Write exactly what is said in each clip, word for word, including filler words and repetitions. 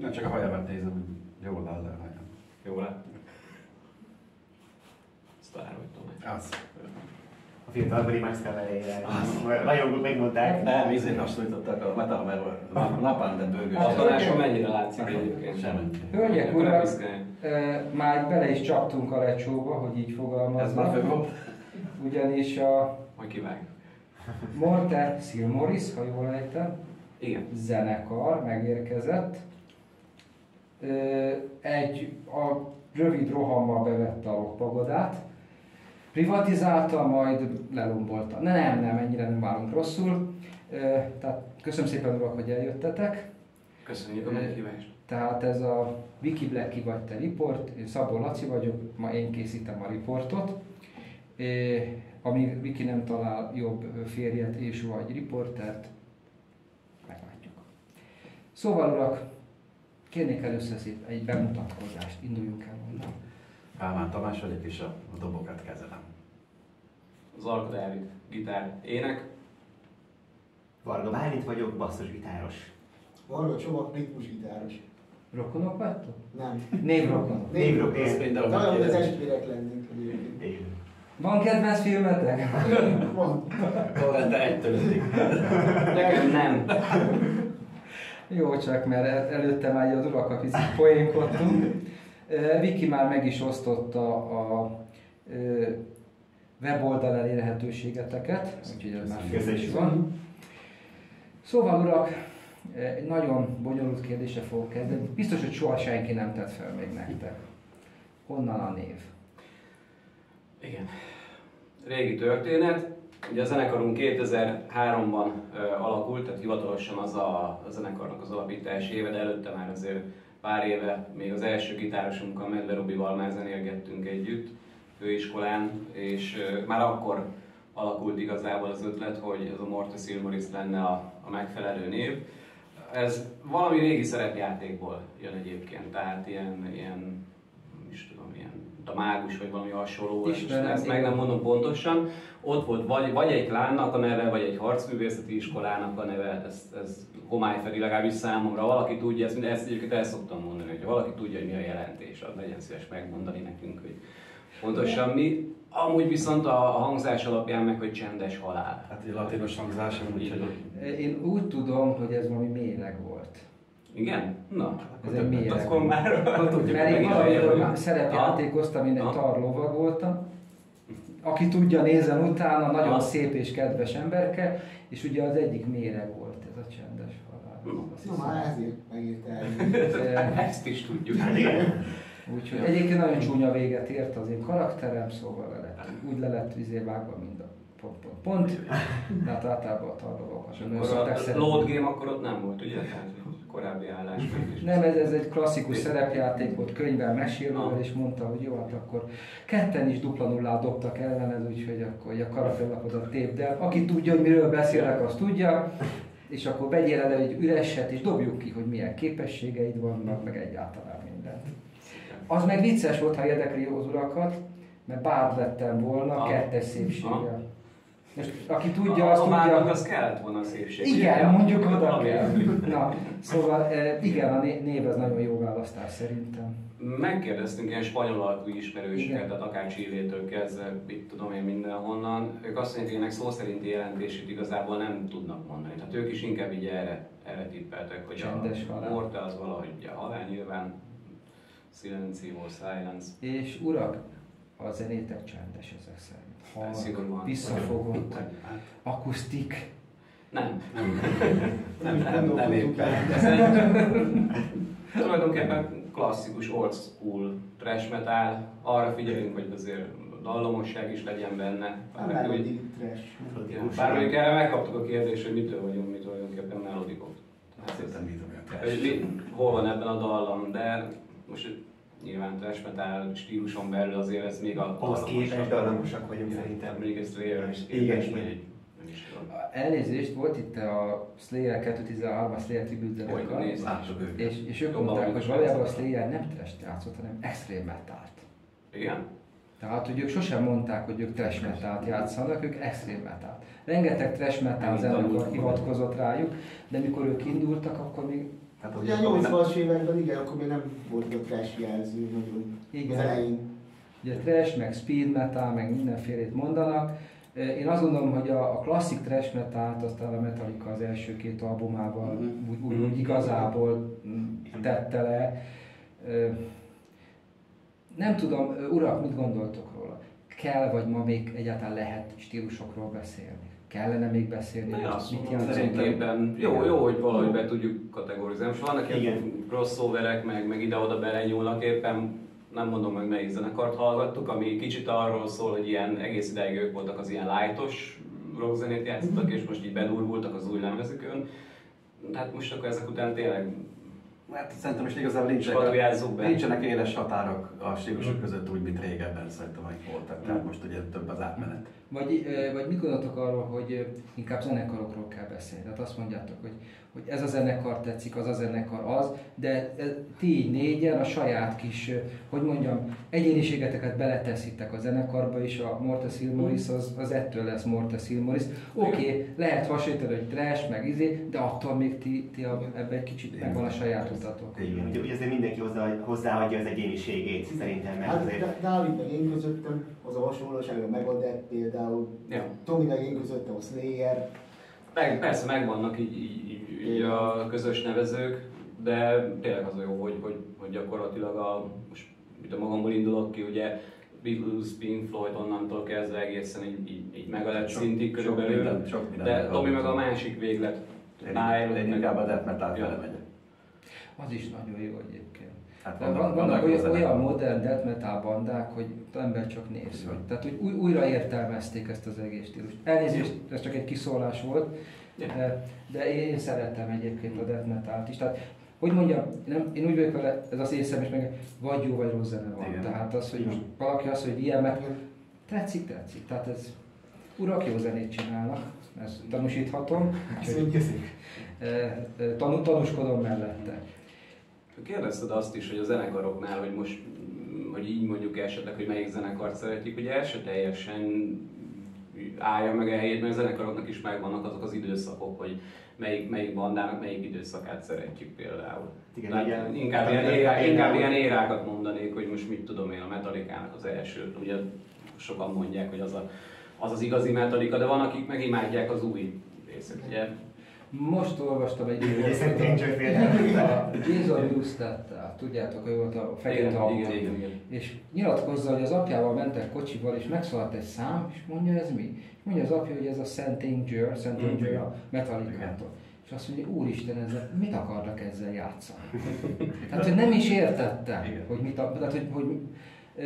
Nem csak a hajamat nézem, hogy jól áll le a hajam. Jól áll. Sztár vagy, Tomi. Az. A fiatalkori Max Cavalera. Rajongók megmondták. Nem, ízén hasonlítottak a Metalmerről. Napán tett bőgős. A tanáson mennyire látszik egyébként? Semmi. Hölgyek, urak, már bele is csaptunk a lecsóba, hogy így Ez fogalmaznak. már fő volt? Ugyanis a Majd kivágjuk. Morte Silmoris, ha jól ejtem, Igen. zenekar megérkezett. Egy a rövid rohammal bevette a loppagodát, privatizálta, majd lelombolta. Ne, nem, nem, ennyire nem válunk rosszul. Tehát köszönöm szépen, urak, hogy eljöttetek. Köszönjük a meghívást. Tehát ez a Wiki Black vagy te riport, én Szabó Laci vagyok, ma én készítem a riportot. Amíg Wiki nem talál jobb férjet és vagy riportert, meglátjuk. Szóval urak, kérnék először szép egy bemutatkozást, induljunk el onnan. Kálmán Tamás vagyok, és a dobokat kezelem. Zarka Dávid, gitár, ének. Varga Bálint vagyok, basszusgitáros. Varga Csoma, ritmusgitáros. Rokonok vagytok? Nem. Névrokonok. Névrok, Ezt én. mindenhol Talán, hogy az megkérdezik. testvérek lennénk egyébként. Van kedvenc filmetek? Van. Te egytől ötig. Nekem nem. Jó, csak mert el- előtte már az urakkal picit poénkodtunk. Viki már meg is osztotta a ö, weboldal elérhetőségeteket, úgyhogy ez már Köszönjük. is van. Szóval urak, egy nagyon bonyolult kérdésre fogok kezdeni. Biztos, hogy soha senki nem tett fel még nektek. Honnan a név? Igen. Régi történet. Ugye a zenekarunk kétezer-háromban ö, alakult, tehát hivatalosan az a, a zenekarnak az alapítási éve, de előtte már azért pár éve még az első gitárosunkkal, Medve Robival már zenélgettünk együtt főiskolán, és ö, már akkor alakult igazából az ötlet, hogy ez a Morte Silmoris lenne a, a megfelelő név. Ez valami régi szerepjátékból jön egyébként, tehát ilyen, ilyen nem is tudom, ilyen a mágus vagy valami hasonló, Ismerem, ezt meg nem mondom pontosan. Ott volt vagy, vagy egy klánnak a neve, vagy egy harcművészeti iskolának a neve, ez, ez homály Feri legalábbis számomra. Valaki tudja, ezt, ezt egyébként el szoktam mondani, hogy ha valaki tudja, hogy mi a jelentés, az legyen szíves megmondani nekünk, hogy pontosan mi. Amúgy viszont a, a hangzás alapján meg, hogy csendes halál. Hát egy latinos hangzásom, úgyhogy... Én úgy tudom, hogy ez valami méreg volt. Igen? Na, Ez egy méreg. akkor már Akkor tudjuk, Mert én megint valamikor olyan. már szerepjátékoztam, én egy Ha? tarlovag voltam. Aki tudja, nézzen utána, nagyon Ha? szép és kedves emberke, és ugye az egyik méreg volt ez a csendes halál. Azt Na hiszem. már ezért megírta el. ezt is tudjuk. Úgyhogy egyébként nagyon csúnya véget ért az én karakterem, szóval le lett, úgy le lett vizé vágva, mint a pont, pont, pont. Tehát általában a tarlovakat nem Akkor szokták a szeretni. load game akkor ott nem volt, ugye? Tehát korábbi állás. Nem, ez, ez egy klasszikus szerepjáték volt, könyvben mesélővel, Ah. és mondta, hogy jó, hát akkor ketten is dupla nullát dobtak ellened, úgyhogy akkor a karakterlapodat tépd el. Aki tudja, hogy miről beszélek, azt tudja, és akkor vegyél el egy üreset, és dobjuk ki, hogy milyen képességeid vannak, meg egyáltalán mindent. Az meg vicces volt, ha érdekli az urakat, mert bárd lettem volna, Ah. kettes szépséggel. Ah. Most aki tudja, azt a tudja... márnak az kellett volna a szépség. Igen, mondjuk oda Valami. kell. Na, szóval eh, igen, a né- név az nagyon jó választás szerintem. Megkérdeztünk ilyen spanyol alapú ismerősöket, Igen. tehát akár Chillétől kezdve, mit tudom én mindenhonnan. Ők azt mondják, hogy ennek szó szerinti jelentését igazából nem tudnak mondani. Tehát ők is inkább így erre, erre tippeltek, hogy Csendes a halál. Morte az valahogy ugye a halál nyilván, Silencio, Silence. És urak, a zenétek csendes ezek szerint. Halk, Szigorúan. visszafogott, akusztik. Nem, Nem, nem, nem, nem éppen. ez egy tulajdonképpen klasszikus old school trash metal. Arra figyelünk, hogy azért dallamosság is legyen benne. A Bár, hogy, melodic trash. igen, bár mondjuk erre megkaptuk a kérdést, hogy mitől vagyunk mi tulajdonképpen melodikok. Hát szerintem mit olyan Hogy mi, hol van ebben a dallam, de most nyilván trash metal stíluson belül azért ez még a Ahhoz képest dallamosak vagyunk Igen, szerintem. tehát mondjuk egy Slayer-es Igen, képest, igen. vagy egy, nem is tudom. Elnézést, volt itt a Slayer kétezer-tizenhárom, a Slayer tribute Hogy zenekar, nézd. Látjuk őket. és, és ők Jobban mondták, vagyunk hogy valójában a srácok. Slayer nem trash játszott, hanem extreme metalt. Igen? Tehát, hogy ők sosem mondták, hogy ők trash metalt játszanak, ők extreme metalt. Rengeteg trash metal Nem zenekar tanultuk. hivatkozott rájuk, de mikor ők indultak, akkor még Tehát az Ugye a nyolcvanas években igen, akkor még nem volt a trash jelző nagyon Igen. az elején. Ugye trash, meg speed metal, meg mindenfélét mondanak. Én azt gondolom, hogy a, a klasszik trash metalt aztán a Metallica az első két albumával Mhm. úgy, úgy, úgy igazából tette le. Nem tudom, urak, mit gondoltok róla? Kell vagy ma még egyáltalán lehet stílusokról beszélni? Kellene még beszélni? Én hogy azt mit mondom, játszunk? szerintem jó, jó, hogy valahogy be tudjuk kategorizálni. Most vannak ilyen Igen. crossoverek, meg, meg ide-oda belenyúlnak éppen, nem mondom meg melyik zenekart hallgattuk, ami kicsit arról szól, hogy ilyen egész ideig ők voltak az ilyen lightos rockzenét játszottak, és most így bedurvultak az új lemezükön. Hát most akkor ezek után tényleg Hát szerintem is igazából nincsenek, Skatujázzuk be. nincsenek éles határok a stílusok között úgy, mint régebben szerintem, amik voltak. Tehát most ugye több az átmenet. Vagy, ö, vagy mit gondoltok arról, hogy ö, inkább zenekarokról kell beszélni? Tehát azt mondjátok, hogy, hogy ez a zenekar tetszik, az a zenekar az, de ö, ti így négyen a saját kis, ö, hogy mondjam, egyéniségeteket beleteszitek a zenekarba is, a Mortis Ilmoris az, az ettől lesz Mortis Ilmoris. Oké, okay, lehet hasonlítani, hogy trash, meg izé, de attól még ti, ti a, ebben egy kicsit megvan a saját utatok. Igen, ugye, ugye azért mindenki hozzá, hozzáadja az egyéniségét szerintem, mert Hát azért... Dá- Dávid meg én közöttem, az a hasonlóság, a Megadeth például, Ja. Tomi meg én közöttem, a Slayer. Meg, persze megvannak így, így, így, így a közös nevezők, de tényleg az a jó, hogy, hogy, hogy gyakorlatilag a, most itt a magamból indulok ki, ugye Beatles, Pink Floyd onnantól kezdve egészen így, így, így megalett szintig körülbelül, Sok minden, sok minden de Tomi meg a másik véglet. Én, én inkább a death metal fele megyek. Az is nagyon jó egyébként. Hát De vannak- van, vannak vannak olyan, jó olyan zenekarok. modern death metal bandák, hogy az ember csak néz. Hogy, tehát, hogy új, újra értelmezték ezt az egész stílust. Elnézést, ez csak egy kiszólás volt, de, de én szeretem egyébként a death metalt is. Tehát, hogy mondjam, nem, én úgy vagyok vele, ez az én személy, meg vagy jó, vagy rossz zene van. Igen. Tehát az, hogy most valaki azt, hogy ilyen, mert tetszik, tetszik. Tehát ez, urak jó zenét csinálnak, ezt tanúsíthatom. Ezt mind köszik. eh, eh, Tanú, tanúskodom mellette. Kérdezted azt is, hogy a zenekaroknál, hogy most, hogy így mondjuk esetleg, hogy melyik zenekart szeretjük, ugye el se teljesen állja meg a helyét, mert a zenekaroknak is megvannak azok az időszakok, hogy melyik, melyik bandának melyik időszakát szeretjük például. Igen, Tehát igen. inkább, Hát a ilyen Metallica érá, inkább például- ilyen érákat mondanék, hogy most mit tudom én, a Metallicának az első, ugye sokan mondják, hogy az a, az, az igazi Metallica, de van, akik meg imádják az új részet, ugye? Most olvastam egy Ugye szerintem a, csak például. a Jason Newsted-tel, tudjátok, ő volt a fekete Igen, autó. igen, igen, igen. És nyilatkozza, hogy az apjával mentek kocsival, és megszólalt egy szám, és mondja, ez mi? És mondja az apja, hogy ez a Saint Anger, Saint Anger a Metallicától. És azt mondja, úristen, ezzel, mit akarnak ezzel játszani? Tehát, hogy nem is értette, Igen. hogy mit a, tehát, hogy, hogy ö,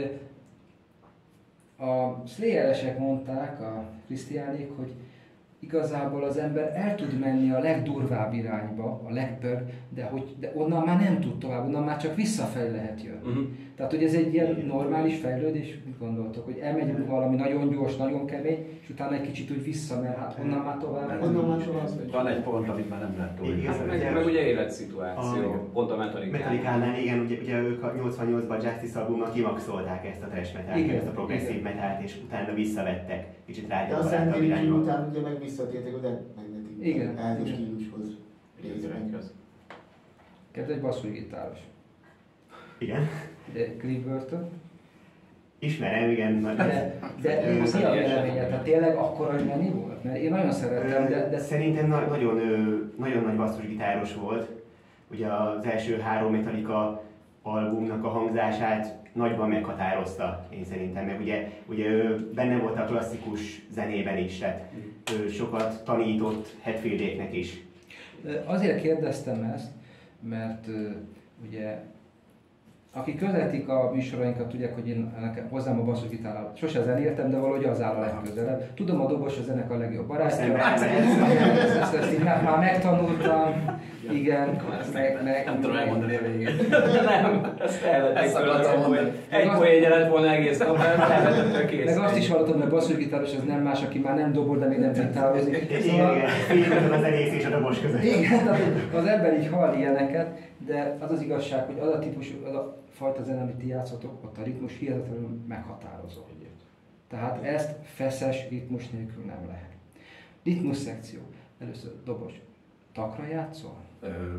a Slayeresek mondták, a Krisztiánék, hogy igazából az ember el tud menni a legdurvább irányba, a legpörg, de, hogy, de onnan már nem tud tovább, onnan már csak visszafelé lehet jönni. Uh-huh. Tehát, hogy ez egy ilyen normális fejlődés, mit gondoltok, hogy elmegyünk valami nagyon gyors, nagyon kemény, és utána egy kicsit úgy vissza, mert hát onnan már tovább. Onnan már tovább. Van egy pont, amit már nem lehet túl. Igen. Hát meg, meg ugye életsituáció, A- pont a Metallicánál. Metallicánál, igen, ugye, ugye ők a nyolcvannyolcban Justice albumnak kimaxolták ezt a trash metalt, Igen, ezt a progresszív igen. metált, és utána visszavettek, kicsit De a rádióbarátabb Szent Anger irányba. után ugye meg visszatértek a Death Magnetic Igen. ehhez a Igen. stílushoz. Részben. Kezd egy basszusgitáros. Igen. De Cliff Burton. Ismerem, igen. nagy- De, de Ő- mi a véleményed? Tehát tényleg akkora zseni volt? Mert én nagyon szerettem, de, de Szerintem na- nagyon, ö, nagyon nagy basszusgitáros volt. Ugye az első három Metallica albumnak a hangzását nagyban meghatározta, én szerintem, meg ugye, ugye ő benne volt a klasszikus zenében is, tehát ő sokat tanított Hetfieldéknek is. azért kérdeztem ezt, mert ö, ugye akik közvetítik a műsorainkat, tudják, hogy én nekem, hozzám a basszusgitárral sose zenéltem, de valahogy az áll a legközelebb. Tudom, a dobos a zenekar legjobb barátja. Szemben- Ezt, ezt, ezt így már, már megtanultam. Igen, meg, meg, Nem tudom elmondani a végét. Nem, ezt elvették Ezt tőle, akartam hogy mondani. egy poénja lett volna egész, hanem elvettük kész. meg azt is hallottam, hogy a basszusgitáros az nem más, aki már nem dobol, de még nem gitározik. Igen, igen, félrekötött a zenész és a dobos között. Igen, tehát az ember így hall ilyeneket, de az az igazság, hogy az a típusú, az a fajta zene, amit ti játszotok, ott a ritmus hihetetlenül meghatározó. Tehát ezt feszes ritmus nélkül nem lehet. Ritmus szekció. Először dobos. Takra játszol? Ö,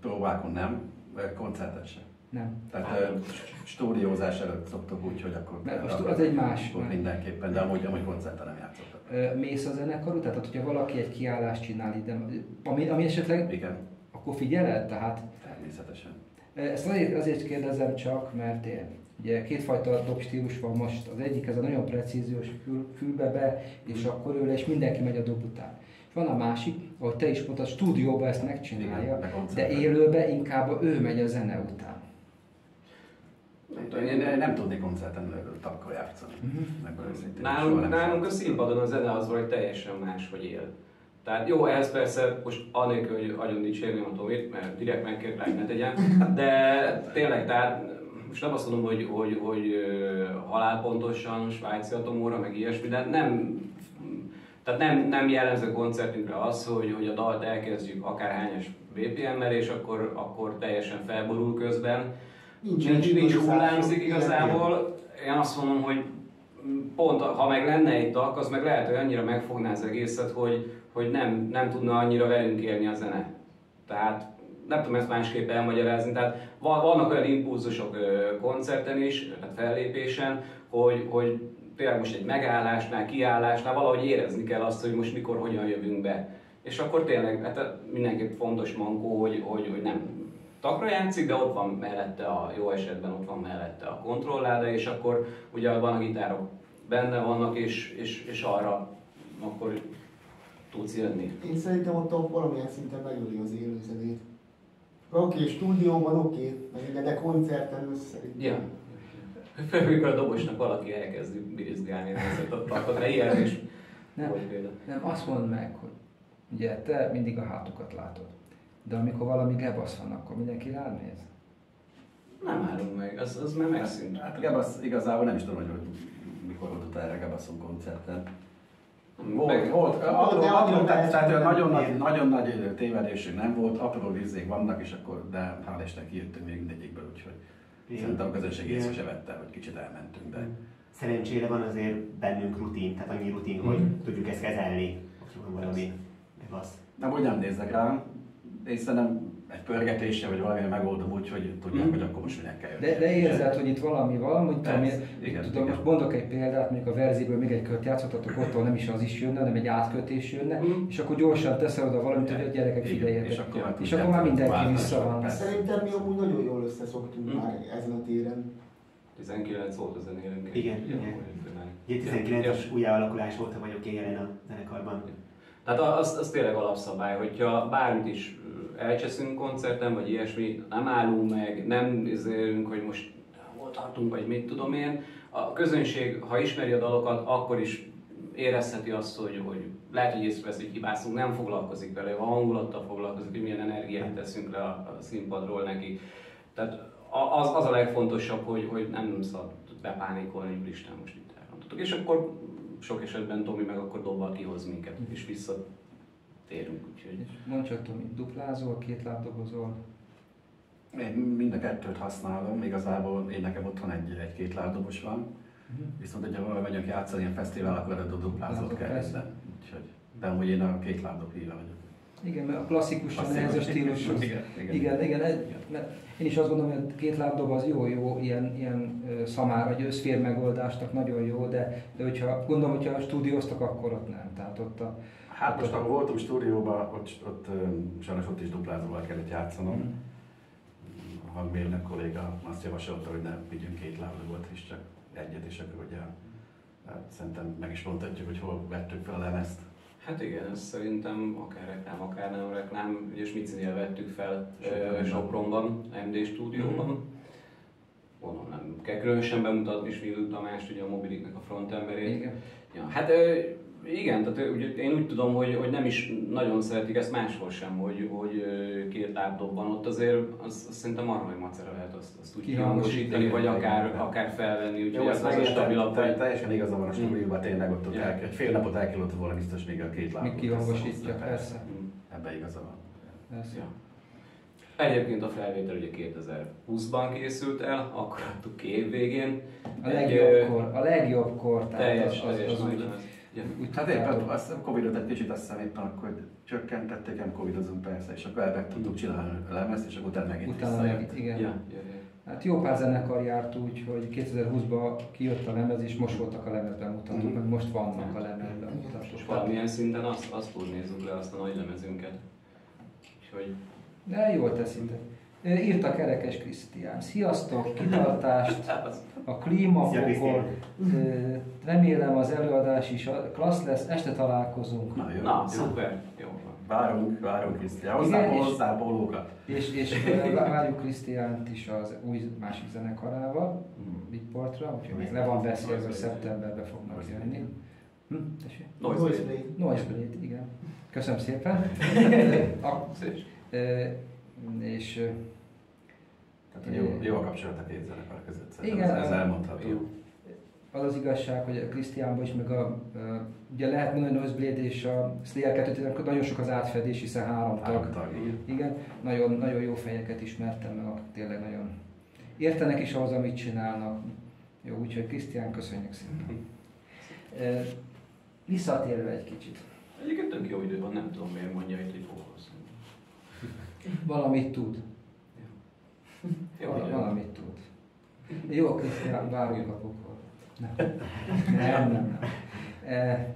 próbákon nem, koncerten sem. Nem. Tehát ö, stúdiózás előtt szoktuk úgy, hogy akkor... Mert most az egy más. Akkor mindenképpen, de amúgy, amúgy koncerten nem játszottak. Ö, Mész a zenekar után? Tehát, hogyha valaki egy kiállást csinál ide, ami, ami esetleg... Igen, Akkor figyeled? Tehát... természetesen. Ezt azért, azért kérdezem csak, mert én, ugye kétfajta dobstílus van most. Az egyik ez a nagyon precíziós fül, fülbe be, és akkor ő le, és mindenki megy a dob után. És van a másik, ahogy te is mondtad, a stúdióban ezt megcsinálja, Igen, de élőben inkább ő megy a zene után. Nem tudom, én én nem tudnék koncerten takkal játszani. Uh-huh. Megmondom őszintén, soha Nálunk, nem nálunk a is színpadon a zene az valahogy teljesen más, hogy él. Tehát jó, ehhez persze most anélkül, hogy agyon dicsérném a Tomit, mert direkt megkért rá, hogy ne tegyen, de tényleg, tehát most nem azt mondom, hogy, hogy, hogy halálpontosan svájci atomóra, meg ilyesmi, de nem, tehát nem, nem jellemző koncertünkre az, hogy, hogy a dalt elkezdjük akárhányas bé pé em-mel, és akkor, akkor teljesen felborul közben. Nincs, Nincs, nincs improvizáció. hullámzik igazából. Én azt mondom, hogy pont ha meg lenne egy tak, az meg lehet, hogy annyira megfogná az egészet, hogy, hogy nem, nem tudna annyira velünk élni a zene. Tehát nem tudom ezt másképp elmagyarázni. Tehát vannak olyan impulzusok koncerten is, tehát fellépésen, hogy, hogy tényleg most egy megállásnál, kiállásnál valahogy érezni kell azt, hogy most mikor, hogyan jövünk be. És akkor tényleg hát mindenképp fontos mankó, hogy, hogy, hogy nem takra játszik, de ott van mellette, a jó esetben ott van mellette a kontrolláda, és akkor ugye van a gitárok benne vannak, és, és, és arra akkor tudsz jönni. Én szerintem ott valamilyen szinten megöli az élőzenét. Oké, okay, stúdióban oké, okay, de koncerten össze. Ja. Főleg, mikor a dobosnak valaki elkezdi birizgálni ezt a takot, mert ilyen is Nem, volt példa. nem, azt mondd meg, hogy ugye te mindig a hátukat látod, de amikor valami gebasz van, akkor mindenki rád néz. Nem állunk meg, az, az már megszűnt. Hát Gebasz igazából nem is tudom, hogy mikor volt utána Gebaszon koncerten. Volt, Meg- volt, apró, de apró, apró tehát, tehát olyan percben nagyon ilyen. nagy, nagyon nagy tévedésünk nem volt, apró vízék vannak, és akkor, de hál' Isten kijöttünk még mindegyikből, úgyhogy Igen. szerintem a közönség Igen. észre se vette, hogy kicsit elmentünk, de Szerencsére van azért bennünk rutin, tehát annyi rutin, hogy tudjuk ezt kezelni, hogyha van valami gebasz. nem úgy nem néznek rám, én szerintem egy pörgetéssel vagy valami megoldom úgy, hogy tudják, Mm. hogy akkor most minek kell jönni. De, de érzed, hogy itt valami van, hogy tudom, Persze, én, igen, tudom, igen. most mondok egy példát, mondjuk a verzéből még egy kört játszottatok, ott nem is az is jönne, hanem egy átkötés jönne, Mm. és akkor gyorsan teszel oda valamit, hogy a gyerekek Igen, figyeljetek. és akkor már És tudják, akkor már hogy mindenki változás vissza van. persze. Szerintem mi amúgy nagyon jól összeszoktunk Mm. már ezen a téren. tizenkilenc óta zenélünk. Igen, Jó, igen. hogy Ugye tizenkilences újjáalakulás óta vagyok én jelen a zenekarban. Tehát az, az tényleg alapszabály, hogyha bármit is elcseszünk koncerten, vagy ilyesmi, nem állunk meg, nem izélünk, hogy most hol tartunk, vagy mit tudom én. A közönség, ha ismeri a dalokat, akkor is érezheti azt, hogy, hogy lehet, hogy észrevesz, hogy hibázunk, nem foglalkozik vele, a hangulattal foglalkozik, hogy milyen energiát teszünk le a, a színpadról neki. Tehát az, az a legfontosabb, hogy, hogy nem szabad bepánikolni, hogy úristen, most itt elrontottuk. És akkor sok esetben Tomi meg akkor dobbal kihoz minket, és visszatérünk. Úgyhogy... És mondd csak, Tomi, duplázol, két lábdobozol? Én mind a kettőt használom, igazából én nekem otthon egy, egy két lábdobos van, Uh-huh. viszont hogyha valami megyünk játszani ilyen fesztivál, akkor a duplázót kell Persze. minden. Úgyhogy, de amúgy én a két lábdob híve vagyok. Igen, mert a klasszikusan ez a stílus. az- Igen, igen. Igen, igen, ez, mert én is azt gondolom, hogy a két lábdob az jó-jó, ilyen, ilyen ö, szamár vagy összfér megoldásnak nagyon jó, de, de hogyha, gondolom, hogyha stúdióztak, akkor ott nem. Tehát ott a... Hát most, ahol voltunk stúdióban, ott, ott öm, sajnos ott is duplázóval kellett játszanom. Mhm. A hangmérnök kolléga azt javasolta, hogy ne vigyünk két lábdobot is, csak egyet, és akkor ugye hát szerintem meg is mondhatjuk, hogy hol vettük fel a lemezt. Hát igen, ez szerintem akár reklám, akár nem reklám. Ugye Smicinél vettük fel Sopronban. uh, Sopronban, em dé stúdióban. Mondom, nem kell különösen bemutatni Svídú Tamást, ugye a Mobiliknek a frontemberét. Igen. Ja, hát ö, igen, tehát ö, ugye én úgy tudom, hogy, hogy nem is nagyon szeretik ezt máshol sem, hogy, hogy ö, két lábdobban ott azért, az, az szerintem arra, hogy macera lehet azt, azt úgy kihangosítani, vagy akár, akár felvenni, úgyhogy Jó, ez ezt az a megértem, stabilabb. te- teljesen igaza van a stúdióban, tényleg ott, ott Ja. el, egy fél napot el kellett volna biztos még a két lábot. Még kihangosítja, összehoznak, persze. Mm. Ebben igaza van. Persze. Ja. Egyébként a felvétel ugye kétezer-húszban készült el, akkor adtuk ki év végén. A Egy, legjobb ö, kor, a legjobb kor. Tehát Teljes, az, az, teljes az nagy úgy, lemez. Ja. Úgy Hát tudtátok? éppen azt Covidot egy kicsit azt hiszem éppen akkor csökkentették, nem Covidozunk persze, és akkor el meg tudtuk csinálni a lemezt, és akkor utána megint Utána visszajött. meg, igen. Ja, ja, ja. Hát jó pár zenekar járt úgy, hogy kétezer-húszban kijött a lemez, és most voltak a lemezben mutatók, Mhm. meg most vannak a lemezben mutatók. És valamilyen szinten azt, azt úgy nézzük le, azt a nagy lemezünket. Úgyhogy De jól teszitek. Írta Kerekes Krisztián. Sziasztok, kitartást, a klímafokon. Remélem az előadás is klassz lesz, este találkozunk. Na jó. na, jó. szuper, jó van. Várunk, várunk Krisztián. Igen, Hozzá, és- hozzá pólókat. És, és ö, várjuk Krisztiánt is az új másik zenekarával, Mm. Bitportra, úgyhogy még le van beszélve, hogy szeptemberben fognak jönni. Hm, tessék? Noise Noise Blade. Blade. Noise Blade, igen. Köszönöm szépen. a, Szés. ö, és ö, Tehát hogy jó, jó a kapcsolat a két zenekar között. Szerintem Igen, ez, ez a- elmondható. az az igazság, hogy a Krisztiánban is, meg a, ö, ugye lehet mondani, hogy Noise Blade és a Slayer kettő, nagyon sok az átfedés, hiszen három Három tag. tag, igen. Igen, nagyon, nagyon jó fejeket ismertem meg, akik tényleg nagyon értenek is ahhoz, amit csinálnak. Jó, úgyhogy Krisztián, köszönjük szépen. Ö, Visszatérve egy kicsit. Egyébként tök jó idő van, nem tudom miért mondja itt, hogy fókusz. Valamit tud. Jó Val- idő van. valamit tud. Jó, Krisztián, várjuk a pokolba. Nem, nem, nem. nem. E,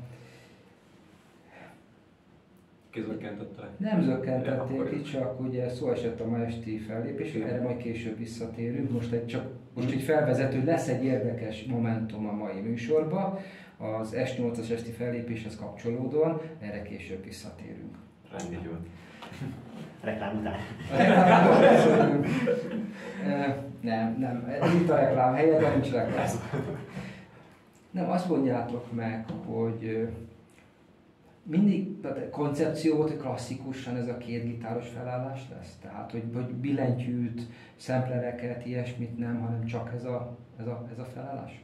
Kizökkentettelek. nem Ja, zökkentették akkor ki, csak ugye szó esett a ma esti fellépés, erre majd később visszatérünk. Most egy, csak, most egy felvezető, lesz egy érdekes momentum a mai műsorban, az es nyolcas esti fellépéshez kapcsolódóan, erre később visszatérünk. Rendben. Így van. Reklám után. A reklámról beszélünk. E, Nem, nem, ez itt a reklám helye, de nincs reklám. Nem, azt mondjátok meg, hogy ö, mindig tehát koncepció volt, hogy klasszikusan ez a két gitáros felállás lesz? Tehát, hogy, hogy billentyűt, szemplereket, ilyesmit nem, hanem csak ez a, ez a, ez a felállás?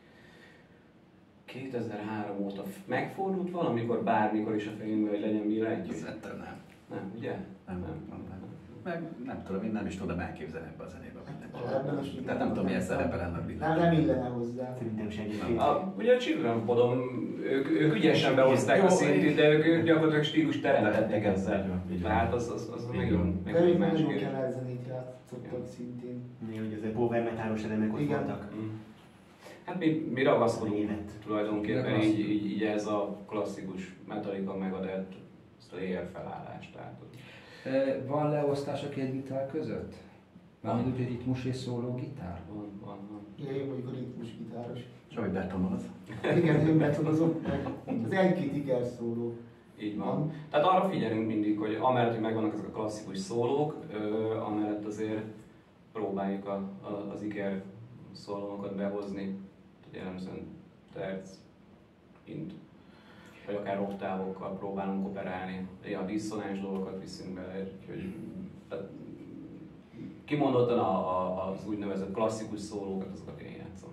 kétezer-három óta f- megfordult valamikor, bármikor is a fejünkben, hogy legyen billentyű? Szerintem nem. Nem, ugye? Nem, nem, nem, nem. Meg nem tudom, én nem is tudom elképzelni ebbe a zenébe. Ebben a stílusban. Tehát nem tudom, milyen szerepe lenne a Nem, billentyű. nem illene hozzá. Szerintem se egyébként. A, ugye a Children Podon, ők, ők ügyesen behozták a szintét, de ők, ők gyakorlatilag stílus teremtettek ezzel. Tehát az, az, az megint De meg ők egy másik nagyon ér. kemény zenét játszottak szintén. Még ugye az power metalos elemek ott Igen. voltak. Mm. Hát mi, mi ragaszkodunk Élet. tulajdonképpen De így, így, így ez a klasszikus Metallica Megadeth Slayer felállás. Tehát, E, Van leosztás a két gitár között? Mármint úgy, hogy ritmus és szóló gitár? van, van, van. Igen, én vagyok a ritmus gitáros. És ahogy betonoz. Igen, én betonozok meg. Az egy-két iger szóló. Így van. Tehát arra figyelünk mindig, hogy amellett, hogy megvannak ezek a klasszikus szólók, ö, amellett azért próbáljuk a, a, az iker szólónokat behozni, jellemzően terc, int, vagy akár oktávokkal próbálunk operálni. Ilyen diszonáns dolgokat viszünk bele, úgyhogy tehát kimondottan a, a, az úgynevezett klasszikus szólókat, azokat én játszom.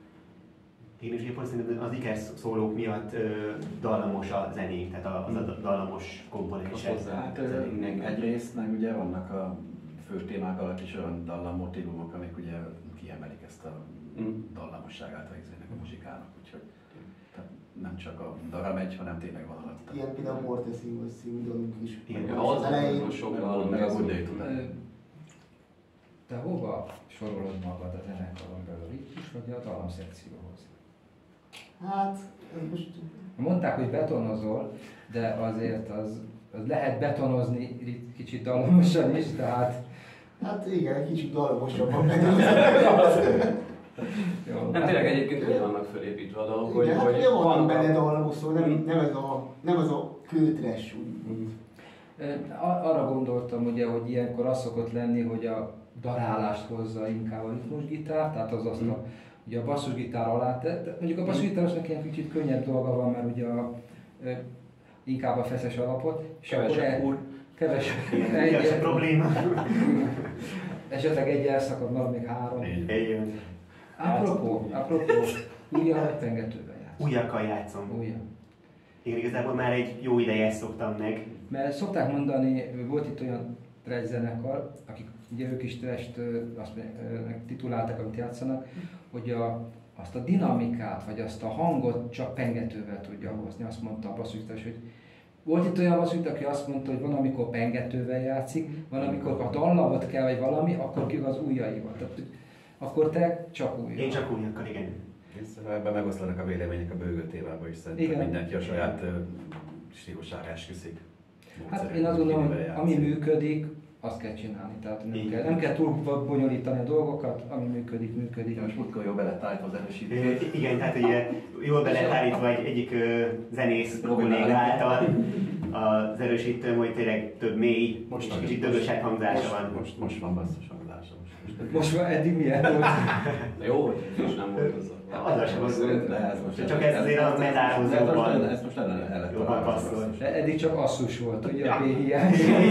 Én is éppen szerintem az iker szólók miatt ö, dallamos a zenék, tehát a- az a dallamos komponense. Azt hozzá. Hát ö, egyrészt meg ugye vannak a fő témák alatt is olyan dallammotívumok, amik ugye kiemelik ezt a Mm. dallamosságát a izének, a muzsikának, úgyhogy tehát nem csak a dara megy, hanem tényleg van alatt. Ilyen például Mortesingos című dalunk is. Igen. Ja, Az az elején elején sok meg- dallam meg a ez- Good Day to Ö, Te hova sorolod magad a zenekaron belül? Ritmus vagy a dallamszekcióhoz? Hát, ez most Mondták, hogy betonozol, de azért az, az lehet betonozni rit- kicsit dallamosan is, tehát hát igen, egy kicsit dallamosabban benne. jó. Nem, tényleg egyébként úgy vannak fölépítve a dalok, hogy, Igen, hát hogy ugye vannak vannak benne a... dallamos, szóval nem, nem ez a, nem az a kőtres, úgy. Mm. Ö, a- Arra gondoltam ugye, hogy ilyenkor az szokott lenni, hogy a darálást hozza inkább a ritmusgitár, tehát az azt a, ugye a basszusgitár alá tett. Mondjuk a basszusgitárosnak ilyen kicsit könnyebb dolga van, mert ugye a, ö, inkább a feszes alapot, és Kevesebb akkor el- húr. Kevesebb. Igen, egy- ez a probléma. Esetleg egy elszakadna, még három. Így. Igen. Apropó, apropó, újja vagy pengetőben játsz? Újakkal játszom. Újja. Én igazából már egy jó ideje ezt szoktam meg. Mert szokták mondani, volt itt olyan trash zenekar, akik ugye ők is trash-t ö, azt mondják, ö, tituláltak, amit játszanak, hogy a azt a dinamikát, vagy azt a hangot csak pengetővel tudja hozni. Azt mondta a basszusgitás, hogy volt itt olyan basszusgitár, aki azt mondta, hogy van, amikor pengetővel játszik, van, amikor a dallamot kell, vagy valami, akkor ki az ujjaival. Tehát, akkor te csak ujjal. Én csak ujjakkal, igen. Ebben megoszlanak a vélemények a bőgő témában is, szerintem Igen. mindenki a saját ö, stílusára esküszik. Hát én azt gondolom, hogy ami működik, azt kell csinálni. Tehát nem kell, nem kell túl bonyolítani a dolgokat, ami működik, működik. Most múltkor jó beletállítva az Ö, erősítőt. Igen, tehát ugye jól be lett állítva egy egyik ö, zenész kolléga által az erősítőm, hogy tényleg több mély, Most és nagyon- kicsit dögösebb hangzása most, van. Most, most van basszus hangzása. Most, most, Most már eddig milyen volt? De jó, hogy és nem volt az a... Azzal sem az, De ez most csak ez azért a medálhoz ez most jobban, lenne- ez most lenne el lett jobban találva az passzol. basszus. De eddig csak asszus volt, ugye a Ja. B-hiány.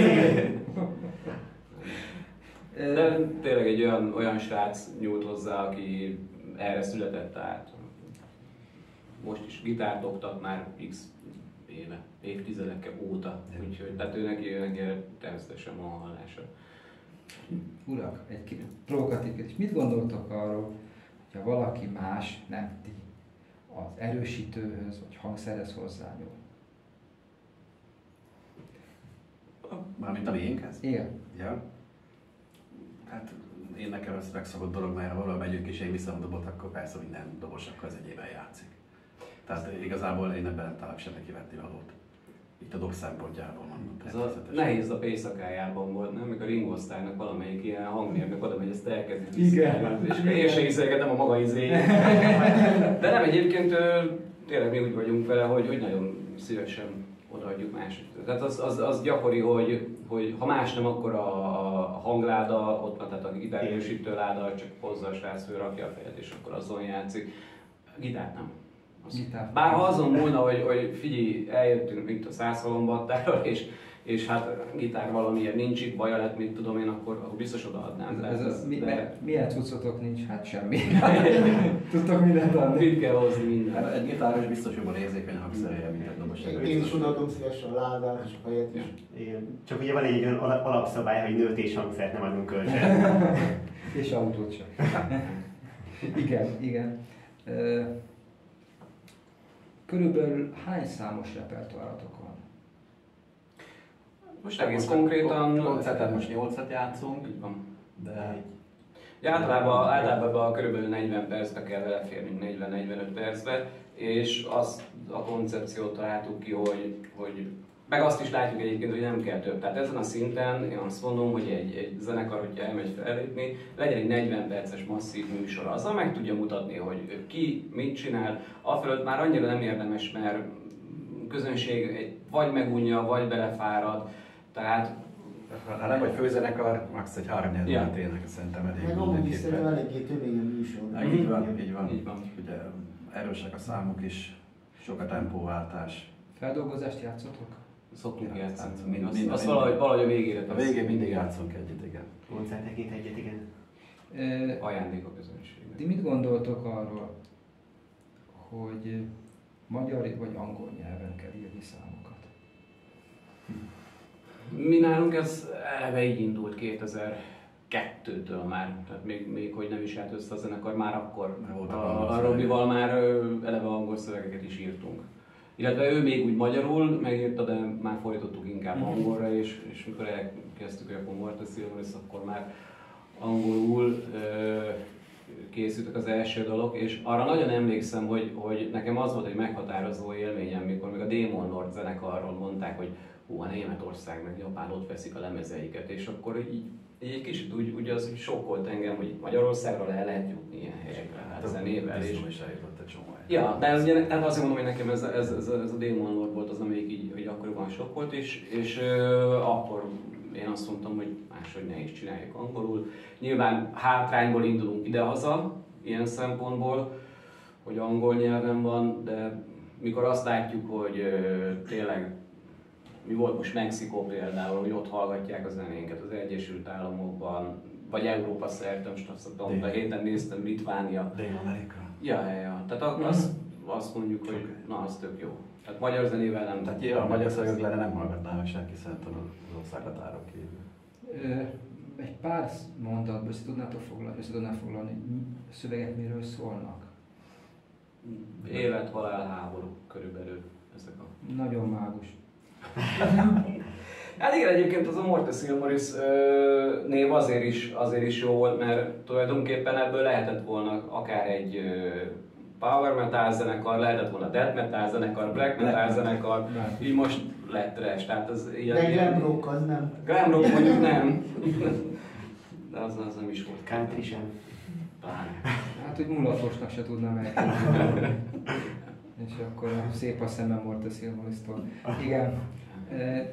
De tényleg egy olyan, olyan srác nyúlt hozzá, aki erre született, tehát most is gitárt oktat már x éve, évtizedek óta, úgyhogy tehát ő neki, ő neki természetesen van hallása. Urak, egy ki- provokatív kérdés. Mit gondoltok arról, hogyha valaki más, nem ti, az erősítőhöz vagy hangszerhez hozzányúl? Mármint a miénkhez? Igen. Ja. Hát én nekem ez megszokott dolog, mert ha valahol megyünk és én viszem a dobot, akkor persze minden dobos akkor az egyében játszik. Tehát igazából én ebben nem találok semmi kivetni valót. Itt a dob szempontjából mondom. Ez a természetesen. nehéz a éjszakájában volt, nem? Amikor Ringo Starrnak valamelyik ilyen hangmérnök oda megy, ezt elkezdi. Igen. És én se hiszelgetem a maga izéjét. De nem, egyébként ö, tényleg mi úgy vagyunk vele, hogy, hogy nagyon szívesen odaadjuk mások. Tehát az, az, az gyakori, hogy, hogy ha más nem, akkor a, a hangláda, ott van, tehát a gitárerősítő láda, csak hozza a srác, rakja a fejet, és akkor azon játszik. A gitárt nem. Az- Gitár. Bár ha azon múlna, hogy, hogy figyelj, eljöttünk mint a százhalombattáról, és, és hát gitár valamiért nincs itt, baja lett, mit tudom én, akkor, akkor biztos odaadnám. Ez, ez, ez, mi, de milyen cuccotok nincs? Hát semmi. Tudtok mindent adni. mit kell hozni minden. Hát egy gitáros biztos jobban érzékeny hangszeréje, mint egy dobos. Én, én is odaadom szívesen a ládát és a fejet is. Igen. Csak ugye van egy olyan ala- alapszabály, hogy nőt és hangszert nem adunk kölcsön. És autót sem. Igen, igen. Ö, Körülbelül hány számos repertoáratok van? Most egész konkrétan... Koncerten most nyolcat játszunk, Így van. de Ja, általában, általában körülbelül negyven percbe kell beleférnünk, negyven-negyvenöt percbe, és azt a koncepciót találtuk ki, hogy, hogy meg azt is látjuk egyébként, hogy nem kell több. Tehát ezen a szinten én azt mondom, hogy egy, egy zenekar, hogyha elmegy fellépni, legyen egy negyven perces masszív műsor. Azzal meg tudja mutatni, hogy ő ki, mit csinál. Afölött már annyira nem érdemes, mert közönség egy, vagy megunja, vagy belefárad. Tehát ha nem vagy főzenekar, max. Egy három nyelven Ja. yeah. Tényleg szerintem elég Meg amúgy is szerintem mindenképpen. eléggé tömény a műsor. Hát így van, így van. Így van. Ugye erősek a számok is, sok a tempóváltás. Feldolgozást játszotok? szoktunk Ja, játszani. hát mind- Azt, mind- azt mind- valahogy, valahogy a végére A tesz. végén mindig játszunk egyet, igen. Koncerteként egyet, igen. Ö, Ajándék a közönségnek. Ti mit gondoltok arról, hogy magyar vagy angol nyelven kell írni számokat? Mi nálunk ez eleve így indult kétezer-kettőtől már, tehát még, még hogy nem is állt össze a zenekar, már akkor Már voltak a, angol a szövegek. Robival már ö, eleve angol szövegeket is írtunk. Illetve ő még úgy magyarul megírta, de már fordítottuk inkább angolra, és, és mikor elkezdtük a Convert Silveris, akkor már angolul ö, készültek az első dalok, és arra nagyon emlékszem, hogy, hogy nekem az volt egy meghatározó élményem, mikor még a Demon Lord zenekarról mondták, hogy hú, a Németország meg Japán ott veszik a lemezeiket, és akkor így, így egy kicsit úgy, úgy az sokkolt engem, hogy Magyarországról el lehet jutni ilyen helyekre, hát zenével. És, Bizony is eljutott egy csomó helyre. ja, de ugye, tehát azt mondom, hogy nekem ez, ez, ez, ez a Demon Lord volt az, amelyik így, hogy akkoriban sok volt, és, és ö, akkor én azt mondtam, hogy máshogy ne is csináljuk angolul. Nyilván hátrányból indulunk idehaza, ilyen szempontból, hogy angol nyelven van, de mikor azt látjuk, hogy ö, tényleg mi volt most Mexikó például, hogy ott hallgatják a zenénket az Egyesült Államokban, vagy Európa szerte, most azt mondom, a héten néztem, Litvánia. Dél-Amerika. Ja, ja, ja. Tehát ak- azt, azt mondjuk, hogy na, az tök jó. Tehát magyar zenével nem... Tehát ja, a magyar szövegek lenne nem hallgatná meg senki szerintem az országhatáron kívül. Ö, Egy pár mondatban össze tudnátok foglalni, össze tudnátok foglalni, a szövegek miről szólnak? Élet, halál, háború körülbelül ezek a... Nagyon mágus. Hát igen, egyébként az a Mortis Ilmoris ö, név azért is, azért is jó volt, mert tulajdonképpen ebből lehetett volna akár egy ö, power metal zenekar, lehetett volna death metal zenekar, black metal zenekar, így most lett trash, tehát az ilyen... De glam rock az nem. Glam rock mondjuk nem. De az, az nem is volt. Country sem. Pláne. Hát, hogy mulatosnak se tudnám elképzelni. És akkor szép a szemem Mortis Ilmorisztól. Igen. E,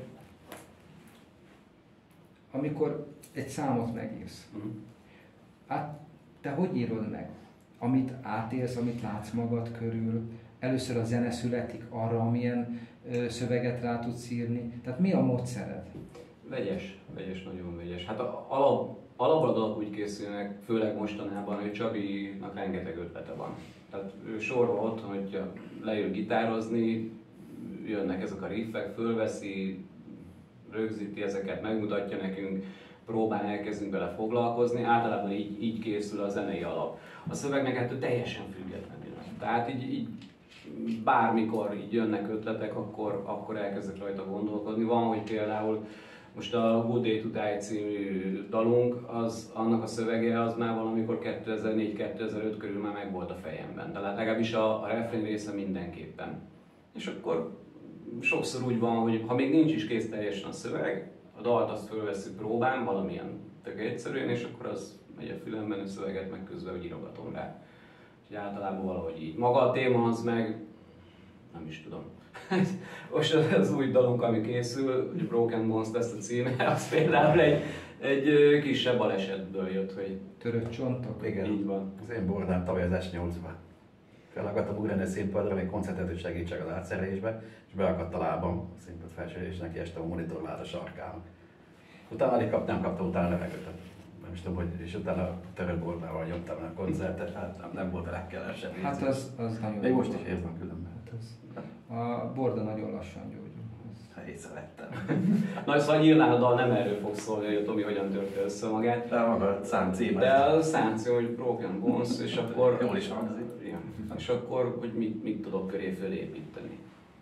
amikor egy számot megírsz, Uh-huh. hát te hogy írod meg? Amit átélsz, amit látsz magad körül, először a zene születik arra, amilyen ö, szöveget rá tudsz írni. Tehát mi a módszered? Vegyes, vegyes, nagyon vegyes. Hát a alap, alapban dalok úgy készülnek, főleg mostanában, hogy Csabinak rengeteg ötlete van. Tehát ő sorba ott, hogy leül gitározni, jönnek ezek a riffek, fölveszi, rögzíti ezeket, megmutatja nekünk, próbál elkezdünk vele foglalkozni, általában így, így készül a zenei alap. A szövegnek hát teljesen függetlenül. Tehát így, így bármikor így jönnek ötletek, akkor, akkor elkezdek rajta gondolkodni. Van, hogy például most a Good Day to Die című dalunk, az, annak a szövege az már valamikor kétezer-négy kétezer-öt körül már meg volt a fejemben. Tehát legalábbis a, a refrén része mindenképpen. És akkor sokszor úgy van, hogy ha még nincs is kész teljesen a szöveg, a dalt azt fölvesszük próbán, valamilyen tök egyszerűen, és akkor az megy a fülemben, a szöveget meg közben, hogy írogatom rá. Úgyhogy általában valahogy így. Maga a téma az meg, nem is tudom. Most az új dalunk, ami készül, hogy Broken Bones lesz a címe, az például egy, egy kisebb balesetből jött, hogy Törött csontok? Igen. így van. Az én bordám tavaly az es nyolcban. Felakadtam ugrani a színpadra, még koncertet, hogy segítsek az átszerelésbe, és beakadt a lábam a színpad felső, és neki estem a monitorlát a sarkának. Utána alig kap, nem kaptam utána levegőt. Nem is tudom, hogy, és utána törött bordával nyomtam a koncertet, hát nem, nem volt a legkelesebb. Hát az, az nagyon még most jó. is érzem különben. Hát az, a borda nagyon lassan gyógyul. Hát észrevettem. Na, szóval nyilván a dal nem erről fog szólni, hogy a Tomi hogyan törte össze magát. De maga a szám címe. De a szám cím, hogy Broken Bones, és akkor... Jól is hangzik. Igen. És akkor, hogy mit, mit tudok köré fölépíteni.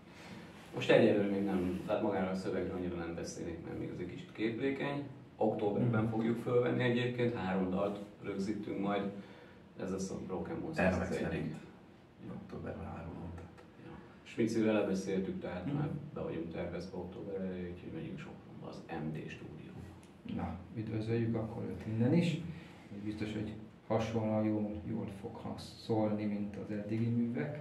Most egyelőre még nem, tehát magára a szövegről annyira nem beszélnék, mert még az egy kicsit képlékeny. Októberben fogjuk fölvenni egyébként, három dalt rögzítünk majd. Ez lesz a Broken Bones. Tervek szerint. Októberben három volt. Ja. Smicivel lebeszéltük, tehát mm. már be vagyunk tervezve októberre, úgyhogy megyünk sok az em dé stúdió. Na, üdvözöljük akkor őt innen is. Biztos, hogy hasonlóan jól, jól fog szólni, mint az eddigi művek.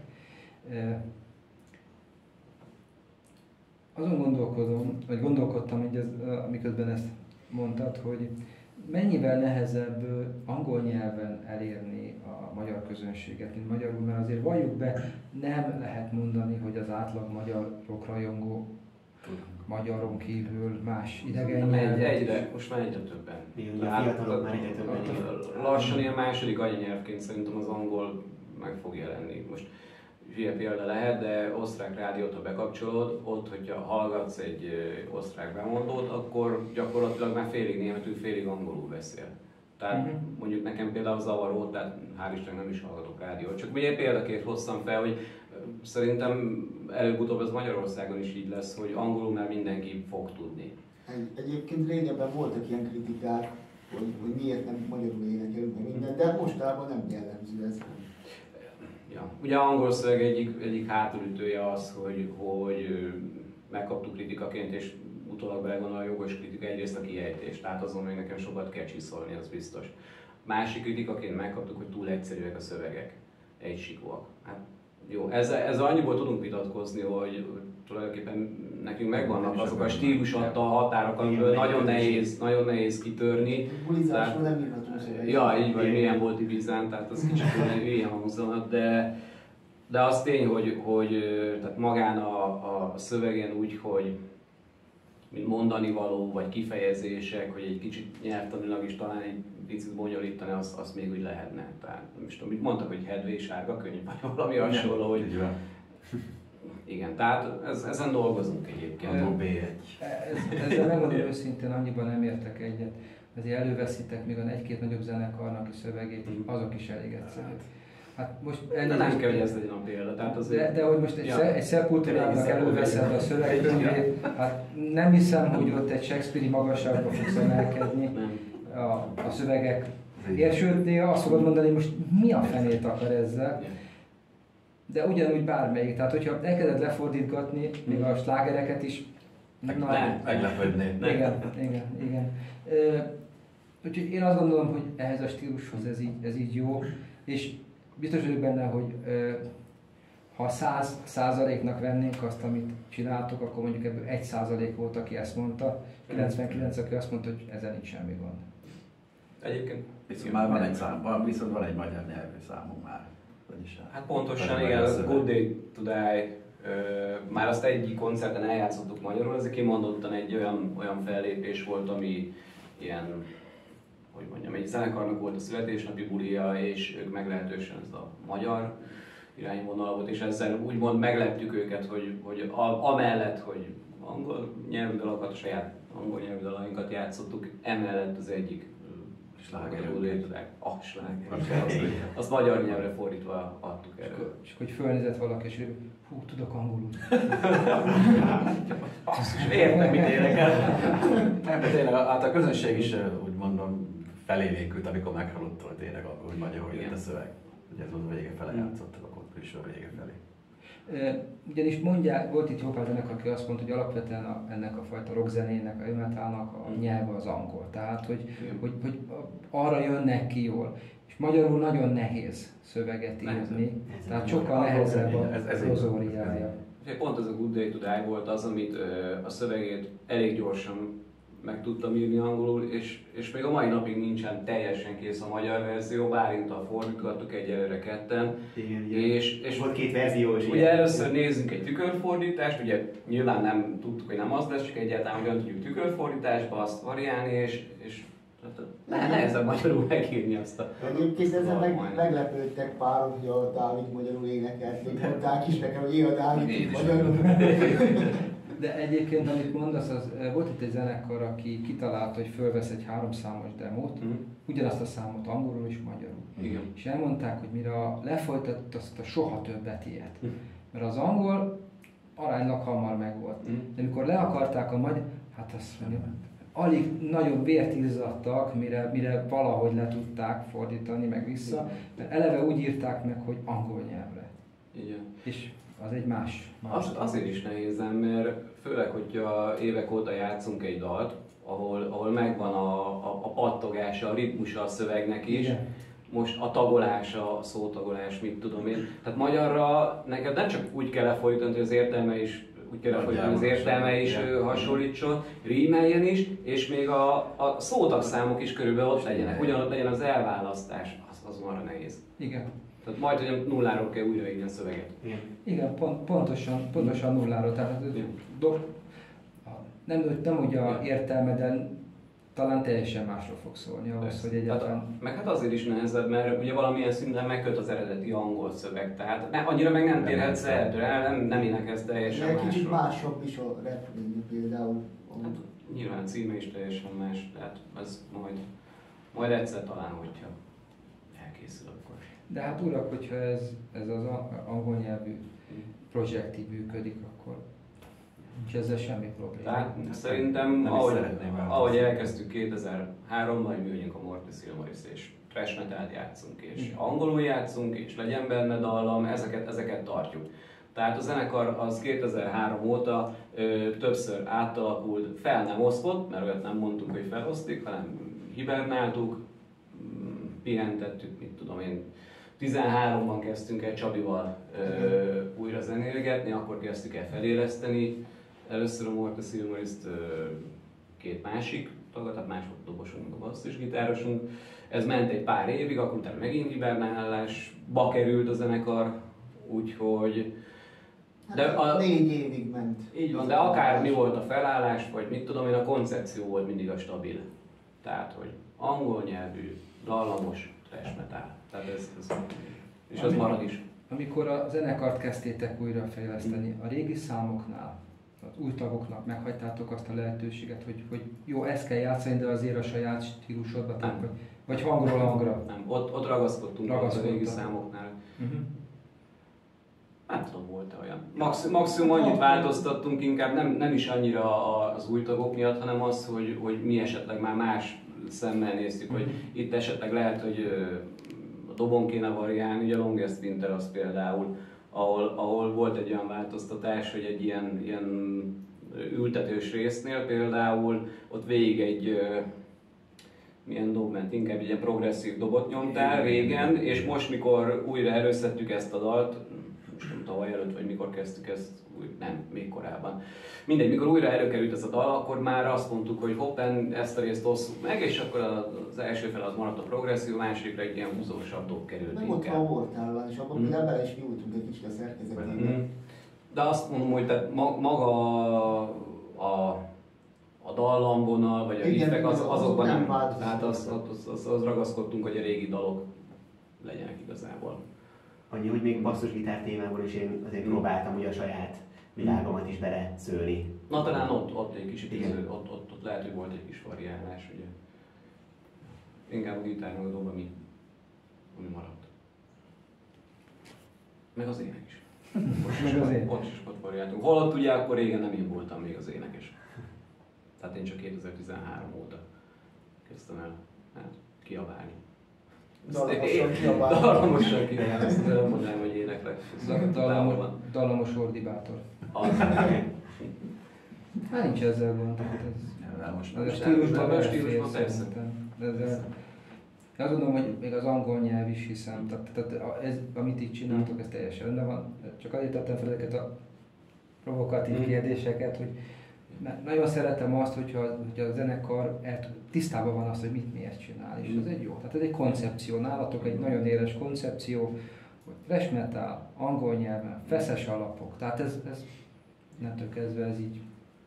Azon gondolkodom, vagy gondolkodtam, hogy ez, amiközben ezt mondtad, hogy mennyivel nehezebb angol nyelven elérni a magyar közönséget, mint magyarul, mert azért valljuk be, nem lehet mondani, hogy az átlag magyar rockrajongó magyaron kívül más idegen Egy, nyelvet. egyre, most már egyre többen. Igen, a fiatalok már egyre többen, igen. Lassan ilyen második anyanyelvként szerintem az angol meg fog jelenni. Most hülye példa lehet, de osztrák rádiót, ha bekapcsolod, ott, hogyha hallgatsz egy ö, osztrák bemondót, akkor gyakorlatilag már félig németül, félig angolul beszél. Tehát uh-huh. mondjuk nekem például zavaró, tehát hál' Istennek nem is hallgatok rádiót. Csak ugye példaként hoztam fel, hogy szerintem előbb-utóbb az Magyarországon is így lesz, hogy angolul már mindenki fog tudni. Egy, egyébként régebben voltak ilyen kritikák, hogy, hogy miért nem magyarul énekelünk meg minden, de mostában nem jellemző ez. Ja. Ugye a angol szöveg egyik, egyik hátulütője az, hogy, hogy megkaptuk kritikaként, és utólag belegondol a jogos kritika egyrészt a kiejtés, tehát azon még nekem sokat kell csiszolni, az biztos. Másik kritikaként megkaptuk, hogy túl egyszerűek a szövegek, egysikúak. Hát jó, ezzel, ezzel annyiból tudunk vitatkozni, hogy tulajdonképpen nekünk megvannak azok a stílus adta határok, amiből nagyon nehéz, nagyon nehéz kitörni. Bulizásról nem írhatunk szöveget. Ja, így vagy, milyen volt Ibizán, tehát az kicsit ilyen hangzanak, de, de az tény, hogy, hogy tehát magán a, a szövegen úgy, hogy mint mondani való, vagy kifejezések, hogy egy kicsit nyelvtanilag is talán egy picit bonyolítani, azt, azt még úgy lehetne. Tehát nem is tudom, mit mondtak, hogy Hedvé sárga könyv, vagy valami hasonló, hogy... Igen, tehát ez, ezen dolgozunk egyébként. A bé egy. Ez, ezzel megmondom őszintén, annyiban nem értek egyet. Azért előveszitek még a egy-két nagyobb zenekarnak a szövegét, azok is elég egyszerűek. Hát most De nem kell, hogy ez legyen a példa. Tehát azért... de, de hogy most egy, Ja. ja. egy Sepulturának előveszed a szövegkönyvét, hát nem hiszem, hogy ott egy Shakespeare-i magasságba fogsz emelkedni Nem. a, a szövegek. És sőt, néha azt fogod mondani, most mi a fenét akar ezzel? De ugyanúgy bármelyik. Tehát, hogyha elkezded lefordítgatni, még a slágereket is, Meg, na, nem, meglepődnéd. igen, igen, igen. Ö, úgyhogy én azt gondolom, hogy ehhez a stílushoz ez így, ez így jó, és biztos vagyok benne, hogy ö, ha száz százaléknak vennénk azt, amit csináltok, akkor mondjuk ebből egy százalék volt, aki ezt mondta, kilencvenkilenc, aki azt mondta, hogy ezzel nincs semmi gond. Egyébként... Viszont már van egy szám, van, viszont van egy magyar nyelvű számunk már. Vagyis Hát pontosan, Vagy igen, a az szöveg. Good Day to Die, ö, már azt egyik koncerten eljátszottuk magyarul, ez kimondottan egy olyan, olyan fellépés volt, ami ilyen, hogy mondjam, egy zenekarnak volt a születésnapi bulia, és ők meglehetősen ez a magyar irányvonal volt, és ezzel úgymond megleptük őket, hogy, hogy a, amellett, hogy angol nyelvű dalokat, a saját angol nyelvű dalainkat játszottuk, emellett az egyik Sláger. a sláger. Azt magyar nyelvre fordítva adtuk elő. És hogy fölnézett valaki, és ő, hú, tudok angolul. Basszus, értem, mit énekel. Nem, de tényleg hát a közönség is úgy mondom felélénkült, amikor meghallotta, hogy tényleg akkor, hogy magyarul jött a szöveg. Ugye ez volt a vége fele játszottak, akkor külső vége felé. Ugyanis mondják, volt itt jó pár zenekar, aki azt mondta, hogy alapvetően a, ennek a fajta rockzenének, a metalnak a nyelve az angol. Tehát, hogy, hogy, hogy arra jönnek ki jól. És magyarul nagyon nehéz szöveget írni, tehát sokkal nehezebb a Ez- ez így. prozóriája. Pont ez a Good Day to Die volt az, amit ö, a szövegét elég gyorsan meg tudtam írni angolul, és, és még a mai napig nincsen teljesen kész a magyar verzió, Bálinttal fordítgattuk egyelőre ketten. Igen, igen. És, és Volt két verzió is. ugye először nézzünk egy tükörfordítást, ugye nyilván nem tudtuk, hogy nem az lesz, csak egyáltalán hogyan tudjuk tükörfordításba azt variálni, és, és ne, nehezebb magyarul megírni azt a... Egyébként ezzel meg, Majdnem. meglepődtek páron, hogy a Dávid magyarul énekelt. Még mondták is nekem, hogy én a Dávid Én is. magyarul. De egyébként, amit mondasz, az, volt itt egy zenekar, aki kitalálta, hogy fölvesz egy háromszámos demót, Mhm. ugyanazt a számot angolul és magyarul. Igen. És elmondták, hogy mire a- lefolytatott, azt a soha többet ilyet. Mhm. Mert az angol aránylag hamar megvolt. Mhm. De amikor le akarták a magyar, hát azt mondja, alig nagyon vért izzadtak, mire, mire valahogy le tudták fordítani, meg vissza, mert eleve úgy írták meg, hogy angol nyelvre. Igen. És az egy más. más Az, azért is nehéz, mert főleg, hogyha évek óta játszunk egy dalt, ahol, ahol megvan a, a, a pattogása, a ritmusa a szövegnek is, Igen. most a tagolása, a szótagolás, mit tudom én. Tehát magyarra neked nem csak úgy kell lefolytani, hogy az értelme is úgy kell lefolytani, az értelme is Igen. hasonlítson, rímeljen is, és még a, a szótagszámok is körülbelül ott legyenek, ugyanott legyen az elválasztás, az, az marra nehéz. Igen. Tehát majd, hogy nulláról kell újraírni a szöveget. Igen. Igen, pont, pontosan, pontosan nulláról. Tehát ez Igen. do, nem, nem úgy a értelme, de talán teljesen másról fog szólni ahhoz, Persze. hogy egyáltalán... Hát, meg hát azért is nehezebb, mert ugye valamilyen szinten megköt az eredeti angol szöveg, tehát ne, annyira meg nem térhetsz el, tőle, nem, nem énekelsz teljesen Egy kicsit másról. másabb is a refrén például. Hát, nyilván a címe is teljesen más, tehát ez majd, majd egyszer talán, hogyha elkészül akkor. De hát urak, hogyha ez, ez az a- angol nyelvű projekt így működik, akkor nincs ezzel semmi probléma. Tehát szerintem, Nem is ahogy, szeretném változni. ahogy elkezdtük kétezer-háromban, hogy mi vagyunk a Mortis Ilmaris és thrash metalt játszunk, és Igen. angolul játszunk, és legyen benne dallam, ezeket, ezeket tartjuk. Tehát a zenekar az kétezer-három óta ö, többször átalakult, fel nem osztott, mert olyat nem mondtuk, hogy felosztik, hanem hibernáltuk, mm, pihentettük, mit tudom én. tizenháromban kezdtünk el Csabival ö, újra zenélgetni, akkor kezdtük el feléleszteni. Először a Mortis Ilmariszt ö, két másik tagot, tehát más volt a dobosunk, a basszusgitárosunk. Ez ment egy pár évig, akkor utána megint hibernálásba került a zenekar, úgyhogy... De De a- négy évig ment. Így van, de akár mi volt a felállás, vagy mit tudom én, a koncepció volt mindig a stabil. Tehát, hogy angol nyelvű, dallamos, thrash metal. Tehát ez, ez, és az marad is. Amikor a zenekart kezdtétek újra fejleszteni, a régi számoknál, az új tagoknak meghagytátok azt a lehetőséget, hogy, hogy jó, ezt kell játszani, de azért a saját stílusodba, tehát, Nem. hogy Vagy hangról hangra? Nem, ott, ott ragaszkodtunk a régi számoknál. Uh-huh. Nem tudom, volt-e olyan. Maxi, maximum annyit változtattunk, inkább nem, nem is annyira az új tagok miatt, hanem az, hogy, hogy mi esetleg már más szemmel néztük, hogy itt esetleg lehet, hogy a dobon kéne variálni, ugye a Longest Winter az például, ahol, ahol volt egy olyan változtatás, hogy egy ilyen, ilyen ültetős résznél például ott végig egy milyen dob ment, inkább egy ilyen progresszív dobot nyomtál régen, és most mikor újra előszedtük ezt a dalt, most nem tavaly előtt, vagy mikor kezdtük ezt, nem, még korábban. Mindegy, mikor újra előkerült ez a dal, akkor már azt mondtuk, hogy hoppen, ezt a részt osszuk meg, és akkor az első fel az maradt a progresszív, a másodikra egy ilyen húzósabb dob került nem ott inkább. a voltál, és abban például bele is nyújtunk egy kicsit a szerkezetébe. Mm. De azt mondom, hogy tehát maga a, a dallamvonal, vagy a riffek, az, azokban nem, nem változott. tehát az, az, az, az ragaszkodtunk, hogy a régi dalok legyenek igazából. Annyi, hogy még basszusgitár témából is én azért Mm. próbáltam ugye a saját világomat is bele szőni. Na talán ott, ott egy kicsit, Igen. iző, ott, ott, ott lehet, hogy volt egy kis variálás, ugye. Inkább a gitár meg a dob, ami, ami maradt. Meg az ének is. Ott Meg is, az ének. ott is ott variáltunk. Holott ugye akkor régen nem én voltam még az énekes. Tehát én csak kétezer-tizenhárom óta kezdtem el hát, kiabálni. Dalamosan kiabálni. Dalamosan kiabálni, ezt nem mondanám, hogy éneklek. Dallamos, dallamos ordibátor. Az. Hát nincs ezzel gond. Tehát ez, De most ez a már stílusban a belefér stílusban persze. szerintem. De ezzel, de azt gondolom, hogy még az angol nyelv is hiszem, tehát, tehát ez, amit itt csináltok, ez teljesen rendben van. Csak azért tettem fel ezeket a provokatív Mm. kérdéseket, hogy mert nagyon szeretem azt, hogyha, hogyha a zenekar el, tisztában van azt, hogy mit miért csinál, és Mm. ez egy jó. Tehát ez egy koncepció, nálatok egy nagyon éles koncepció, hogy thrash metal, angol nyelven, feszes alapok, tehát ez, ez nettől kezdve ez így.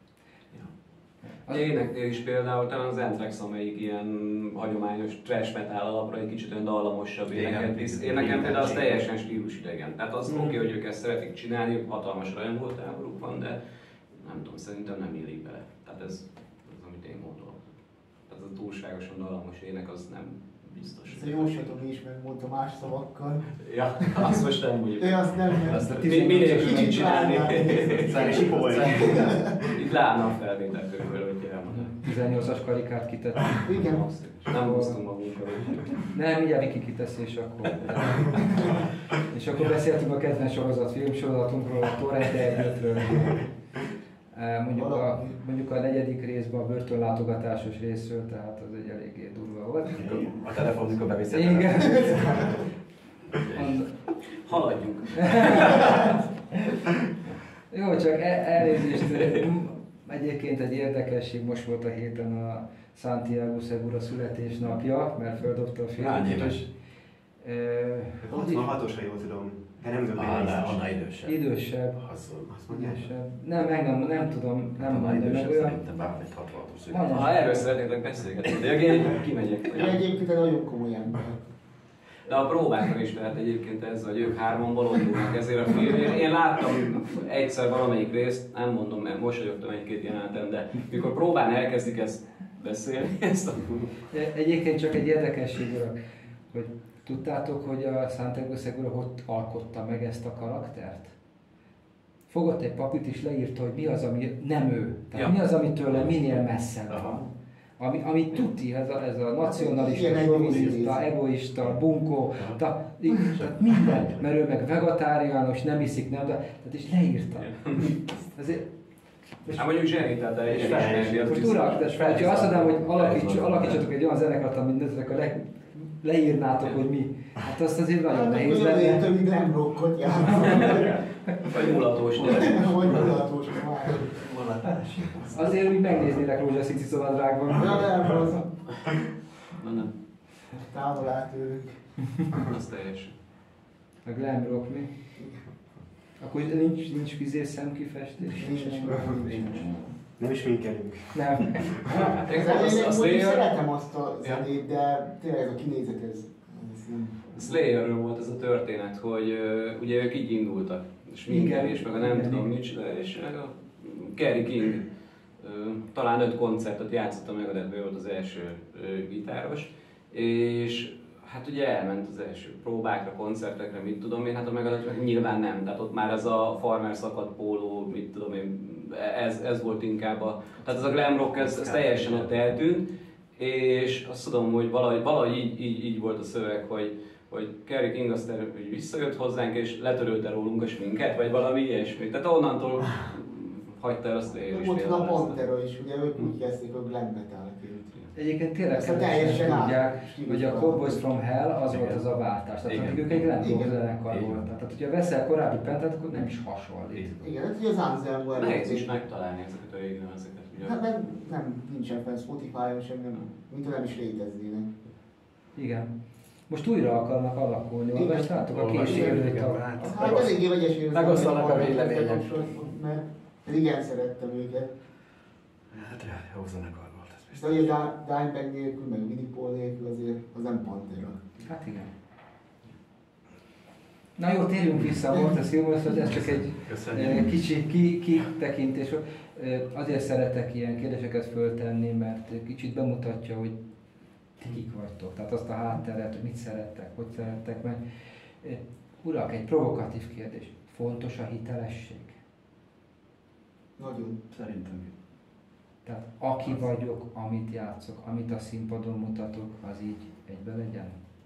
Az éneknél is például talán az Anthrax, amelyik ilyen hagyományos trash metal alapra egy kicsit olyan dallamosabb Igen. éneket visz. Én nekem például az teljesen stílusidegen. Tehát az oké, okay, hogy ők ezt szeretik csinálni, hatalmas rajongótáboruk van, de nem tudom, szerintem nem illik bele. Tehát ez az, amit én gondolok. Tehát az a túlságosan dallamos ének, az nem biztos. Ez a jóslatom is megmondta más szavakkal. Ja, azt most nem mondjuk. Ő azt nem Azt a Mi- Minél Kicsit kicsit csinálni. csinálni. Sipolni. Itt látna a felvétel körülbelül, hogy elmondom. tizennyolcas karikát kitett. Igen. Nem hoztunk magunkra. Nem, mindjárt Viki kiteszi, és akkor... és akkor beszéltünk a kedvenc sorozat, filmsorozatunkról, a Torrent egyötről. Mondjuk a, mondjuk a negyedik részben a börtönlátogatásos részről, tehát az egy eléggé durva volt. A telefonunk a beviszed. Igen. Haladjunk. Jó, csak el, elnézést. Egyébként egy érdekesség, most volt a héten a Santiago Segura születésnapja, mert feldobta a filmet. Hány éves? hatvanhatos, ha jól tudom. De nem tudom, Ah, hogy de biztos. annál idősebb. Idősebb. Azzal. Azt mondják? Idősebb. Nem, meg nem, nem tudom, nem Annál mondom meg idősebb olyan. szerintem bármit hatvanhatos Van. születés. Ha erről szeretnétek beszélgetni, de én kimegyek. Ő egyébként egy nagyon komoly ember. De a próbákon is lehet egyébként ez, hogy ők hárman bolondulnak ezért a filmért. Én láttam egyszer valamelyik részt, nem mondom, mert mosolyogtam egy-két jeleneten, de mikor próbán elkezdik ezt beszélni, ezt a... Egyébként csak egy érdekesség, urak, hogy tudtátok, hogy a Santiago Segura hogy alkotta meg ezt a karaktert? Fogott egy papírt és leírta, hogy mi az, ami nem ő. Tehát Ja. mi az, ami tőle minél messzebb Aha. van. Ami, ami tuti, ez a, ez a nacionalista, Ilyen soviniszta, egoista. egoista, bunkó, ta, tehát minden, mert ő meg vegetáriánus, nem iszik, nem, de, tehát is leírta. Ezért, Hát mondjuk zseni, tehát egy felismerni az most biztos. urak, de ha azt mondanám, hogy alakíts, alakítsatok egy olyan zenekart, amit ezek a leg, leírnátok, hogy mi, hát azt azért nagyon Hát nehéz akkor én lenne. többi glam rockot játszom. Vagy mulatós gyerek. Vagy mulatós már. Azért úgy megnéznélek rózsaszín ciszonadrágban. Ja nem, az Na nem, távol átőrünk. az teljesen. A glam rock mi? Akkor nincs, nincs vizé szemkifestés? Nincs. Nem is minkelünk. Nem. Ez Az, én az mondjuk Slayer, szeretem azt a zenét, de tényleg ez a kinézet, ez, ez nem... Slayerről volt ez a történet, hogy uh, ugye ők így indultak. És minden, és meg a nem Igen. tudom micsoda, és uh, Kerry King uh, talán öt koncertet játszott a Megadethből, volt az első uh, gitáros, és hát ugye elment az első próbákra, koncertekre, mit tudom én, hát a Megadeth meg nyilván nem, tehát ott már ez a farmer szakadt póló, mit tudom én, ez, ez volt inkább a, tehát ez a glam rock, ez, ez teljesen ott eltűnt, és azt tudom, hogy valahogy, valahogy így, így, így volt a szöveg, hogy hogy Kerry King aztán visszajött hozzánk és letörölte rólunk a sminket, vagy valami ilyesmi. Tehát onnantól hagyta el azt, hogy én is Ott van a például Pantera is, ugye ők úgy kezdték, hogy glam metal-ként. Egyébként tényleg Aztán kevesen teljesen tudják, át- hogy a Cowboys from Hell az volt az a váltás. Tehát Igen. amíg ők egy glam rock Igen. zenekar Igen. voltak. Tehát hogyha veszel korábbi pentát, akkor nem is hasonlít. Igen, hát ugye az Anselmo nehéz is megtalálni ezeket a régi nevezeket. Hát nem, nem, nincsen fenn Spotify-on sem, nem, mint ha nem is léteznének. Igen. Most újra akarnak alakulni, Igen. olvastátok a Olvastam, később igen, a... hát. Hát eléggé vegyes érzem. Megoszlanak a vélemények. Mert pedig igen szerettem őket. Hát jó zenekar volt ez De biztos. ugye Dimebag nélkül, meg Winnie Paul nélkül azért az nem Pantera. Hát igen. Na jó, térjünk vissza a Mortis Humorhoz, hogy ez csak egy Köszönjük. eh, kicsi ki- kitekintés. Eh, Azért szeretek ilyen kérdéseket föltenni, mert kicsit bemutatja, hogy ti kik vagytok. Tehát azt a hátteret, hogy mit szerettek, hogy szerettek meg. Eh, Urak, egy provokatív kérdés. Fontos a hitelesség? Nagyon. Szerintem. Tehát aki vagyok, amit játszok, amit a színpadon mutatok, az így egybe legyen?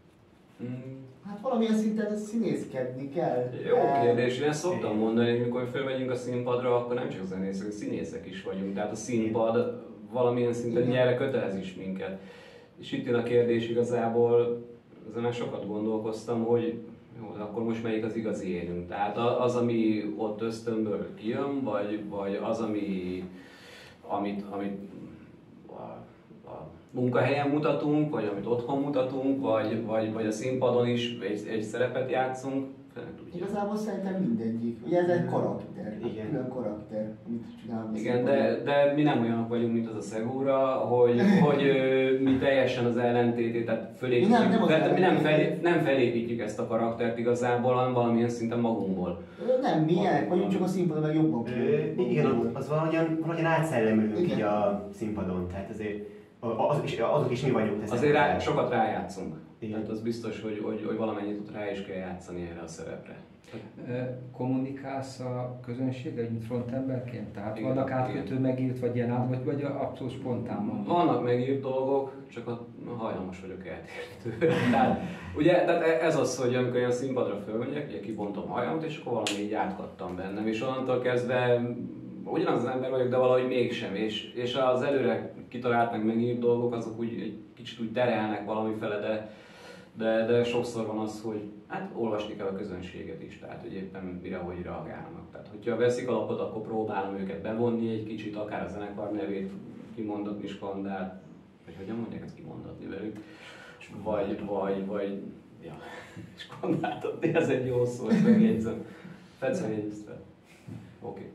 Mm, Hát valamilyen szinten színészkedni kell. Jó de- kérdés, én ezt szoktam mondani, hogy mikor fölmegyünk a színpadra, akkor nem csak zenészek, színészek is vagyunk. Tehát a színpad valamilyen szinten Igen. erre kötelez is minket. És itt jön a kérdés igazából, ezen már sokat gondolkoztam, hogy jó, de akkor most melyik az igazi énünk? Tehát az, ami ott ösztönből kijön, vagy, vagy az, ami, amit, amit a, a munkahelyen mutatunk, vagy amit otthon mutatunk, vagy, vagy, vagy a színpadon is egy, egy szerepet játszunk. Fene tudja. Igazából szerintem mindegyik. Ugye ez egy karakter, Igen. külön karakter, amit csinálunk. Igen, de, de mi nem olyanok vagyunk, mint az a Szegúra, hogy, hogy ö, mi teljesen az ellentétét, tehát fölépítjük, Mi nem, nem az tehát mi nem, ellentétét. felé, nem felépítjük ezt a karaktert igazából, hanem valamilyen szinten magunkból. Ö, Nem, mi ilyenek vagyunk, csak a színpadon meg jobban Ö, igen, kijövünk. az valahogyan, valahogyan átszellemülünk Igen. így a színpadon, tehát azért a- azok is, azok is mi vagyunk. teszem Azért rá, hozzá. sokat rájátszunk. Igen. Tehát az biztos, hogy, hogy, hogy valamennyit ott rá is kell játszani erre a szerepre. Eh, Kommunikálsz a közönséggel, mint frontemberként? Tehát Igen, vannak átkötő igen. megírt, vagy ilyen át, vagy, vagy abszolút spontán mondod? Vannak megírt dolgok, csak a hajlamos vagyok eltérni tőle. Tehát, ugye, tehát ez az, hogy amikor én a színpadra fölmegyek, ugye kibontom a hajamat, és akkor valami így átkattam bennem, és onnantól kezdve ugyanaz az ember vagyok, de valahogy mégsem, és, és az előre kitalált meg megírt dolgok, azok úgy egy kicsit úgy terelnek valamifele, de, de, de sokszor van az, hogy hát olvasni kell a közönséget is, tehát hogy éppen mire, hogy reagálnak. Tehát hogyha veszik alapot, akkor próbálom őket bevonni egy kicsit, akár a zenekar nevét kimondatni, skandál, vagy hogyan mondják ezt kimondatni velük, vagy, vagy, vagy, ja, skandált adni, ez egy jó szó, ezt megjegyzem. Fetsz megjegyezte. Oké.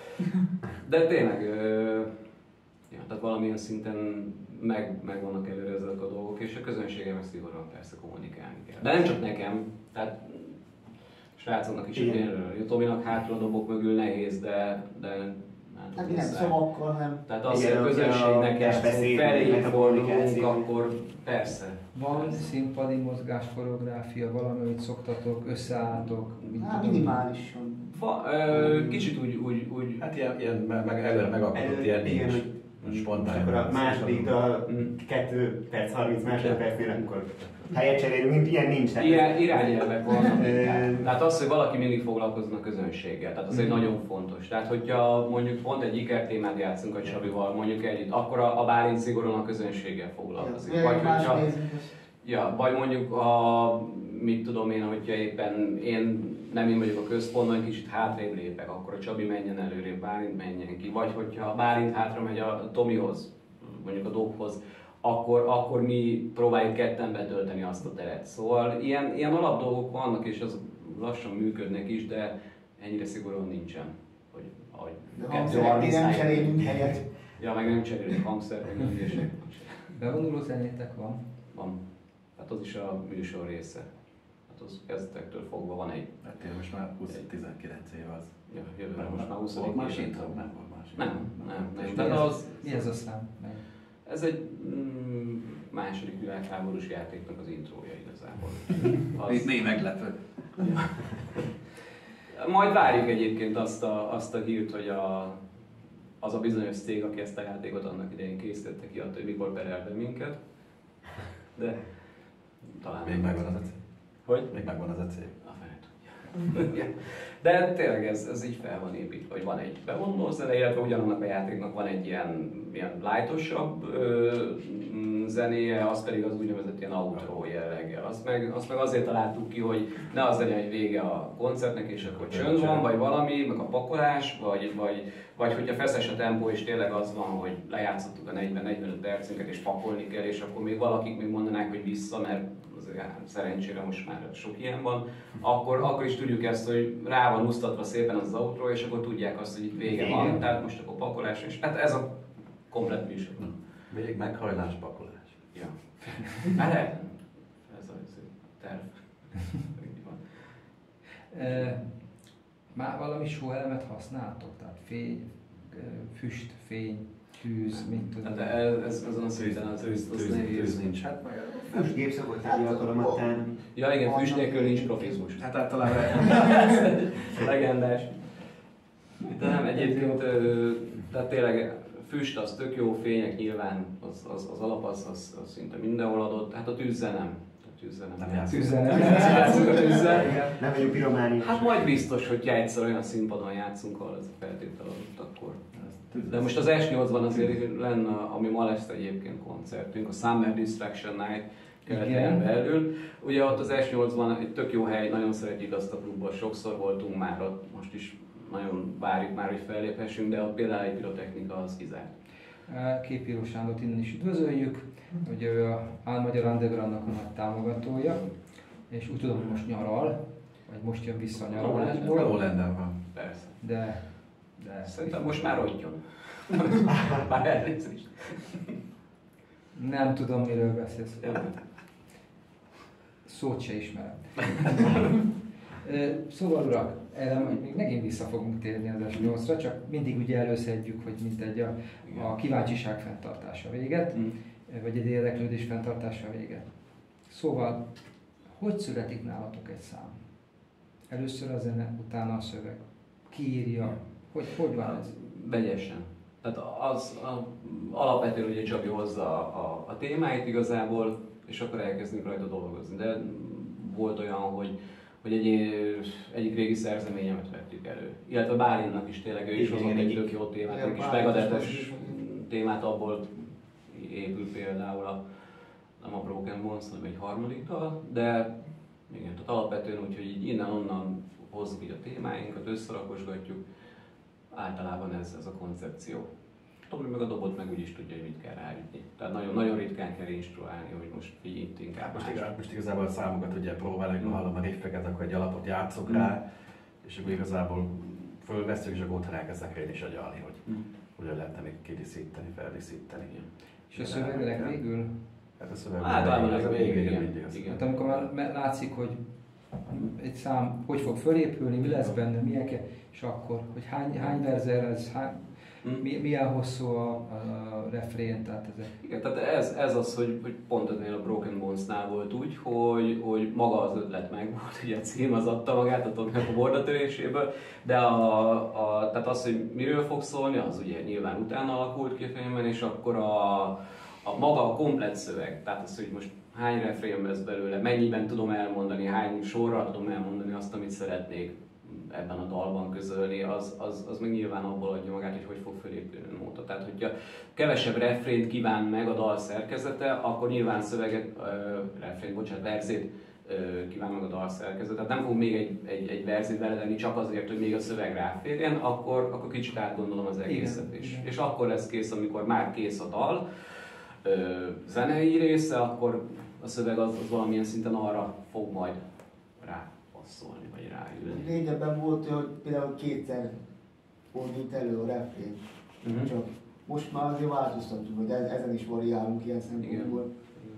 De tényleg, ö, ja, tehát valamilyen szinten meg, meg vannak előre ezek a dolgok, és a közönséggel meg szigorúan persze kommunikálni kell. De nem csak nekem, tehát srácoknak is, Igen. hogy Tominak hátra a dobok mögül nehéz, de, de hát, Hát mi nem szavakkal, hanem tehát az, hogy Igen, a a közönségnek játszunk, testbeszéd, felé meg a fordulunk, kommunikáció. akkor persze. Van színpadi mozgás, koreográfia, valami, amit szoktatok, összeálltok? mint hát tudom. minimálisan. Va, ö, kicsit úgy, úgy, úgy Hát ilyen, ilyen meg, meg előre megalkotott Elő- ilyen igen, nincs. hogy- Spontán. És akkor a második a Mm. kettő perc, harminc másodpercnél, akkor helyet cserélünk, mint ilyen nincs. tehát- Ilyen irányelvek vannak. Ö, Tehát az, hogy valaki mindig foglalkozzon a közönséggel, tehát az egy nagyon fontos. Tehát, hogyha mondjuk pont egy ikertémát játszunk a Csabival, mondjuk együtt, akkor a, a Bálint szigorúan a közönséggel foglalkozik. Ja, Vagy, más hogyha, nézünk. ja, vagy mondjuk a, mit tudom én, hogyha éppen én nem én vagyok a központban, egy kicsit hátrébb lépek, akkor a Csabi menjen előrébb, Bálint menjen ki. Vagy hogyha a Bálint hátra megy a Tomihoz, mondjuk a Dobhoz, akkor, akkor mi próbáljuk ketten betölteni azt a teret. Szóval ilyen, ilyen alap dolgok vannak, és az lassan működnek is, de ennyire szigorúan nincsen. Hogy, ahogy De kettő hangszereknél harminc nem nál- cserélünk helyet. Ja, meg nem cserélünk hangszer, meg nem ügyesek. Bevonuló zenétek van? Van. Hát az is a műsor része. Hát az kezdetektől fogva van egy, Hát én most már húsz-tizenkilenc év az. ja, jövőre most már huszadik Volt más éven intro? van. Nem volt más. Nem, nem, nem. És mi Tehát ez, az, mi ez a szám? Mely? Ez egy mm, második világháborús játéknak az intrója igazából. Az... Még meglepő. Majd várjuk egyébként azt a, azt a hírt, hogy a, az a bizonyos cég, aki ezt a játékot annak idején készítette ki, attól, hogy mikor perel be minket. De talán... Még megvan az a cég. Hogy? Még megvan az a cég. A fene tudja. De tényleg ez, ez így fel van építve, hogy van egy bevonó zene, illetve ugyanannak a játéknak van egy ilyen, ilyen lightosabb ö, zenéje, az pedig az úgynevezett ilyen outro jelleggel. Azt meg, azt meg azért találtuk ki, hogy ne az legyen egy vége a koncertnek, és akkor csönd van, vagy valami, meg a pakolás, vagy, vagy, vagy hogyha feszes a tempó, és tényleg az van, hogy lejátszottuk a negyven-negyvenöt percünket, és pakolni kell, és akkor még valakik még mondanák, hogy vissza, mert szerencsére most már sok ilyen van, akkor, akkor is tudjuk ezt, hogy rá van úsztatva szépen az outro, és akkor tudják azt, hogy itt vége van, igen. Tehát most akkor pakolás, és hát ez a komplet műsor. Még meghajlás, pakolás. Ja. Hát lehet. Ez a terv. e, már valami sóelemet használtok? Tehát fény, füst, fény, tűz, mint tudom. Hát ez, ez, azon a szinten az tűz, tűz, tűz nincs. Hát meg füstgép szokott egy alkalommal. Ja igen, füst nélkül nincs profizmus. Hát általában legendás. De nem, egyébként, tehát tényleg füst az tök jó, fények nyilván, az, az, az alap az, az, az szinte mindenhol adott, hát a tűzzel nem. A tűzzel nem. Nem játszunk. Tűzzel nem játszunk a tűzzel. Nem vagyunk pirománius. Hát majd biztos, hogyha egyszer olyan színpadon játszunk, ahol ez a feltétel adott, akkor. De most az es nyolcban azért lenne, ami ma lesz egyébként koncertünk, a Summer Distraction Night keretén belül. Ugye ott az es nyolcban egy tök jó hely, nagyon szeretjük azt a klubban, sokszor voltunk már ott, most is nagyon várjuk már, hogy felléphessünk, de ott például egy pirotechnika az kizárt. Képíró Sándort innen is üdvözöljük, ugye ő a Álmagyar Undergroundnak a nagy támogatója, és úgy tudom, hogy most nyaral, vagy most jön vissza a nyaralásból. Való lenne van. Persze. De, de... Szerintem most már rogyjon. Már elnézést. Nem tudom, miről beszélsz. Szót se ismerem. Szóval urak, erre még megint vissza fogunk térni az es nyolcra, csak mindig ugye előszedjük, hogy mint egy a, a kíváncsiság fenntartása véget, mm. vagy egy érdeklődés fenntartása véget. Szóval, hogy születik nálatok egy szám? Először a zene, utána a szöveg. Ki írja? Hogy, hogy van ez? Vegyesen. Tehát az a, alapvetően ugye Csabi hozza a, a, a témáit igazából, és akkor elkezdünk rajta dolgozni. De volt olyan, hogy hogy egy, egyik régi szerzeményemet vettük elő. Illetve Bálinnak is tényleg, ő is hozott egy tök jó témát, egy kis megadetes témát, abból épül például a, nem a Broken Bones, hanem egy harmadik dal, de igen, tehát alapvetően úgy, hogy így innen-onnan hozzuk így a témáinkat, összerakosgatjuk, általában ez, ez a koncepció. Tomi meg a dobot meg úgy is tudja, hogy mit kell ráütni. Tehát nagyon, nagyon ritkán kell instruálni, hogy most így itt inkább most, igaz, most igazából a számokat ugye próbáljuk, mm. hallom a riffeket, akkor egy alapot játszok mm. rá, és akkor igazából fölveszünk, és akkor ott elkezdek én is agyalni, hogy mm. hogyan lehetne még kidíszíteni, feldíszíteni. És a szövegleg végül? Hát a szövegleg általában ez a végül, mindig az. Hát amikor már látszik, hogy egy szám hogy fog fölépülni, mi lesz benne, milyen kell, és akkor, hogy hány, hány verzer ez, hány, Mi, milyen hosszú a, a refrén, tehát ezek? Igen, tehát ez, ez az, hogy, hogy pont ennél a Broken Bones-nál volt úgy, hogy, hogy maga az ötlet meg volt, ugye a cím az adta magát a Tominak a bordatöréséből, de a, a, tehát az, hogy miről fog szólni, az ugye nyilván utána alakult ki a filmben, és akkor a, a maga a komplet szöveg, tehát az, hogy most hány refrén lesz belőle, mennyiben tudom elmondani, hány sorral tudom elmondani azt, amit szeretnék ebben a dalban közölni, az, az, az meg nyilván abból adja magát, hogy hogy fog fölépülni a nóta. Tehát, hogyha kevesebb refrént kíván meg a dal szerkezete, akkor nyilván szöveget, uh, refrént, bocsánat, verzét uh, kíván meg a dal szerkezete. Tehát nem fog még egy, egy, egy verzét beletenni csak azért, hogy még a szöveg ráférjen, akkor, akkor kicsit átgondolom az egészet. És, és akkor lesz kész, amikor már kész a dal, uh, zenei része, akkor a szöveg az, az valamilyen szinten arra fog majd rá passzolni, vagy ráülni. Régebben volt, hogy például kétszer fordult elő a refrén. Uh-huh. Csak most már azért változtatunk, hogy ezen is variálunk ilyen szempontból.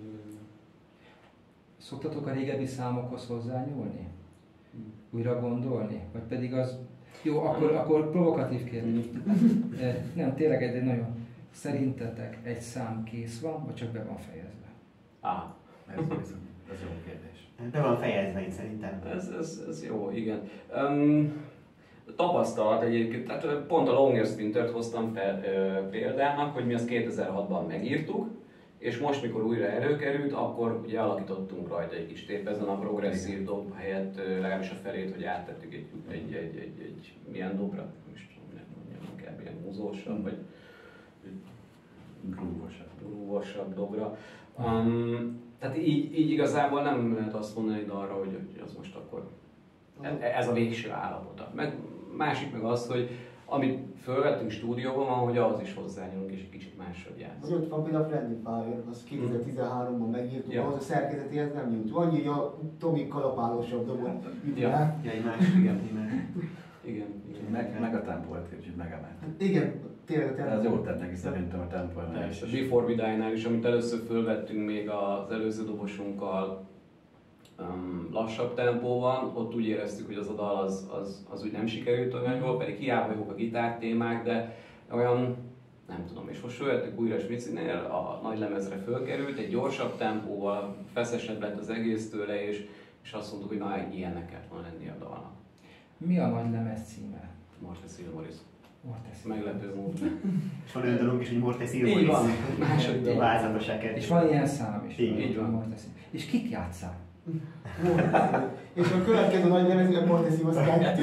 Szoktatok a régebbi számokhoz hozzányúlni? Újra gondolni? Vagy pedig az... Jó, akkor, akkor provokatív kérdés. Nem, tényleg egy nagyon... szerintetek egy szám kész van, vagy csak be van fejezve? Ah. Ez, ez, ez jó kérdés. Be van fejezve, én szerintem. Ez, ez, ez jó, igen. Um, tapasztalat egyébként, tehát pont a Longest Winter-t hoztam fel ö, példának, hogy mi azt kétezer-hatban megírtuk, és most, mikor újra előkerült, akkor ugye alakítottunk rajta egy kis tép, ezen a progresszív dob helyett ö, legalábbis a felét, hogy áttettük egy, egy, egy, egy, egy milyen dobra, most nem mondjam, inkább ilyen múzósabb, vagy Grúvosabb. grúvosabb dobra. Um, tehát így, így igazából nem lehet azt mondani arra, hogy, hogy az most akkor ez a végső állapota. Meg másik meg az, hogy amit fölvettünk stúdióban van, hogy ahhoz is hozzányúlunk és egy kicsit máshogy játszunk. Az ott van például a Friendly Fire, azt kétezer-tizenháromban megírtuk, Ja. ahhoz a szerkezetéhez nem nyújt. Annyi, hogy a Tomi kalapálósabb dobott Ja. rá. Ja, egy másik, igen. Igen, igen. Meg, meg a tempó egy kicsit megemelt. Igen, tényleg a De ez jót tett neki szerintem a tempó. Persze, Before We Die-nál is, amit először fölvettünk még az előző dobosunkkal um, lassabb tempóban, ott úgy éreztük, hogy az a dal az, az, az úgy nem sikerült olyan jól, pedig hiába jók a gitártémák, de olyan, nem tudom, és most fölvettük újra Smicinél, a nagy lemezre fölkerült, egy gyorsabb tempóval, feszesebb lett az egész tőle, és, és azt mondtuk, hogy na, ilyennek kellett volna lenni a dalnak. Mi a nagy lemez címe? Morte Silmoris. Mortes. Meglepő módon. És van olyan dolog is, hogy Morte Silmoris. Így van. Második. Változatos kettő. És van ilyen szám is. Így, így van. Mortes. És kik játsszák? És a következő nagy lemezünk a Morteszi az kettő.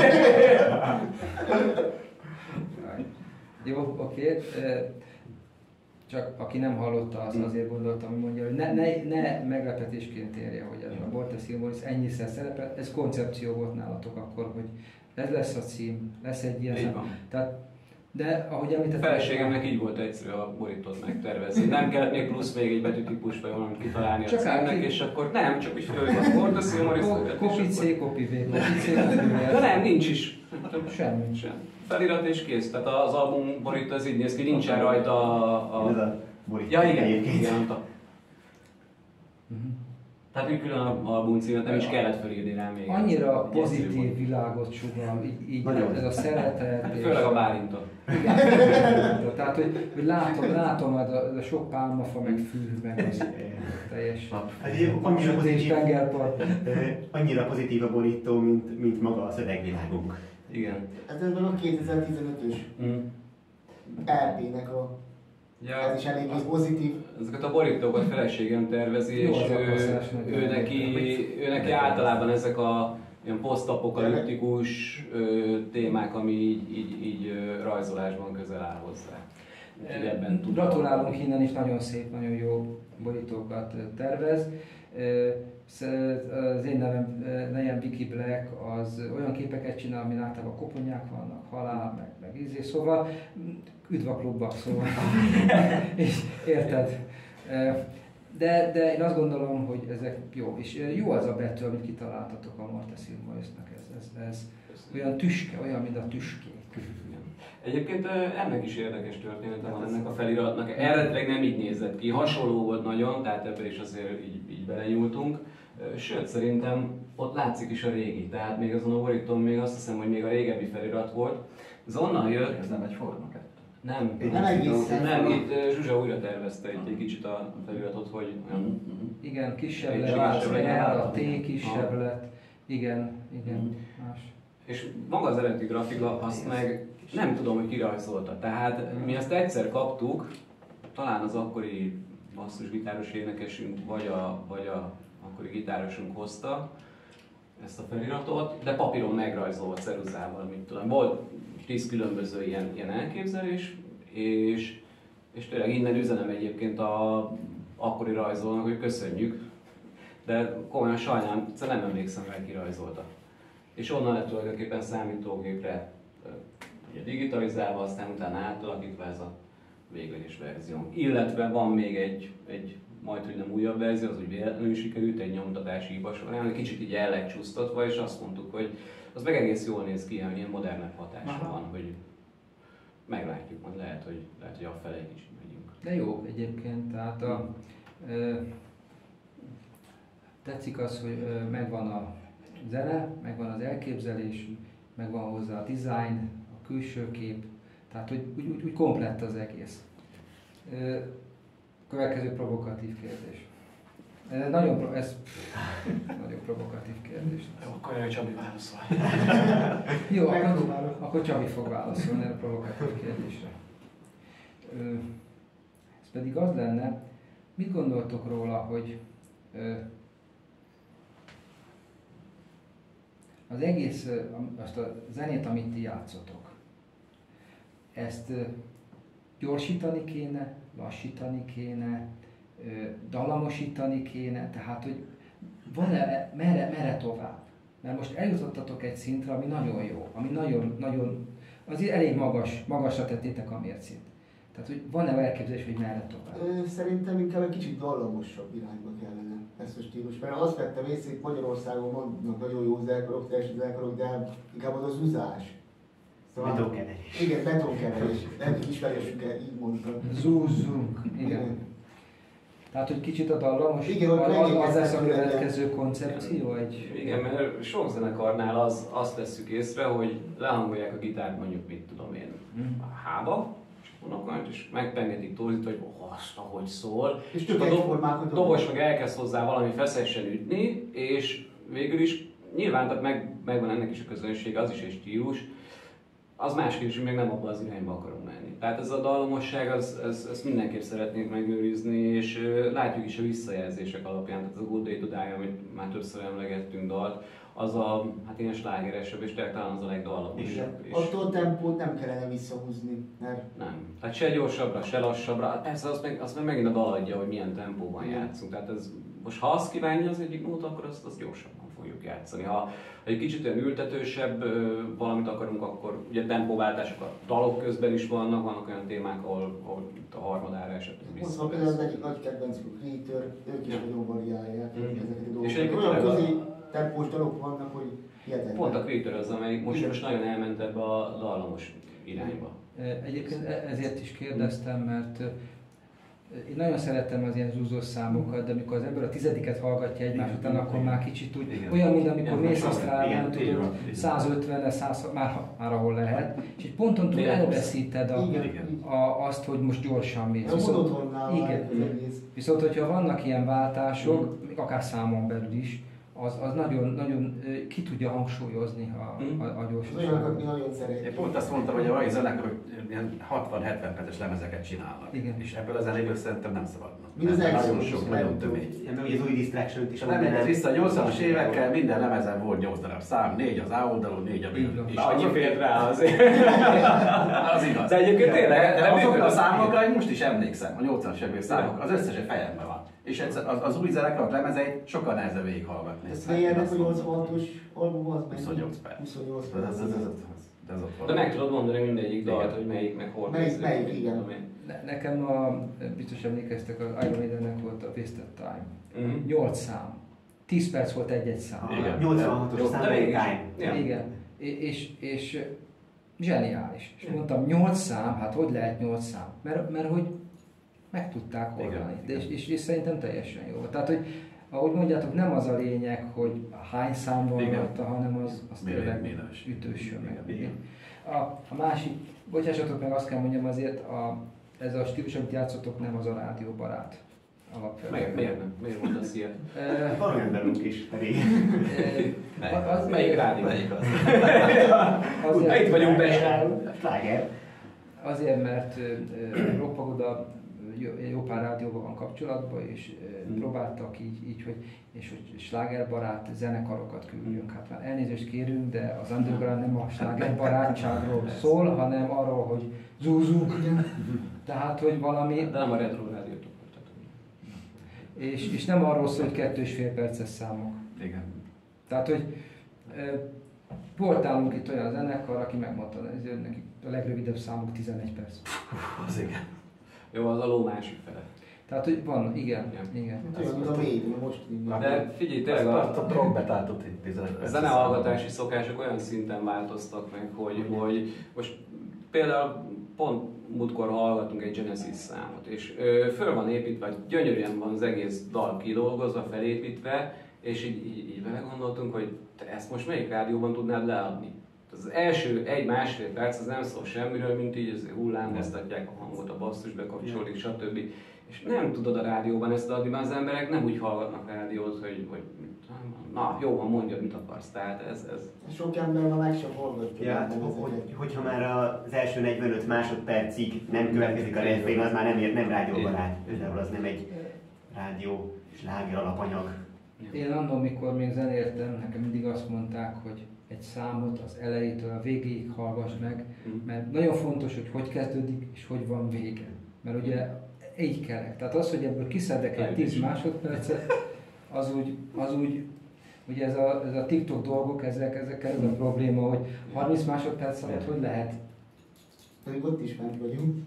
Jó, oké. Csak aki nem hallotta, az azért gondoltam, hogy mondja, hogy ne, ne, ne meglepetésként érje, hogy ez a Morte Silmoris ennyiszer szerepel. Ez koncepció volt nálatok akkor, hogy ez lesz a cím, lesz egy ilyen Így szám. van. Tehát, de ahogy A említettem... feleségemnek így volt egyszerű a borítót megtervezni. Nem kellett még plusz még egy betűtípus vagy valamit kitalálni a Csak címnek, átki- és akkor nem, csak úgy fölhívott Morte Silmoris. Copy C, copy V, copy C, copy V. De nem, nincs is. Semmi. Sem. Felirat és kész. Tehát az album borító az így néz ki, nincsen rajta a... Ez a... a borító Ja igen, egyébként. igen, a... Mhm. Tehát úgy külön album címet nem is kellett felírni rá még. Annyira Egy egyszerű pozitív volt. világot sugal, így, így Nagyon. ez a szeretet. Hát és- főleg a Bálintot. Igen, tehát, hogy, hogy látom, látom az a, az a sok pálmafa, meg fű, meg az teljes Ez egy annyira sötét pozitív, tengerpart. ö, annyira pozitív a borító, mint, mint maga a szövegvilágunk. Igen. Ez meg a kétezer-tizenötös Mm. er pé-nek a... Ja, Ez is eléggé pozitív. ezeket a borítókat feleségem tervezi, Jó és az ő, akasztás, nagyon ő, jó. neki, ő neki általában ezek a ilyen posztapokaliptikus ö, témák, ami így, így, így ö, rajzolásban közel áll hozzá. Úgyhogy ebben tud. Gratulálunk innen is, nagyon szép, nagyon jó borítókat tervez. Ö, sz- Az én nevem, nevem Vicky Black, az olyan képeket csinál, amin általában koponyák vannak, halál, meg, meg ízé, szóval üdv a klubba, szóval. És érted? De, de én azt gondolom, hogy ezek jó, és jó az a betű, amit kitaláltatok a Morte Silmorisnak, ez, ez, ez olyan tüske, olyan, mint a tüskék. Igen. Egyébként ö, ennek is érdekes története van ennek a feliratnak. Eredetileg nem így nézett ki, hasonló volt nagyon, tehát ebben is azért így, így belenyúltunk. Ö, Sőt, szerintem ott látszik is a régi, tehát még azon a borítón még azt hiszem, hogy még a régebbi felirat volt. Ez onnan jött, Ez nem egy forma kettő. nem, Nem egészen. nem, itt ö, Zsuzsa újra tervezte egy, egy kicsit a feliratot, hogy olyan Igen, kisebb Egy lett, kisebb a lett. R, a T kisebb Aha. lett. Igen, igen, más. És maga az eredeti grafika, azt meg nem tudom, hogy kirajzolta. Tehát mi azt egyszer kaptuk, talán az akkori basszusgitáros énekesünk, vagy a, vagy a akkori gitárosunk hozta ezt a feliratot, de papíron megrajzolt ceruzával, mit tudom. Volt tíz különböző ilyen, ilyen elképzelés, és, és tényleg innen üzenem egyébként a akkori rajzolónak, hogy köszönjük, de komolyan sajnálom, nem emlékszem rá, ki rajzolta. És onnan lett tulajdonképpen számítógépre ö, ugye digitalizálva, aztán utána átalakítva ez a végleges verzió. Illetve van még egy, egy majd, hogy nem újabb verzió, az úgy véletlenül sikerült egy nyomtatási hiba során, kicsit így el lett csúsztatva, és azt mondtuk, hogy az meg egész jól néz ki, hogy ilyen modernebb hatása Aha. van, hogy meglátjuk, majd lehet, hogy, lehet, hogy afele egy kicsit megyünk. De jó egyébként, tehát a, ö, tetszik az, hogy ö, megvan a zene, megvan az elképzelés, megvan hozzá a design, a külső kép, tehát hogy úgy, úgy, úgy komplett az egész. Ö, Következő provokatív kérdés. Ez nagyon, pro, ez nagyon provokatív kérdés. Jó, akkor jaj, Csabi válaszol. Jó, akkor, akkor Csabi fog válaszolni erre a provokatív kérdésre. Ö, ez pedig az lenne, mit gondoltok róla, hogy ö, az egész, azt a zenét, amit ti játszotok, ezt ö, gyorsítani kéne, lassítani kéne, ö, dallamosítani kéne, tehát hogy van-e, merre, merre tovább? Mert most eljutottatok egy szintre, ami nagyon jó, ami nagyon, nagyon, azért elég magas, magasra tettétek a mércét. Tehát, hogy van-e elképzelés, hogy merre tovább? Szerintem inkább egy kicsit dallamosabb irányba kellene ezt a stílus. Mert azt vettem észre, hogy Magyarországon vannak nagyon jó zenekarok, teljesen zenekarok, de inkább az az uzás. Szóval betonkeverés. Igen, betonkeverés. Egyik ismerősünket így mondta. Zúzzunk. Igen. Igen. Tehát, hogy kicsit a dallamos, igen, az, az, az lesz a következő koncepció? Egy... Igen, mert sok zenekarnál az, azt vesszük észre, hogy lehangolják a gitárt mondjuk, mit tudom én, Hmm. a hába, és megpengetik Tózit, hogy azt, ahogy szól, És és tök a dob, egyformák a dobos meg elkezd hozzá valami feszesen ütni, és végül is nyilván tehát meg, megvan ennek is a közönsége, az is egy stílus, az más kérdés, hogy még nem abban az irányba akarunk menni. Tehát ez a dallamosság, az, ez, ezt mindenképp szeretnénk megőrizni, és uh, látjuk is a visszajelzések alapján, tehát ez a Good Day to Die, amit már többször emlegettünk dalt, az a, hát ilyen slágeresebb, és talán az a legdallamosabb. És attól tempót nem kellene visszahúzni, mert... nem. Tehát se gyorsabbra, se lassabbra, hát persze azt meg, azt meg megint a dal adja, hogy milyen tempóban Igen. játszunk. Tehát ez, most ha azt kívánja az egyik nóta, akkor azt, azt gyorsabban fogjuk játszani. Ha egy kicsit olyan ültetősebb valamit akarunk, akkor ugye tempóváltások a dalok közben is vannak, vannak olyan témák, ahol, ahol a harmadára esetleg Most vissza. van például az egyik nagy kedvencük a Creator, ők is Ja. nagyon variálják Mm. ezeket a És dolgokat. egyébként Olyan tényleg közé tempós dalok vannak, hogy hihetetlen. Pont a Creator az, amelyik most, Igen. most nagyon elment ebbe a dallamos irányba. Egyébként ezért is kérdeztem, mert én nagyon szeretem az ilyen zúzós számokat, de amikor az ember a tizediket hallgatja egymás Igen. után, akkor Igen. már kicsit úgy, Igen. olyan, mint amikor Igen, mész igen, Ausztrálián, igen, így tudod, van, így van. száz ötven, száz, már, már ahol lehet, és egy ponton túl Igen. elveszíted a, Igen, Igen. a, azt, hogy most gyorsan mész. Ez monotonnál igen. válik az egész. Viszont, hogyha vannak ilyen váltások, még akár számon belül is, az, az nagyon, nagyon ö, ki tudja hangsúlyozni a, Mm. a, a Az gyorsaságot. olyanokat mi nagyon Én szeretjük. pont azt mondtam, hogy a mai zenekarok ilyen hatvan-hetven perces lemezeket csinálnak. Igen. És ebből a zenéből szerintem nem szabadna. Mind az Mert Exodus nagyon sok, is nagyon nem tömény. Ja, mert ugye az új Distraction-t is. És nem megy vissza a nyolcvanas évekkel, minden lemezen volt nyolc darab szám, négy az A oldalon, négy a B Így oldalon. van. És Na, annyi azok- fért rá azért. az igaz. De egyébként tényleg, De, de nem azokra a működött. számokra én most is emlékszem, a nyolcvanas évek számok, az összes fejemben van. És ez, az, az új zenekarok lemezeit sokkal nehezebb végighallgatni. Ez Hát én Slayer-nek azt a mondom. nyolcvanhatos album az meg huszonnyolc perc. huszonnyolc Ez, perc. ez, ez, ez, ez, de ez ott van. De meg tudod mondani mindegyik dalt, Igen. hogy melyik meg hol Melyik- kezdődik, melyik, mit igen. tudom én. Ne, nekem a, biztos emlékeztek, az Iron Maidennek volt a Wasted Time. Mhm. nyolc szám. tíz perc volt egy-egy szám. Igen. nyolcvanhatos Jó, szám, de végig is. Time. Ja. Igen. És, és, és zseniális. És Igen. mondtam, nyolc szám, hát hogy lehet nyolc szám? Mert, mert hogy meg tudták Igen, oldani. De és, igen. és, és szerintem teljesen jó. Tehát, hogy ahogy mondjátok, nem az a lényeg, hogy hány szám van Igen. rajta, hanem az, az Minőség, tényleg minőség. ütősön meg. Igen. Igen. A, a másik, bocsássatok meg, azt kell mondjam azért, a, ez a stílus, amit játszotok, nem az a rádióbarát. Alapvetően. Meg, miért nem? Miért mondasz ilyet? Eh, Van olyan dalunk is pedig. eh, az- Melyik rádió? Melyik az? azért- Itt vagyunk Pesten. Sláger. Azért, mert uh, Roppagoda jó, jó pár rádióban van kapcsolatban, és uh, Mm. próbáltak így, így, hogy, és hogy slágerbarát zenekarokat küldjünk. Hát már elnézést kérünk, de az underground nem a slágerbarátságról szól, hanem arról, hogy zúzunk. Tehát, hogy valami, De nem a retro rádiót akartatok. és, és nem arról szól, hogy kettő és fél perces számok. Igen. Tehát, hogy uh, volt nálunk itt olyan zenekar, aki megmondta, hogy neki a legrövidebb számuk tizenegy perc. Az igen. Jó, az a ló másik fele. Tehát, hogy van, igen, Igen. igen. Hát olyan, mint a Maiden, most így. De figyelj, Azt tényleg a, a, a trombetát itt tizenegy a perc. zenehallgatási szokások olyan szinten változtak meg, hogy, hogy most például pont múltkor hallgattunk egy Genesis számot, és ö, föl van építve, gyönyörűen van az egész dal kidolgozva, felépítve, és így, így, így belegondoltunk, hogy te ezt most melyik rádióban tudnád leadni? Az első egy-másfél perc az nem szól semmiről, mint így azért hullámoztatják a hangot, a basszus bekapcsolódik, stb. És nem tudod a rádióban ezt adni, mert az emberek nem úgy hallgatnak rádiót, hogy, hogy na jó, van, mondjad, mit akarsz. Tehát ez, ez... Sok ember ma meg sem hallgatja. Ja, hát, hogy, hogyha már az első negyvenöt másodpercig nem következik a refrén, az már nem, ér, nem rádióbarát. Például az nem egy rádió sláger alapanyag. Én annól, mikor még zenéltem, nekem mindig azt mondták, hogy egy számot az elejétől a végéig hallgass meg, mert nagyon fontos, hogy hogy kezdődik és hogy van vége. Mert ugye így kellek. Tehát az, hogy ebből kiszedek egy tíz másodpercet, az úgy, az úgy ugye ez a, ez a TikTok dolgok, ezek, ezekkel ez a probléma, hogy harminc másodperc alatt hogy lehet. Pedig ott is fent vagyunk.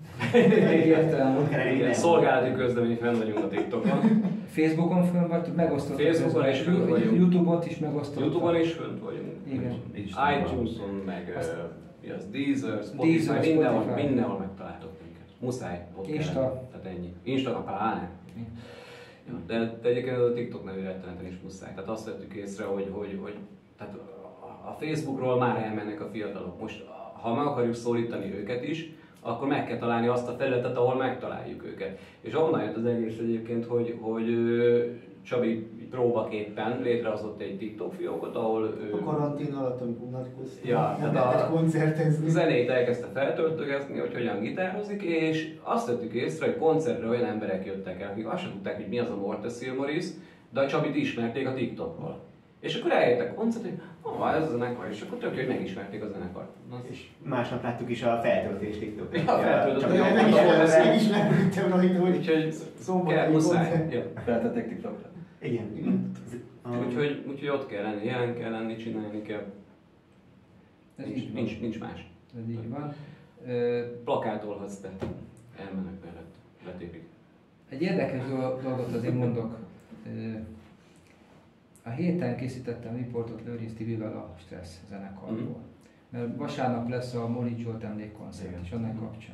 Igen, szolgálati közlemény fenn vagyunk a TikTokon. Facebookon fönn vagytok, megosztottak. Facebookon is fönn vagyunk. YouTube-ot is megosztottak. YouTube-on is fönn vagyunk. Igen. iTunes-on, meg Azt, uh, mi az, Deezer, Spotify, Deezer, mindenhol, Spotify. mindenhol megtaláltok minket. Muszáj ott Insta. kellene. Tehát ennyi. Instagram pláne. Ja, de, de egyébként ez a TikTok nevű retteneten is muszáj. Tehát azt vettük észre, hogy, hogy, hogy tehát a Facebookról már elmennek a fiatalok. Most ha meg akarjuk szólítani őket is, akkor meg kell találni azt a területet, ahol megtaláljuk őket. És onnan jött az egész egyébként, hogy, hogy Csabi próbaképpen létrehozott egy TikTok fiókot, ahol ő... A karantén alatt, amikor unatkoztam, ja, nem lehetett koncertezni. Zenét elkezdte feltöltögetni, hogy hogyan gitározik, és azt vettük észre, hogy koncertre olyan emberek jöttek el, akik azt sem tudták, hogy mi az a Mortecil Morris, de a Csabit ismerték a TikTokról. És akkor eljöttek a koncert, hogy oh, ez a zenekar, és akkor tök, hogy megismerték a zenekart. És másnap láttuk is a feltöltést TikTokon. Ja, a feltöltött. Ja, meg is Ja, meg is lepődtem rajta, hogy úgyhogy szombaton kell, muszáj. koncert. Ja. Feltették TikTokra. Igen. Igen. Úgyhogy, úgyhogy ott kell lenni, jelen kell lenni, csinálni kell. Ez Nincs, így van. nincs, nincs más. Ez így van. Ö, Plakátolhatsz be, elmennek mellett, letépik. Egy érdekes dol- dolgot azért mondok. Ö, A héten készítettem riportot Lőrinc Tibivel a Stressz zenekarból. Mhm. Mert vasárnap lesz a Moli Zsolt emlékkoncert is annak kapcsán.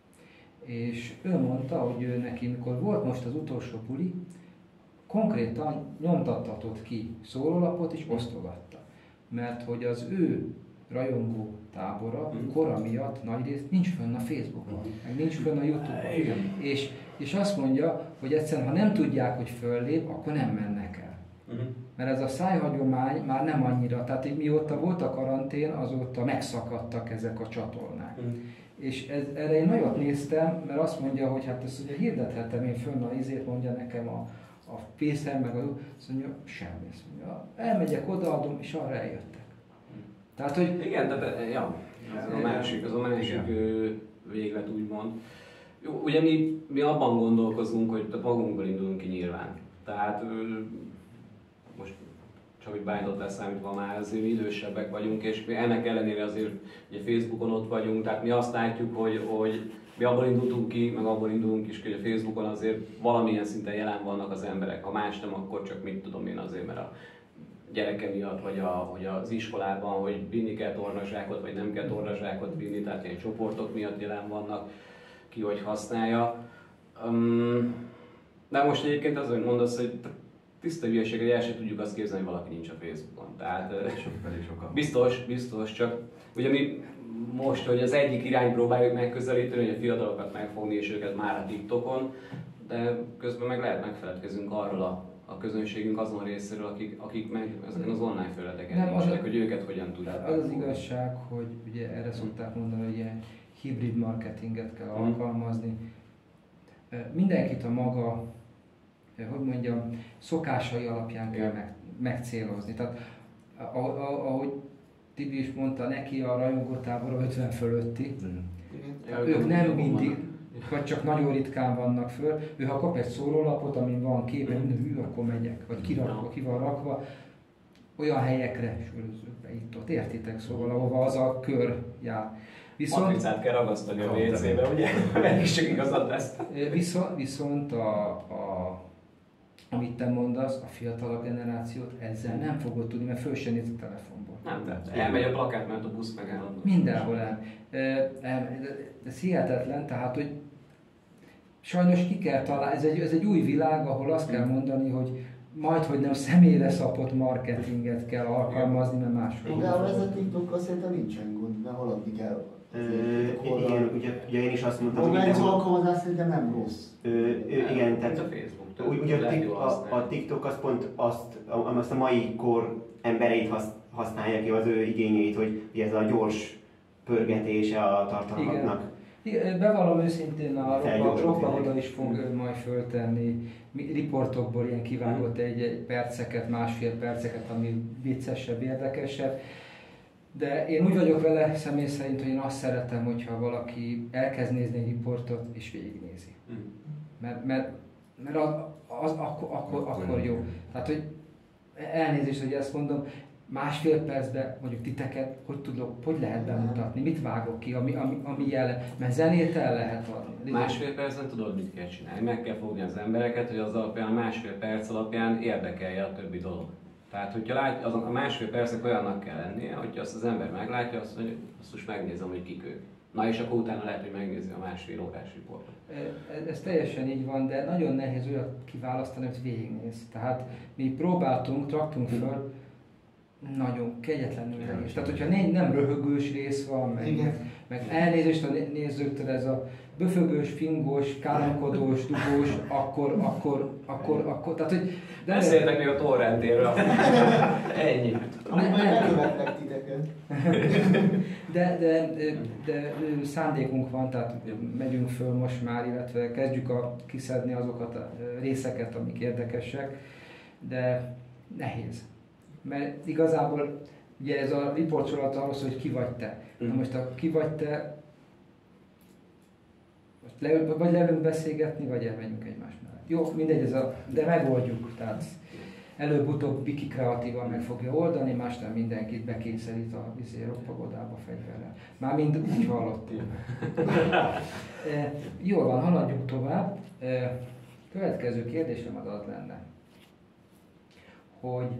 És ő mondta, hogy ő neki, mikor volt most az utolsó buli, konkrétan nyomtattatott ki szórólapot és osztogatta. Mert hogy az ő rajongó tábora Mhm. kora miatt nagyrészt nincs fönn a Facebookon, meg nincs fönn a YouTube-on. Igen. És, és azt mondja, hogy egyszerűen, ha nem tudják, hogy föllép, akkor nem mennek el. Uh-huh. Mert ez a szájhagyomány már nem annyira, tehát így mióta volt a karantén, azóta megszakadtak ezek a csatornák. Uh-huh. És ez, erre én nagyot néztem, mert azt mondja, hogy hát ezt ugye hirdethetem én fönn a izét, mondja nekem a, a Pészer, meg a, azt mondja, semmi, azt mondja, elmegyek, odaadom, és arra eljöttek. Tehát, hogy... Igen, de ja, ez a másik, az a másik ö, véglet úgymond. Jó, ugye mi, mi abban gondolkozunk, hogy tehát magunkból indulunk ki nyilván. Tehát ö, most csak hogy bájtot leszámítva már azért mi idősebbek vagyunk, és mi ennek ellenére azért ugye Facebookon ott vagyunk, tehát mi azt látjuk, hogy, hogy mi abból indultunk ki, meg abból indulunk is, hogy a Facebookon azért valamilyen szinten jelen vannak az emberek, ha más nem, akkor csak mit tudom én azért, mert a gyereke miatt, vagy, a, vagy az iskolában, hogy vinni kell tornazsákot, vagy nem kell tornazsákot vinni, tehát ilyen csoportok miatt jelen vannak, ki hogy használja. Um, de most egyébként az, hogy mondasz, hogy tiszta hülyeség, hogy el sem tudjuk azt képzelni, hogy valaki nincs a Facebookon. Tehát biztos, biztos, csak ugye mi most, hogy az egyik irány próbáljuk megközelíteni, hogy a fiatalokat megfogni és őket már a TikTokon, de közben meg lehet megfeledkezünk arról a, a közönségünk azon részéről, akik, akik meg ezeken az online felületeken Nem, az nincsenek, a- hogy őket hogyan tudják. Az az igazság, hogy ugye erre szokták mondani, hogy ilyen hibrid marketinget kell Mhm. alkalmazni. Mindenkit a maga, hogy mondjam, szokásai alapján kell meg, megcélozni. Tehát a- a- ahogy Tibi is mondta, neki a rajongótábora ötven fölötti. Ja, Ők nem jobban mindig, vannak. vagy csak nagyon ritkán vannak föl. Ő ha kap egy szórólapot, amin van képe, Mhm. minden hű, akkor megyek. Vagy kirakva, ki van rakva. Olyan helyekre sörözőkbe itt ott, értitek? Szóval ahova az a kör jár. Viszont, Matricát kell ragasztani a vé cébe, ugye? Mert is csak igazad lesz. viszont, viszont a, a, amit te mondasz, a fiatalabb generációt ezzel nem fogod tudni, mert föl sem néz a telefonból. Nem, de elmegy a plakát, mert a busz megáll. Mindenhol el. Ez hihetetlen, tehát, hogy sajnos ki kell találni, ez egy, ez egy új világ, ahol azt kell mondani, hogy majd, hogy nem személyre szabott marketinget kell alkalmazni, mert máshogy. Magával ez a TikTokkal szerintem nincsen gond, mert haladni kell. Ö, igen, ugye, ugye én is azt mondtam, hogy... hogy... Maga ez alkalmazás szerintem nem rossz. Ö, ö, igen, tehát... a Facebook. Úgy, ugye a, tik, a, a TikTok az pont azt, a, azt a mai kor embereit hasz, használja ki, az ő igényeit, hogy ugye ez a gyors pörgetése a tartalmaknak. Igen. Bevallom őszintén, a Rokba oda is fog Mm. majd föltenni riportokból ilyen kivágott egy, egy perceket, másfél perceket, ami viccesebb, érdekesebb. De én úgy vagyok vele személy szerint, hogy én azt szeretem, hogyha valaki elkezd nézni egy riportot és végignézi. Mm. Mert, mert, mert az, az akkor, akkor, akkor jó. Tehát, hogy elnézést, hogy ezt mondom, másfél percben mondjuk titeket, hogy tudok, hogy lehet bemutatni, mit vágok ki, ami, ami, ami jelen, mert zenét el lehet adni. Másfél percen tudod, mit kell csinálni. Meg kell fogni az embereket, hogy az alapján, a másfél perc alapján érdekelje a többi dolog. Tehát, hogyha lát, az a másfél percnek olyannak kell lennie, hogyha azt az ember meglátja, azt mondja, azt most megnézem, hogy kik ők. Na és akkor utána lehet, hogy megnézi a másfél órás riportot. Ez, ez teljesen így van, de nagyon nehéz olyat kiválasztani, hogy végignéz. Tehát mi próbáltunk, traktunk föl, nagyon kegyetlenül nehéz. Tehát, hogyha né- nem röhögős rész van, meg, meg, meg elnézést a nézőktől, ez a böfögős, fingós, kálomkodós, dugós, akkor, akkor, akkor, akkor, tehát, hogy... De beszéltek még a torrentéről. Ennyi. Amúgy majd megkövetlek titeket. De, de, de, de szándékunk van, tehát megyünk föl most már, illetve kezdjük a, kiszedni azokat a részeket, amik érdekesek, de nehéz. Mert igazából ugye ez a riportsolat arról szól, hogy ki vagy te. Mm. Na most a ki vagy te, most le, vagy leülünk beszélgetni, vagy elmegyünk egymás mellett. Jó, mindegy, ez a, de megoldjuk. Tehát előbb-utóbb Viki kreatívan meg fogja oldani, másnál mindenkit bekényszerít a vizé roppagodába fegyverrel. Már mind úgy hallottam. e, jól van, haladjunk tovább. E, következő kérdésem az az lenne, hogy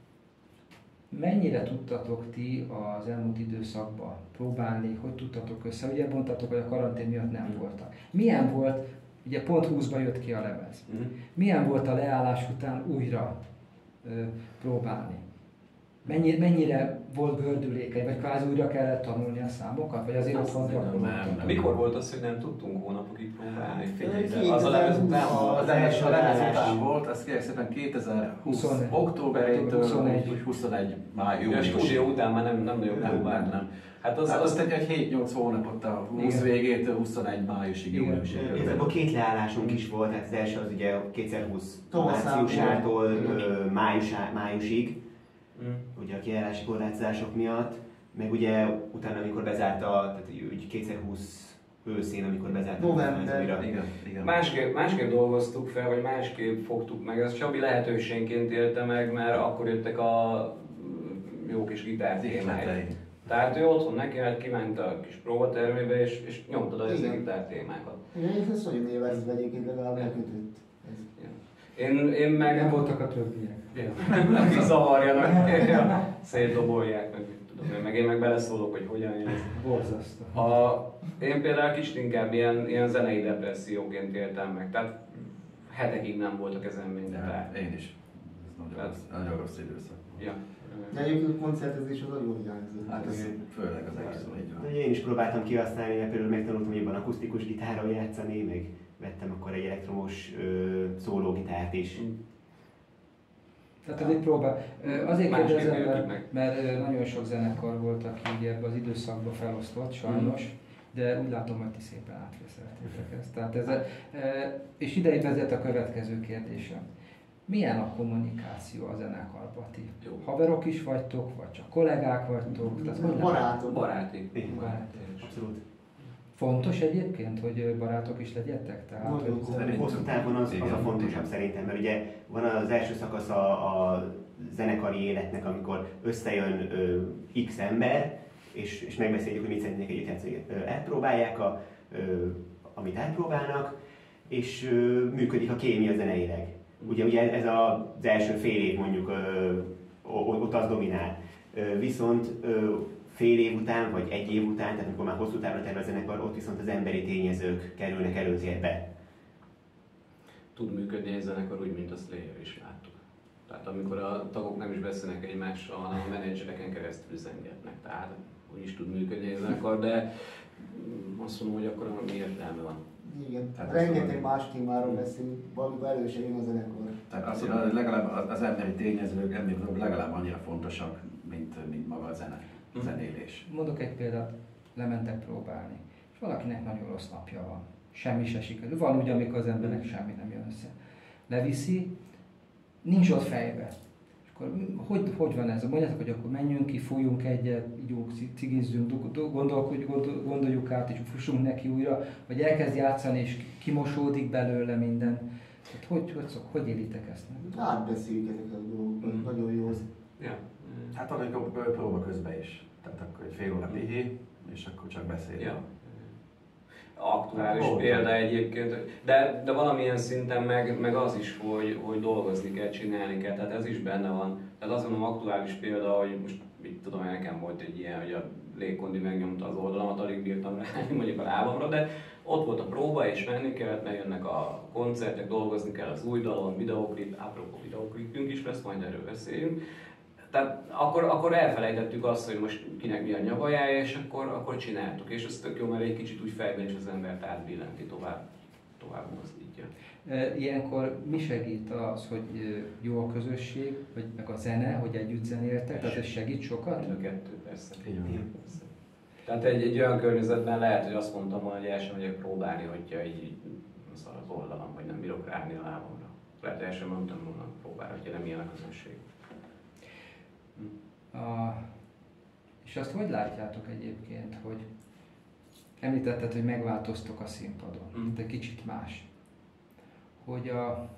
mennyire tudtatok ti az elmúlt időszakban próbálni, hogy tudtatok össze? Ugye mondtatok, hogy a karantén miatt nem voltak. Milyen volt, ugye pont húszban jött ki a lemez. Milyen volt a leállás után újra ö, próbálni? Mennyi, mennyire volt gördülékeny, vagy kvázi újra kellett tanulni a számokat? Vagy azért ott van gyakorlatilag? Mikor volt az, hogy nem tudtunk hónapokig próbálni? Figyelj, Figyelj, de az a lemez után volt. Az első lemez után volt, az kérlek szépen kétezer-húsz októberétől huszonegy május. A stúdió után már nem, nem nagyon Nem, próbált. nem, nem. Hát az, Hát az, azt egy, egy hét-nyolc hónapot a húsz végétől huszonegy májusig, júliusig. Igazából két leállásunk is volt, tehát az első az ugye kétezer-húsz Tavaszán márciusától volt. ö, május, májusig, Mm. ugye a kijárási korlátozások miatt, meg ugye utána, amikor bezárt a, tehát úgy kétezer-húsz őszén, amikor bezárt a November. újra. Igen, igen. Másképp, másképp dolgoztuk fel, vagy másképp fogtuk meg. Ezt Csabi lehetőségként élte meg, mert akkor jöttek a jó kis gitártémák. Tehát ő otthon neki, hát kiment a kis próbatermébe, és, és nyomtad az Igen. gitártémákat. Igen, én ezt nagyon élvezve egyébként legalább elkötött. Én, én meg... Nem voltak a többiek. Akik zavarjanak, ja, szétdobolják, meg mit tudom én, meg én meg beleszólok, hogy hogyan jön. Borzasztó. A, én például kicsit inkább ilyen, ilyen zenei depresszióként éltem meg, tehát hetekig nem volt a kezemben gitár. Én is. Ez nagyon rossz, nagyon rossz időszak. Ja. De egyébként a koncertezés az nagyon hiányzott. Hát ez főleg az egész így van. Ugye én is próbáltam kihasználni, mert például megtanultam jobban akusztikus gitárral játszani, meg vettem akkor egy elektromos ö, szólógitárt is. Tehát ez egy próbál. Ö, Azért Másképp kérdezem, éltük mert, meg. mert ö, nagyon sok zenekar volt, aki így ebbe az időszakba felosztott, sajnos, de úgy látom, hogy ti szépen átvészeltétek ezt. Tehát ez, a- e, és ide vezet a következő kérdésem. Milyen a kommunikáció a zenekarban? Ti Jó. haverok is vagytok, vagy csak kollégák vagytok? Tehát hogy lehet? Barátom. Baráti. Igen, Barátok. abszolút. Fontos egyébként, hogy barátok is legyetek? Tehát, Nagyon hogy- Szerintem. Hosszú távon az, az Igen, a fontosabb igen. szerintem, mert ugye van az első szakasz a, a zenekari életnek, amikor összejön ö, x ember, és, és megbeszéljük, hogy mit szeretnék együtt játszani. Ö, Elpróbálják, a, ö, amit elpróbálnak, és ö, működik a kémia zeneileg. Ugye, ugye ez a, az első fél év mondjuk ö, o- ott az dominál. Ö, Viszont ö, fél év után, vagy egy év után, tehát amikor már hosszú távra tervez a zenekar, ott viszont az emberi tényezők kerülnek előtérbe. Tud működni egy zenekar úgy, mint a Slayer is láttuk. Tehát amikor a tagok nem is beszélnek egymással, hanem a menedzsereken keresztül üzengetnek. Tehát úgy is tud működni a zenekar, de azt mondom, hogy akkor mi értelme van. Igen, Tehát rengeteg más témáról beszélünk, valamikor előse jön a zenekar. Tehát azt mondom, hogy legalább az emberi tényezők ennél legalább annyira fontosak, mint, mint maga a zene, a zenélés. Mondok egy példát, lementek próbálni, és valakinek nagyon rossz napja van. Semmi se sikerül. Van úgy, amikor az embernek semmi nem jön össze. Leviszi, nincs ott fejbe. És akkor hogy, hogy van ez? Mondjátok, hogy akkor menjünk ki, fújjunk egyet, ígyunk, cigizzünk, gondoljuk, gondoljuk át, és fussunk neki újra, vagy elkezd játszani, és kimosódik belőle minden. Tehát hogy, hogy, szok, hogy élitek ezt meg? Átbeszéljük ezeket a dolgokat, mm. nagyon jó. Ja. Hát van, amikor próba közben is. Tehát akkor egy fél óra pihi, és akkor csak beszélünk. Ja. Aktuális hát, példa egyébként, de, de valamilyen szinten meg, meg az is, hogy, hogy dolgozni kell, csinálni kell, tehát ez is benne van. Tehát azt mondom, aktuális példa, hogy most mit tudom, nekem volt egy ilyen, hogy a légkondi megnyomta az oldalamat, alig bírtam rá, mondjuk a lábamra, de ott volt a próba és menni kellett, mert jönnek a koncertek, dolgozni kell az új dalon, videoklip, apropó videoklipünk is lesz, majd erről beszéljünk. Tehát akkor, akkor elfelejtettük azt, hogy most kinek mi a nyavajája, és akkor, akkor csináltuk. És ez tök jó, mert egy kicsit úgy fejben is az embert átbillenti, tovább, tovább mozdítja. Ilyenkor mi segít az, hogy jó a közösség, vagy meg a zene, hogy együtt zenéltek? Tehát ez segít sokat? A kettő, persze. Igen. persze. Tehát egy, egy olyan környezetben lehet, hogy azt mondtam volna, hogy el sem megyek próbálni, hogyha így szar az oldalam, vagy nem bírok ráállni a lábamra. Lehet, hogy el sem mondtam volna próbálni, hogyha nem ilyen a közösség. A, és azt hogy látjátok egyébként, hogy említetted, hogy megváltoztok a színpadon, mm. de kicsit más. Hogy a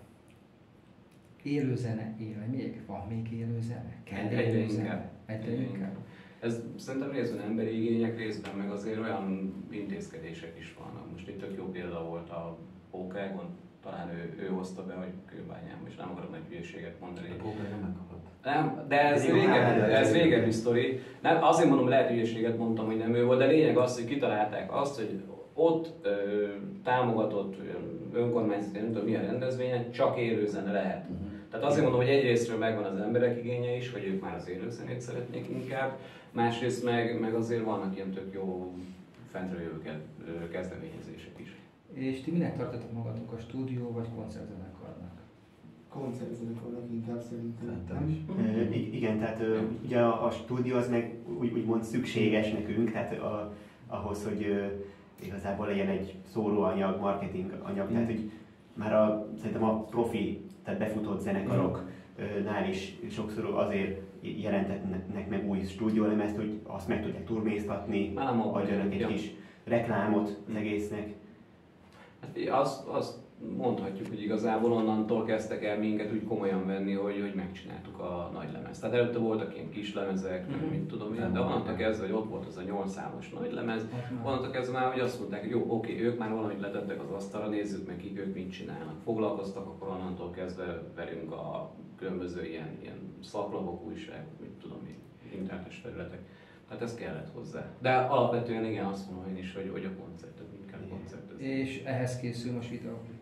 élőzene él, még van még élőzene? Kell Egyre élőzene? inkább. Egyre inkább. Ez szerintem részben emberi igények, részben meg azért olyan intézkedések is vannak. Most itt tök jó példa volt a Pókágon, talán ő, ő hozta be, hogy Kőbányán, és nem akarok nagy hülyeséget mondani. A Pókág nem megkapott. Nem, de ez régebbi, ez régebbi sztori. Nem, azért mondom, lehet hülyeséget mondtam, hogy nem ő volt, de lényeg az, hogy kitalálták azt, hogy ott ö, támogatott önkormányzati, nem tudom milyen rendezvényen, csak élőzene lehet. Uh-huh. Tehát azért mondom, hogy egyrésztről megvan az emberek igénye is, hogy ők már az élőzenét szeretnék inkább, másrészt meg, meg azért vannak ilyen tök jó fentről jövő kezdeményezések is. És ti minek tartotok magatok, a stúdió vagy koncertzenekarnak? Koncertzenekarnak inkább szerintem. Nem? I- igen, tehát ugye a, a stúdió az meg úgy, úgymond szükséges nekünk, tehát a, ahhoz, hogy uh, igazából legyen egy szóróanyag, marketing anyag, mm. tehát hogy már a, szerintem a profi, tehát befutott zenekaroknál is sokszor azért jelentetnek meg új stúdiólemezt, hogy azt meg tudják turnéztatni, adjanak egy kis reklámot az egésznek. Hát azt, azt mondhatjuk, hogy igazából onnantól kezdtek el minket úgy komolyan venni, hogy, hogy megcsináltuk a nagy lemezt. Tehát előtte voltak ilyen kis lemezek, mm-hmm. mint tudom én, de onnantól kezdve, hogy ott volt az a nyolc számos nagy lemez, onnantól kezdve már, hogy azt mondták, hogy jó, oké, ők már valamit letettek az asztalra, nézzük meg, kik ők mit csinálnak. Foglalkoztak, akkor onnantól kezdve velünk a különböző ilyen, ilyen szaklapok, újság, mit tudom én, internetes felületek. Tehát ez kellett hozzá. De alapvetően igen, azt mondom én is, hogy, hogy a koncertet, mind kell koncertezni. És ehhez készül most videóklip?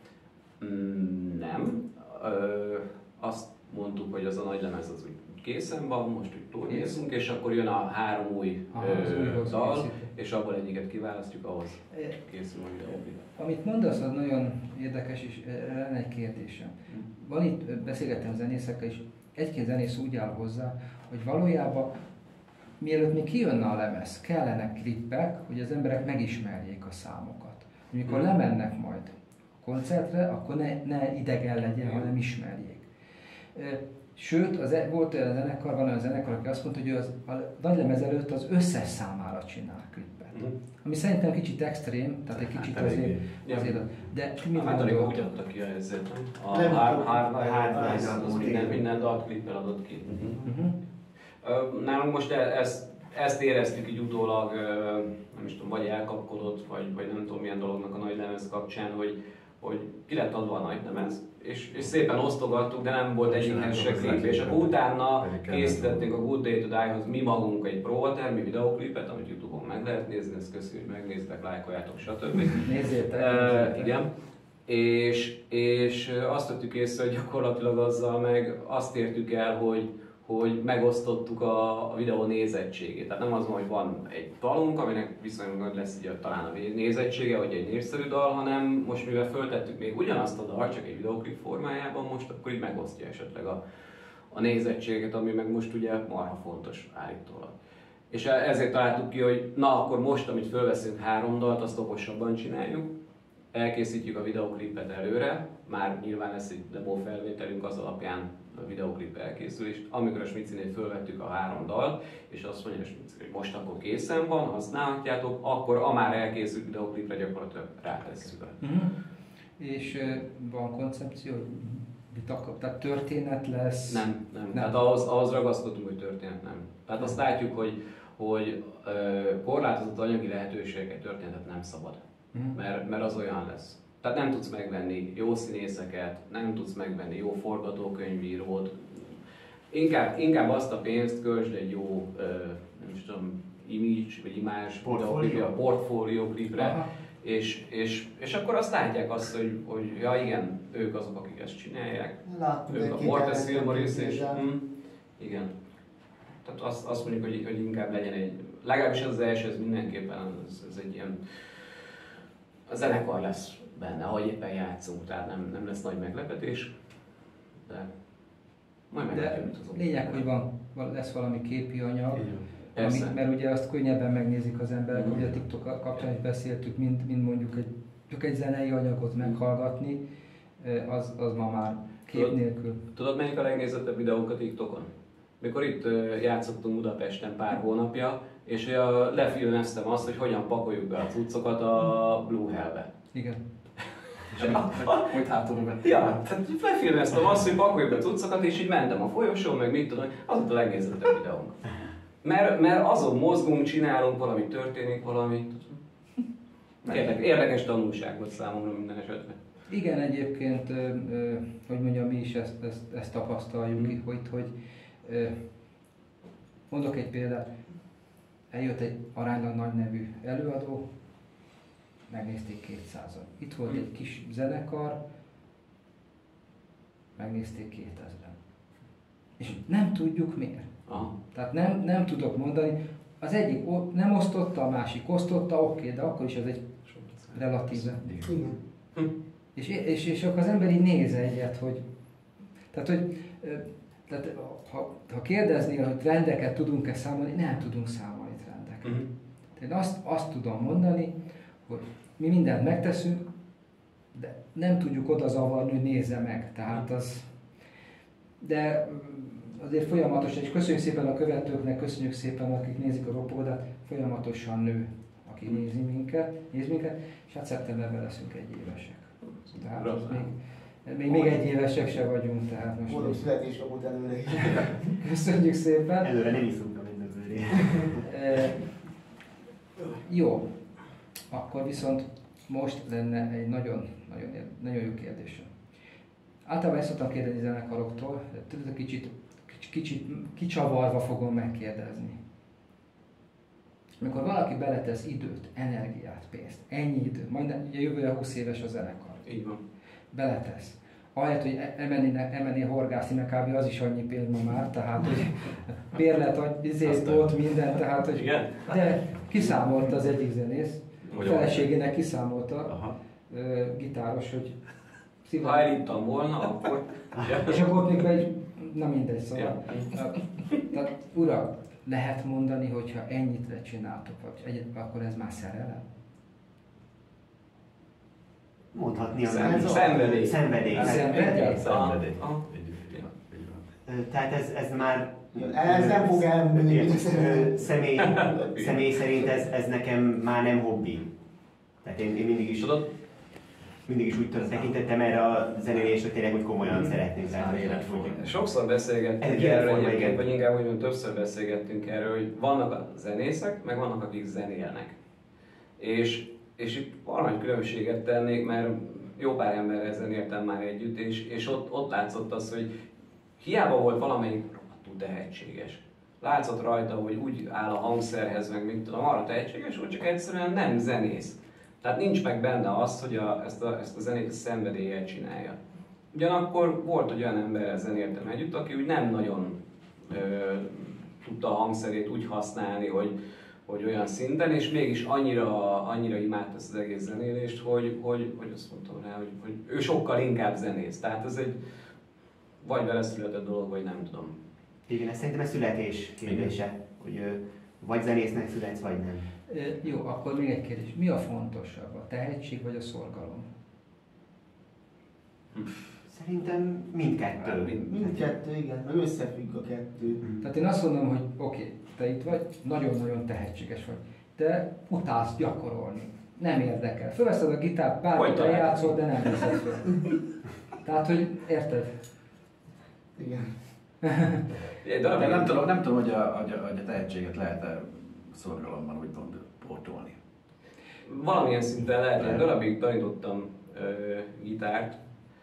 Mm, nem. Ö, azt mondtuk, hogy az a nagy lemez az úgy készen van, most úgy turnézunk, és akkor jön a három új Aha, ö, dal, készít. És abból egyiket kiválasztjuk, ahhoz készül a videóklip. Amit mondasz, az nagyon érdekes, és lenne egy kérdésem. Van itt, beszélgettem zenészekkel, és egy-két zenész úgy áll hozzá, hogy valójában mielőtt még kijönne a lemez, kellenek klippek, hogy az emberek megismerjék a számokat. Amikor hmm. lemennek majd a koncertre, akkor ne, ne idegen legyen, hmm. hanem ismerjék. Sőt, az, volt olyan zenekar, van olyan zenekar, aki azt mondta, hogy az, a nagy lemez előtt az összes számára csinál klippet. Hmm. Ami szerintem kicsit extrém, tehát egy kicsit hát, azért, azért, de mi van? Hát alig úgy adta ki a helyzet, a Hard minden dalt klippel adott ki. Nálunk most ezt, ezt éreztük így utólag, nem is tudom, vagy elkapkodott, vagy, vagy nem tudom milyen dolognak a nagy lemez kapcsán, hogy, hogy ki lett adva a nagy lemez, és, és szépen osztogattuk, de nem volt egyikhez se klip, és akkor utána készítettünk a Good Day to Die-hoz mi magunk egy próbatermi videoklipet, amit YouTube-on meg lehet nézni, ezt köszönjük, hogy megnéztek, lájkoljátok, stb. Nézzétek! Uh, igen. és, és azt vettük észre, hogy gyakorlatilag azzal meg azt értük el, hogy, hogy megosztottuk a, a videó nézettségét. Tehát nem az van, hogy van egy dalunk, aminek viszonylag nagy lesz ugye, talán a nézettsége, vagy egy népszerű dal, hanem most mivel föltettük még ugyanazt a dal, csak egy videóklip formájában, most akkor így megosztja esetleg a, a nézettséget, ami meg most ugye marha fontos állítólag. És ezért találtuk ki, hogy na akkor most, amit fölveszünk három dalt, azt okosabban csináljuk, elkészítjük a videoklipet előre, már nyilván lesz egy demo felvételünk, az alapján a videoklip elkészül, és amikor a Smicinél fölvettük a három dalt, és azt mondja a Smici, hogy most akkor készen van, használhatjátok, akkor a már elkészült videoklipre gyakorlatilag rátesszük. Uh-huh. És uh, van koncepció, hogy tehát történet lesz? Nem, nem. nem. Tehát ahhoz, ahhoz ragaszkodtunk, hogy történet nem. Tehát azt látjuk, hogy, hogy uh, korlátozott anyagi lehetőségeket történetet nem szabad. Uh-huh. Mert, mert az olyan lesz. Tehát nem tudsz megvenni jó színészeket, nem tudsz megvenni jó forgatókönyvírót. Inkább, inkább azt a pénzt költsd egy jó, uh, nem is tudom, image vagy imázs portfólió, portfólió klipre, és, és, és akkor azt látják azt, hogy, hogy ja igen, ők azok, akik ezt csinálják. Láttuk ők a Portes Filmoris, és mm, igen. Tehát azt, azt mondjuk, hogy, hogy inkább legyen egy, legalábbis az első, ez mindenképpen ez, ez egy ilyen, a zenekar lesz benne, ahogy éppen játszunk, tehát nem, nem lesz nagy meglepetés, de majd meglátjuk, mit hozunk. Lényeg, hogy van, lesz valami képi anyag, ami, mert ugye azt könnyebben megnézik az emberek, mm. ugye a TikTok kapcsán is beszéltük, mint, mint mondjuk egy, csak egy zenei anyagot meghallgatni, az, az ma már kép tudod, nélkül. Tudod, melyik a legnézettebb videónk a TikTokon? Mikor itt játszottunk Budapesten pár hónapja, és lefilmeztem azt, hogy hogyan pakoljuk be a cuccokat a Blue Hell-be. Igen. Hogy hátulra vettem. Ja, tehát lefilmeztem azt, hogy pakoljuk be a cuccokat, és így mentem a folyosón, meg mit tudom, az volt a legnézettebb videónk. Mert, mert azon mozgunk, csinálunk valami, történik valami. Érdekes, érdekes tanulságot számomra minden esetben. Igen, egyébként, ö, ö, hogy mondjam, mi is ezt, ezt, ezt tapasztaljuk, mm. hogy, hogy ö, mondok egy példát, eljött egy aránylag nagy nevű előadó, megnézték kétszázan. Itt volt mm. egy kis zenekar, megnézték kétezren. És nem tudjuk miért. Aha. Tehát nem, nem tudok mondani, az egyik nem osztotta, a másik osztotta, oké, okay, de akkor is az egy relatíve. Igen. Hm. És, és, és akkor az ember így néz egyet, hogy, tehát, hogy tehát, ha, ha kérdeznél, hogy trendeket tudunk-e számolni, nem tudunk számolni trendeket. Uh-huh. Tehát azt, azt tudom mondani, hogy mi mindent megteszünk, de nem tudjuk oda zavarni, hogy nézze meg. Tehát az, de azért folyamatosan, és köszönjük szépen a követőknek, köszönjük szépen, akik nézik a Ropogódát, folyamatosan nő, aki nézi minket, néz minket, és hát szeptemberben leszünk egy évesek. Tehát még, még, még egy évesek se vagyunk, tehát most... Boldog születésnapot előre is. Köszönjük szépen. Előre nem iszunk a mindezőre. e, Jó, akkor viszont most lenne egy nagyon, nagyon, nagyon jó kérdésem. Általában ezt szoktam kérdezni zenekaroktól, tudod, kicsit, kicsit kicsavarva fogom megkérdezni. Amikor valaki beletesz időt, energiát, pénzt, ennyi idő, majd ugye jövőre húsz éves a zenekar. Így van. Beletesz. Ahelyett, hogy elmennél horgászni, mert kb. Az is annyi pénz ma már, tehát hogy bérlet, izét, volt minden, tehát hogy... Igen? De kiszámolta az egyik zenész, a feleségének kiszámolta, Aha. gitáros, hogy... Ha elittam volna, akkor... És akkor még egy... Na mindegy, szóval... Tehát, uram, lehet mondani, hogyha ennyit csináltok, vagy egyet, akkor ez már szerelem? Mondhatni a szenvedély. Szenvedély. Szenvedély? Szenvedély. Tehát ez, ez már... Ez nem fog elmúlni. Személy, személy szerint ez, ez nekem már nem hobbi. Tehát én, én mindig is... Tudod? Mindig is úgy tekintettem erre a zenélésre tényleg, hogy komolyan szeretnénk. Sokszor beszélgettünk erről egyébként, vagy inkább úgy többször beszélgettünk erről, hogy vannak a zenészek, meg vannak akik zenélnek. És, és itt valami különbséget tennék, mert jó pár emberrel zenéltem már együtt, és, és ott, ott látszott az, hogy hiába volt valamelyik rohadtul tehetséges. Látszott rajta, hogy úgy áll a hangszerhez, meg mit tudom, arra tehetséges, hogy csak egyszerűen nem zenész. Tehát nincs meg benne az, hogy a, ezt, a, ezt a zenét a szenvedéllyel csinálja. Ugyanakkor volt olyan ember zenéltem együtt, aki úgy nem nagyon ö, tudta a hangszerét úgy használni, hogy, hogy olyan szinten, és mégis annyira, annyira imádta ezt az egész zenélést, hogy, hogy, hogy azt mondtam rá, hogy, hogy ő sokkal inkább zenész. Tehát ez egy vagy vele született dolog, vagy nem tudom. Igen, ez szerintem ez születés kérdése, hogy ö, vagy zenésznek születsz, vagy nem. E, jó, akkor még egy kérdés. Mi a fontosabb, a tehetség vagy a szorgalom? Szerintem mindkettő. Mind- Mindkettő, igen, meg összefügg a kettő. Tehát én azt mondom, hogy oké, okay, te itt vagy, nagyon-nagyon tehetséges vagy. Te utálsz gyakorolni. Nem érdekel. Fölveszed a gitárt, bármit eljátszol, de nem veszed föl. Tehát, hogy érted? Igen. Egy De darabig, nem tudom, nem tudom hogy, a, hogy, a, hogy a tehetséget lehet-e szorgalomban úgymond pótolni. valamilyen szinten lehet, egy darabig tanítottam ö, gitárt,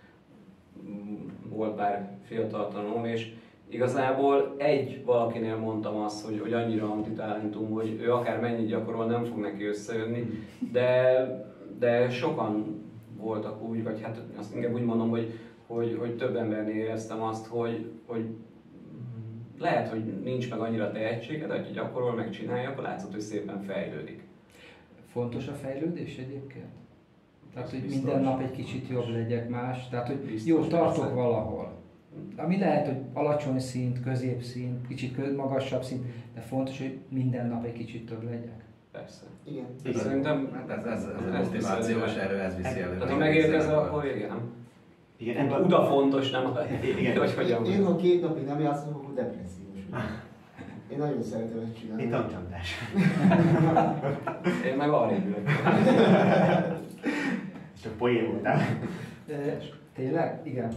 volt pár fiatal tanulom, és igazából egy valakinél mondtam azt, hogy, hogy annyira antitalentum, hogy ő akár mennyit gyakorol, nem fog neki összejönni, de, de sokan voltak úgy, vagy hát azt inkább úgy mondom, hogy, hogy, hogy több embernél éreztem azt, hogy, hogy lehet, hogy nincs meg annyira tehetsége, de ha gyakorol, megcsinálja, akkor látszott, hogy szépen fejlődik. Fontos a fejlődés egyébként? Tehát, hogy Biztos. minden nap egy kicsit jobb legyek más. Tehát, hogy Biztos, jó, tartok persze. valahol. Ami lehet, hogy alacsony szint, középszint, kicsit kö- magasabb szint, de fontos, hogy minden nap egy kicsit több legyek. Persze. Igen. Igen. Szerintem Hát ez, ez, ez a Ez motivációs viszi erő, ez viszi elő. tehát ha megérkezel, akkor igen, nem? Igen, Uda, ebben- uda fontos, nem? Igen. Hogy hogyan Én, ha két napig nem játszom, akkor depressziós vagyok. Én nagyon szeretem ezt csinálni. Én tankcsapdás. Én meg arrébb ülök. Csak poén voltál. De tényleg? Igen.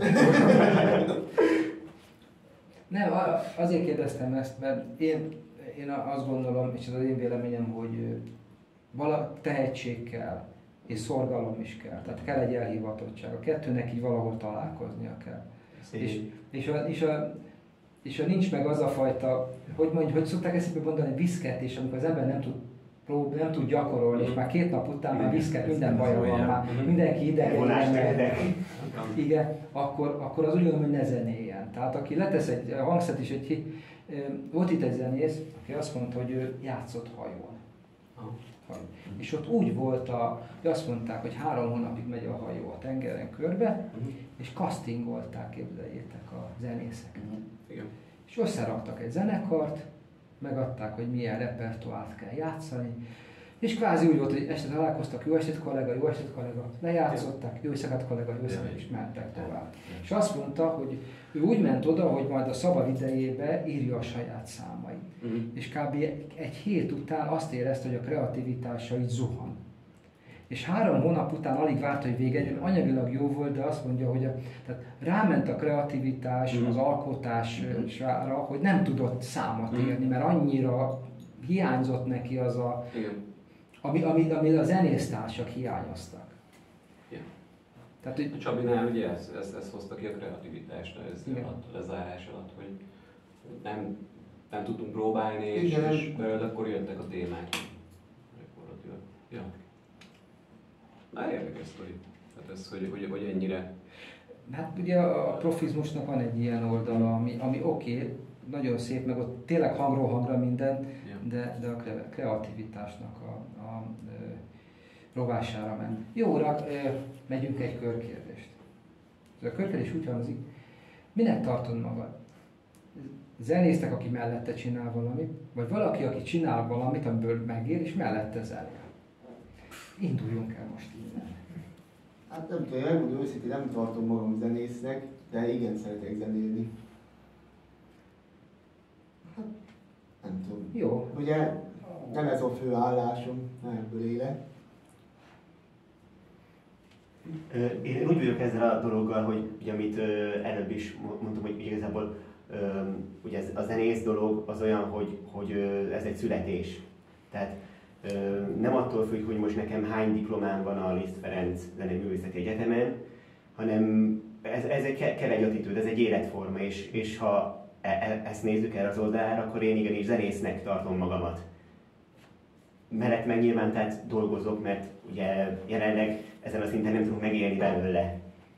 Nem, a- azért kérdeztem ezt, mert én, én azt gondolom, és ez az én véleményem, hogy ö, vala tehetség kell, és szorgalom is kell. Tehát kell egy elhivatottság. A kettőnek így valahol találkoznia kell. És, és, a, és, a, és a nincs meg az a fajta, hogy mondjuk, hogy szokták ezt mondani, viszketés, amikor az ember nem tud prób, nem tud gyakorolni, és már két nap után már viszket, minden baja van, már mindenki idegen, Vonást nem megy. tehetek. Igen, akkor, akkor az úgy gondolom, hogy ne zenéljen. Tehát aki letesz egy hangszert is, egy, hi- ö, volt itt egy zenész, aki azt mondta, hogy ő játszott hajón. Aha. Hajón. És ott úgy volt, a, hogy azt mondták, hogy három hónapig megy a hajó a tengeren körbe, és castingolták, képzeljétek, a zenészeket. Igen. És összeraktak egy zenekart, megadták, hogy milyen repertoárt kell játszani, és kvázi úgy volt, hogy este találkoztak, jó estét kollega, jó estét kollega, lejátszották, jó éjszakát kollega, jó éjszakát, és mentek tovább. És azt mondta, hogy ő úgy ment oda, hogy majd a szabad idejébe írja a saját számait. Mhm. És kb. Egy hét után azt érezte, hogy a kreativitása így zuhan. És három hónap után alig várta, hogy vége, anyagilag jó volt, de azt mondja, hogy a, tehát ráment a kreativitás, Mhm. az alkotásra, hogy nem tudott számot érni, mert annyira hiányzott neki az a, Igen. ami, ami, ami a zenésztársak hiányoztak. Igen. Tehát, hogy A Csabinál ugye ez, ez, ez hozta ki a kreativitást ez Igen. alatt, a lezárás alatt, hogy nem, nem tudtunk próbálni, és, Igen. és belőle akkor jöttek a témák. Gyakorlatilag. Ja. Na érdekes sztori. Tehát ez, hogy, hogy, hogy ennyire. hát ugye a profizmusnak van egy ilyen oldala, ami, ami oké, okay, nagyon szép, meg ott tényleg hangról hangra minden, Ja. de, de a kre- kreativitásnak a, a ö, rovására ment. Jó, urak, ö, megyünk egy körkérdést. Ez a körkérdés úgy hangzik, minek tartod magad? Zenésznek, aki mellette csinál valamit, vagy valaki, aki csinál valamit, amiből megér, és mellette zenél. Induljunk el most innen. Hát nem tudom, megmondom őszintén, nem tartom magam zenésznek, de igen, szeretek zenélni. Hát, nem tudom. Jó. Ugye nem ez a fő állásom, nem ebből élek. Ö, Én úgy vagyok ezzel a dologgal, hogy ugye, amit ö, előbb is mo- mondtam, hogy igazából ö, ugye ez, a zenész dolog az olyan, hogy, hogy ö, ez egy születés. Tehát ö, nem attól függ, hogy most nekem hány diplomám van a Liszt Ferenc Zeneművészeti Egyetemen, hanem ez, ez egy, kell egy attitűd, ez egy életforma, és, és ha e, e, ezt nézzük el az oldalára, akkor én igenis zenésznek tartom magamat. mellett meg nyilván tehát dolgozok, mert ugye jelenleg ezen a szinten nem tudunk megélni belőle.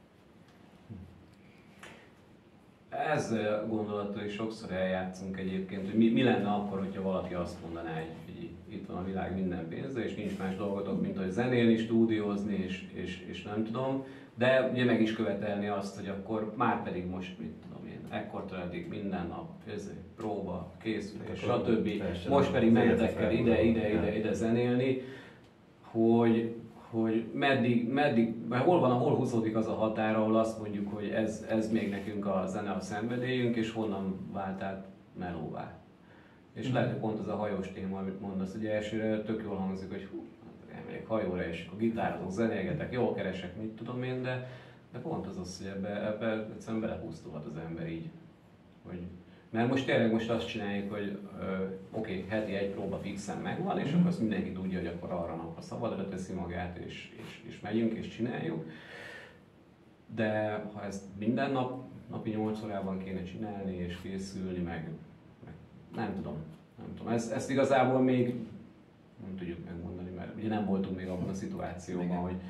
Ezzel a gondolattal is sokszor eljátszunk egyébként, hogy mi, mi lenne akkor, hogyha valaki azt mondaná, hogy, hogy itt van a világ minden pénze, és nincs más dolgotok, mint hogy zenélni, stúdiózni, és, és, és nem tudom. De ugye meg is követelni azt, hogy akkor már pedig most, mit tudom én, ekkortól eddig minden nap, ez próba, készülés, stb. Most pedig mentek el ide, ide, ide, ide zenélni, hogy, hogy meddig, meddig, mert hol van, hol húzódik az a határ, ahol azt mondjuk, hogy ez, ez még nekünk a zene a szenvedélyünk, és honnan vált át melóvá. És mm. lehet, hogy pont az a hajós téma, amit mondasz, hogy elsőre tök jól hangzik, hogy hú, elmegyek hajóra, és a gitározok, zenélgetek, jól keresek, mit tudom én, de, de pont az az, hogy ebbe, ebbe egyszerűen belepusztulhat az ember így. Hogy, mert most tényleg most azt csináljuk, hogy oké, okay, heti egy próba fixen megvan, és akkor azt mindenki tudja, hogy akkor arra napra szabadra teszi magát, és, és, és megyünk, és csináljuk. De ha ezt minden nap, napi nyolc órában kéne csinálni, és készülni, meg, meg nem tudom. Nem tudom. Ezt, ezt igazából még nem tudjuk megmondani, mert ugye nem voltunk még abban a szituációban, igen, hogy...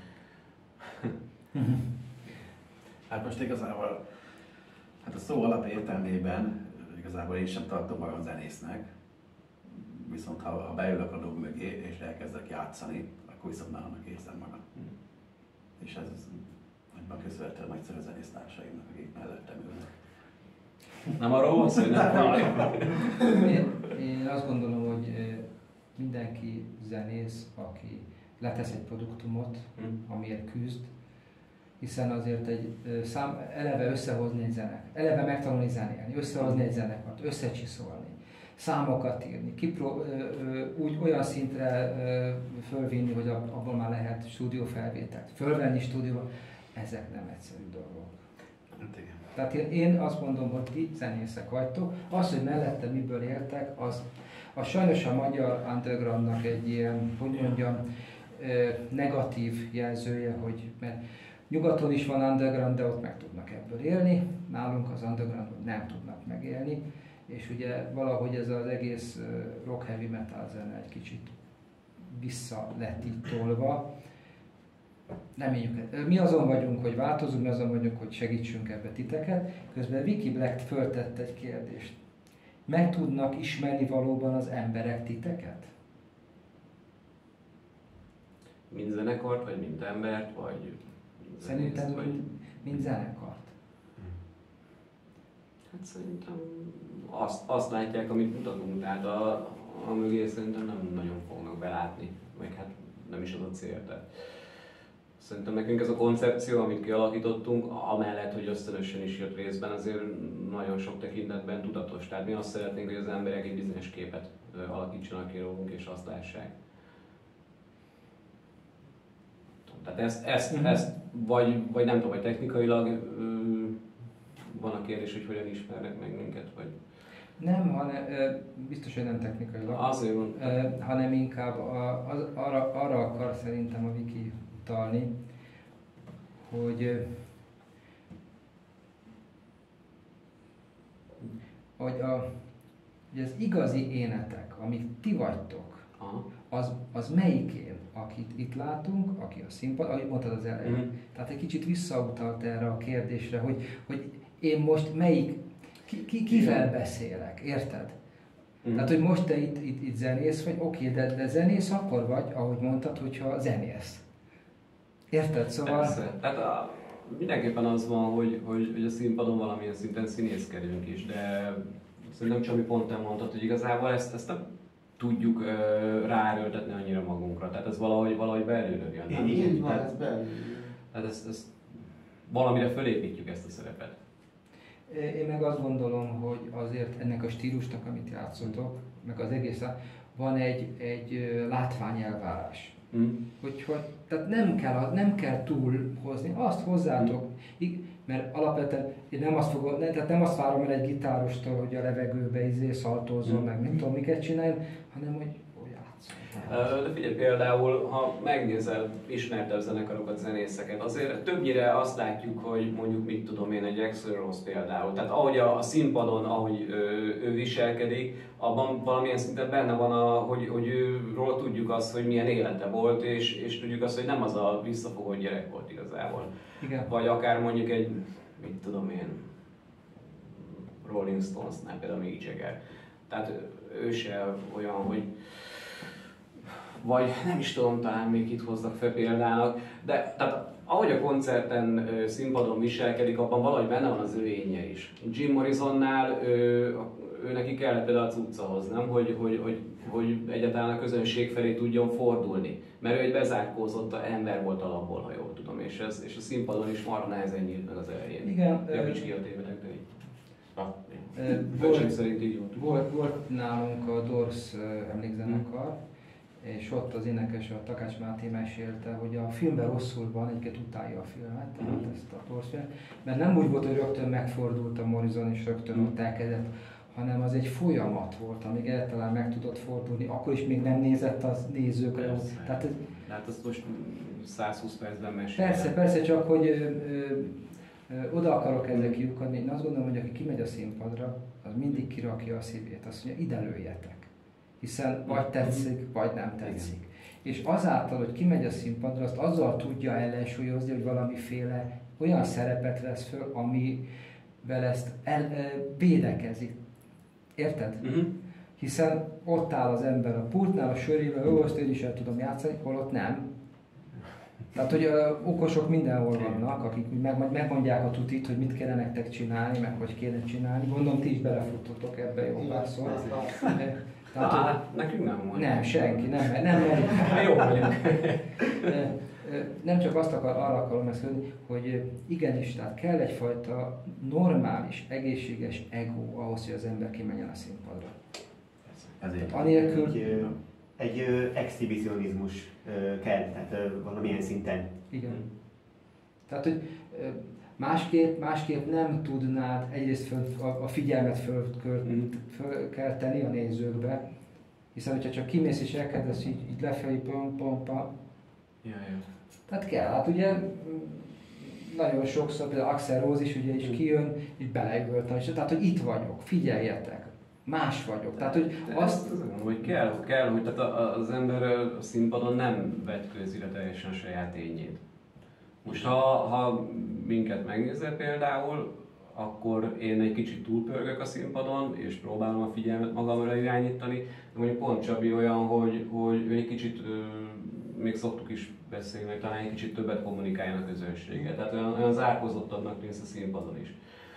Hát most igazából, hát a szó alapértelmében igazából én sem tartom magam zenésznek, viszont ha, ha beülök a dob mögé és elkezdek játszani, akkor viszont már annak érzem magam. Mm. És ez nagyban köszönhető a nagyszerű zenésztársaimnak, akik mellettem ülnek. Nem arról van szó, hogy nem én, én azt gondolom, hogy mindenki zenész, aki letesz egy produktumot, mm. amiért küzd, hiszen azért egy szám, eleve összehozni egy zenek, eleve megtanulni zenélni, összehozni egy zenekart, összecsiszolni, számokat írni, kipró, ö, ö, úgy olyan szintre ö, fölvinni, hogy abban már lehet stúdiófelvételt, fölvenni stúdióba, ezek nem egyszerű dolgok. Tehát én, én azt mondom, hogy ti zenészek vagytok, az, hogy mellette miből éltek, az, az sajnos a magyar undergroundnak egy ilyen, hogy mondjam, negatív jelzője, hogy mert nyugaton is van underground, de ott meg tudnak ebből élni, nálunk az undergroundon nem tudnak megélni, és ugye valahogy ez az egész rock heavy metal zene egy kicsit vissza lett így tolva. Reményük, mi azon vagyunk, hogy változunk, mi azon vagyunk, hogy segítsünk ebbe titeket. Közben Vicky Black föltett egy kérdést. Meg tudnak ismerni valóban az emberek titeket? Mind zenekart, vagy mind embert, vagy... Szerintem mind, vagy... mind zenekart. Hát szerintem azt, azt látják, amit mutatunk, tehát a, a mögé szerintem nem nagyon fognak belátni, meg hát nem is az a cél. Tehát szerintem nekünk ez a koncepció, amit kialakítottunk, amellett, hogy ösztönösen is jött részben, azért nagyon sok tekintetben tudatos. Tehát mi azt szeretnénk, hogy az emberek egy bizonyos képet alakítsanak ki rólunk, és azt lássák. Tehát ezt, ezt, mm-hmm. ezt vagy, vagy nem tudom, vagy technikailag ö, van a kérdés, hogy hogyan ismernek meg minket, vagy... Nem, hanem, biztos, hogy nem technikailag, azért van. hanem inkább az, arra, arra akar szerintem a Viki utalni, hogy, hogy, a, hogy az igazi énetek, amik ti vagytok, az, az melyik én, akit itt látunk, aki a színpad, ahogy mondtad az elején. Mm. Tehát egy kicsit visszautalt erre a kérdésre, hogy, hogy én most melyik, ki, ki, kivel beszélek, érted? Mm. Tehát, hogy most te itt, itt, itt zenész vagy, oké, de, de zenész akkor vagy, ahogy mondtad, hogyha zenész. Érted? Szóval... Persze. Tehát a, mindenképpen az van, hogy, hogy, hogy a színpadon valamilyen szinten színészkedünk is, de szerintem Csabi pont te mondtad, hogy igazából ezt, ezt nem tudjuk uh, ráerőltetni annyira magunkra. Tehát ez valahogy, valahogy belülről jön. Nem? Így van, ez belülről. Tehát ezt, ezt valamire fölépítjük ezt a szerepet. Én meg azt gondolom, hogy azért ennek a stílusnak, amit játszotok, meg az egész, van egy, egy látványelvárás. Mm. Hogy, hogy, tehát nem kell, nem kell túlhozni, azt hozzátok, mm. mert alapvetően én nem azt, fogom, ne, tehát nem azt várom el egy gitárostól, hogy a levegőbe izé szaltózzon, mm. meg nem tudom miket csináljon, hanem hogy, hogy játsz. De figyelj, például, ha megnézel ismertebb zenekarokat, zenészeket, azért többnyire azt látjuk, hogy mondjuk mit tudom én, egy Axl Rose például. Tehát ahogy a, a színpadon, ahogy ő, ő viselkedik, abban valamilyen szinten benne van, a, hogy, hogy őról tudjuk azt, hogy milyen élete volt, és, és tudjuk azt, hogy nem az a visszafogott gyerek volt igazából. Igen. Vagy akár mondjuk egy, mit tudom én, Rolling Stones-nál például Mick Jagger. Tehát ő se olyan, hogy vagy nem is tudom, talán még itt hozzak fel példának, de tehát, ahogy a koncerten színpadon viselkedik, abban valahogy benne van az ő énje is. Jim Morrisonnál ő, ő neki kellett például a cuccahoz, nem? Hogy, hogy, hogy, hogy egyáltalán a közönség felé tudjon fordulni. Mert ő egy bezárkózott ember volt alapból, ha jól tudom, és, ez, és a színpadon is marha nehezen nyílt meg az elején. Igen. Javíts ki a tévedek, de így. Ah, volt, szerint így volt. volt, volt nálunk a Doors emlékzenekar, és ott az énekes, a Takács Máté mesélte, hogy a filmben rosszul van, egyiket utálja a filmet, tehát Mm. ezt a Doors filmet, mert nem úgy volt, hogy rögtön megfordult a Morrison és rögtön Mm. ott elkezdett, hanem az egy folyamat volt, amíg egyáltalán meg tudott fordulni, akkor is még nem nézett az nézőkre. Persze. Tehát ez, Hát azt most százhúsz percben mesél. persze, persze, csak hogy ö, ö, ö, oda akarok ezzel kiukadni, én azt gondolom, hogy aki kimegy a színpadra, az mindig kirakja a szívét, azt mondja, ide lőjetek. Hiszen vagy tetszik, vagy nem tetszik. Igen. És azáltal, hogy kimegy a színpadra, azt azzal tudja ellensúlyozni, hogy valamiféle olyan szerepet vesz föl, amivel ezt el, e, védekezik. Érted? Uh-huh. Hiszen ott áll az ember a pultnál, a sörével, ó, azt én is el tudom játszani, holott nem. Tehát, hogy ö, okosok mindenhol vannak, akik meg, megmondják a tutit, hogy mit kéne nektek csinálni, meg hogy kéne csinálni. Gondolom, ti is belefutotok ebbe jó párszor. Tehát, ah, nekünk nem mondja. Nem, senki, nem, nem merik. Jó vagyunk. Nem csak azt akar, arra akarom ezt mondani, hogy igenis, tehát kell egyfajta normális, egészséges ego ahhoz, hogy az ember kimenjen a színpadra. Ezért. Anélkül... Egy, egy ö, exhibicionizmus ö, kell, tehát ö, valamilyen szinten. Igen. Tehát, hogy ö, másképp, másképp nem tudnád egyrészt föl, a, a figyelmet fölkelteni a nézőkbe, hiszen hogyha csak kimész és elkezdesz így, így lefelé, pom, pom, pom. Ja, ja. Tehát kell, hát ugye nagyon sokszor, például Axl Rose is ugye is kijön, és beleüvöltem, és tehát, hogy itt vagyok, figyeljetek, más vagyok. Tehát, hogy azt... azt mondom, hogy kell, kell, hogy tehát az ember a színpadon nem vetkőzi teljesen a saját tényét. Most ha, ha minket megnézel például, akkor én egy kicsit túlpörgök a színpadon, és próbálom a figyelmet magamra irányítani, de mondjuk pont Csabi olyan, hogy, hogy ő egy kicsit, ö, még szoktuk is beszélni, hogy talán egy kicsit többet kommunikáljon a közönséggel, tehát olyan, olyan zárkózottabbnak tűnsz a színpadon is.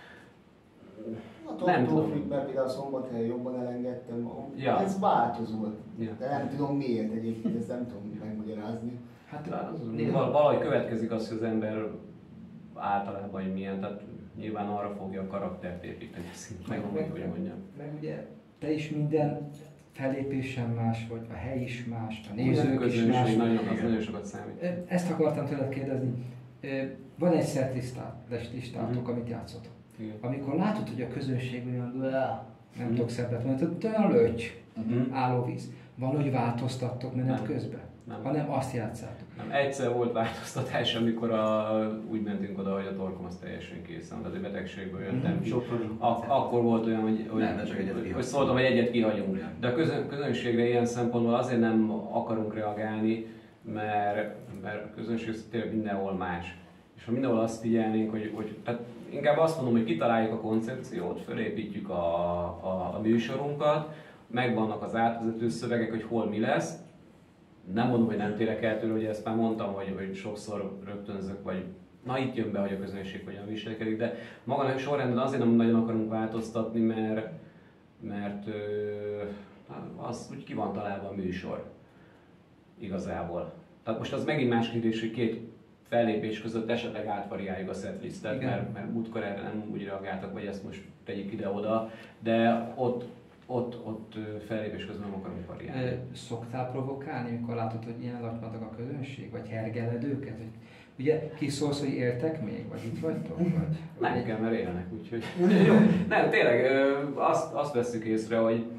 Nem tudom. Függben például Szombathelyen jobban elengedtem, ja. Ez változó. Ja. De nem tudom miért egyébként, ezt nem tudom megmagyarázni. Hát az, valahogy következik az, hogy az ember általában hogy milyen, tehát nyilván arra fogja a karaktert építeni a szint, meg, meg, hogy mondjam. Meg ugye te is minden fellépésen más vagy, a hely is más, a nézők is más. Nagyon, az nagyon sokat számít. Ezt akartam tőled kérdezni. Van egy szertlistátok, amit játszotok. Igen. Amikor látod, hogy a közönség olyan, nem mm. tudok szebbet mondani, olyan löty, mm. állóvíz. Van, hogy változtattok menet nem. közben? Nem. Hanem azt játszátok. Nem. Egyszer volt változtatás, amikor a, úgy mentünk oda, hogy a torkom az teljesen készen, tehát egy betegségből jöttem ki. Ak- akkor volt olyan, hogy, hogy, nem, hogy, hogy szóltam, hogy egyet kihagyunk. De a közön, közönségre ilyen szempontból azért nem akarunk reagálni, mert, mert a közönség tényleg mindenhol más. És ha mindenhol azt figyelnénk, hogy, hogy tehát inkább azt mondom, hogy kitaláljuk a koncepciót, felépítjük a, a, a műsorunkat, megvannak az átvezető szövegek, hogy hol mi lesz. Nem mondom, hogy nem térek el tőle, ugye ezt már mondtam, hogy, hogy sokszor rögtönzök, vagy na itt jön be, hogy a közönség hogyan viselkedik, de magának sorrendben azért nem nagyon akarunk változtatni, mert, mert az úgy ki van találva a műsor igazából. Tehát most az megint más kérdés, hogy két fellépés között esetleg átvariáljuk a setlistet, mert, mert múltkor erre nem úgy reagáltak, vagy ezt most tegyük ide-oda, de ott, ott, ott fellépés közben nem akarunk variálni. Szoktál provokálni, amikor látod, hogy ilyen lakmatok a közönség, vagy hergeled őket? Vagy, ugye kiszólsz, hogy éltek még, vagy itt vagytok? Vagy, nem kell, mert élnek, úgyhogy... Jó, nem, tényleg azt, azt vesszük észre, hogy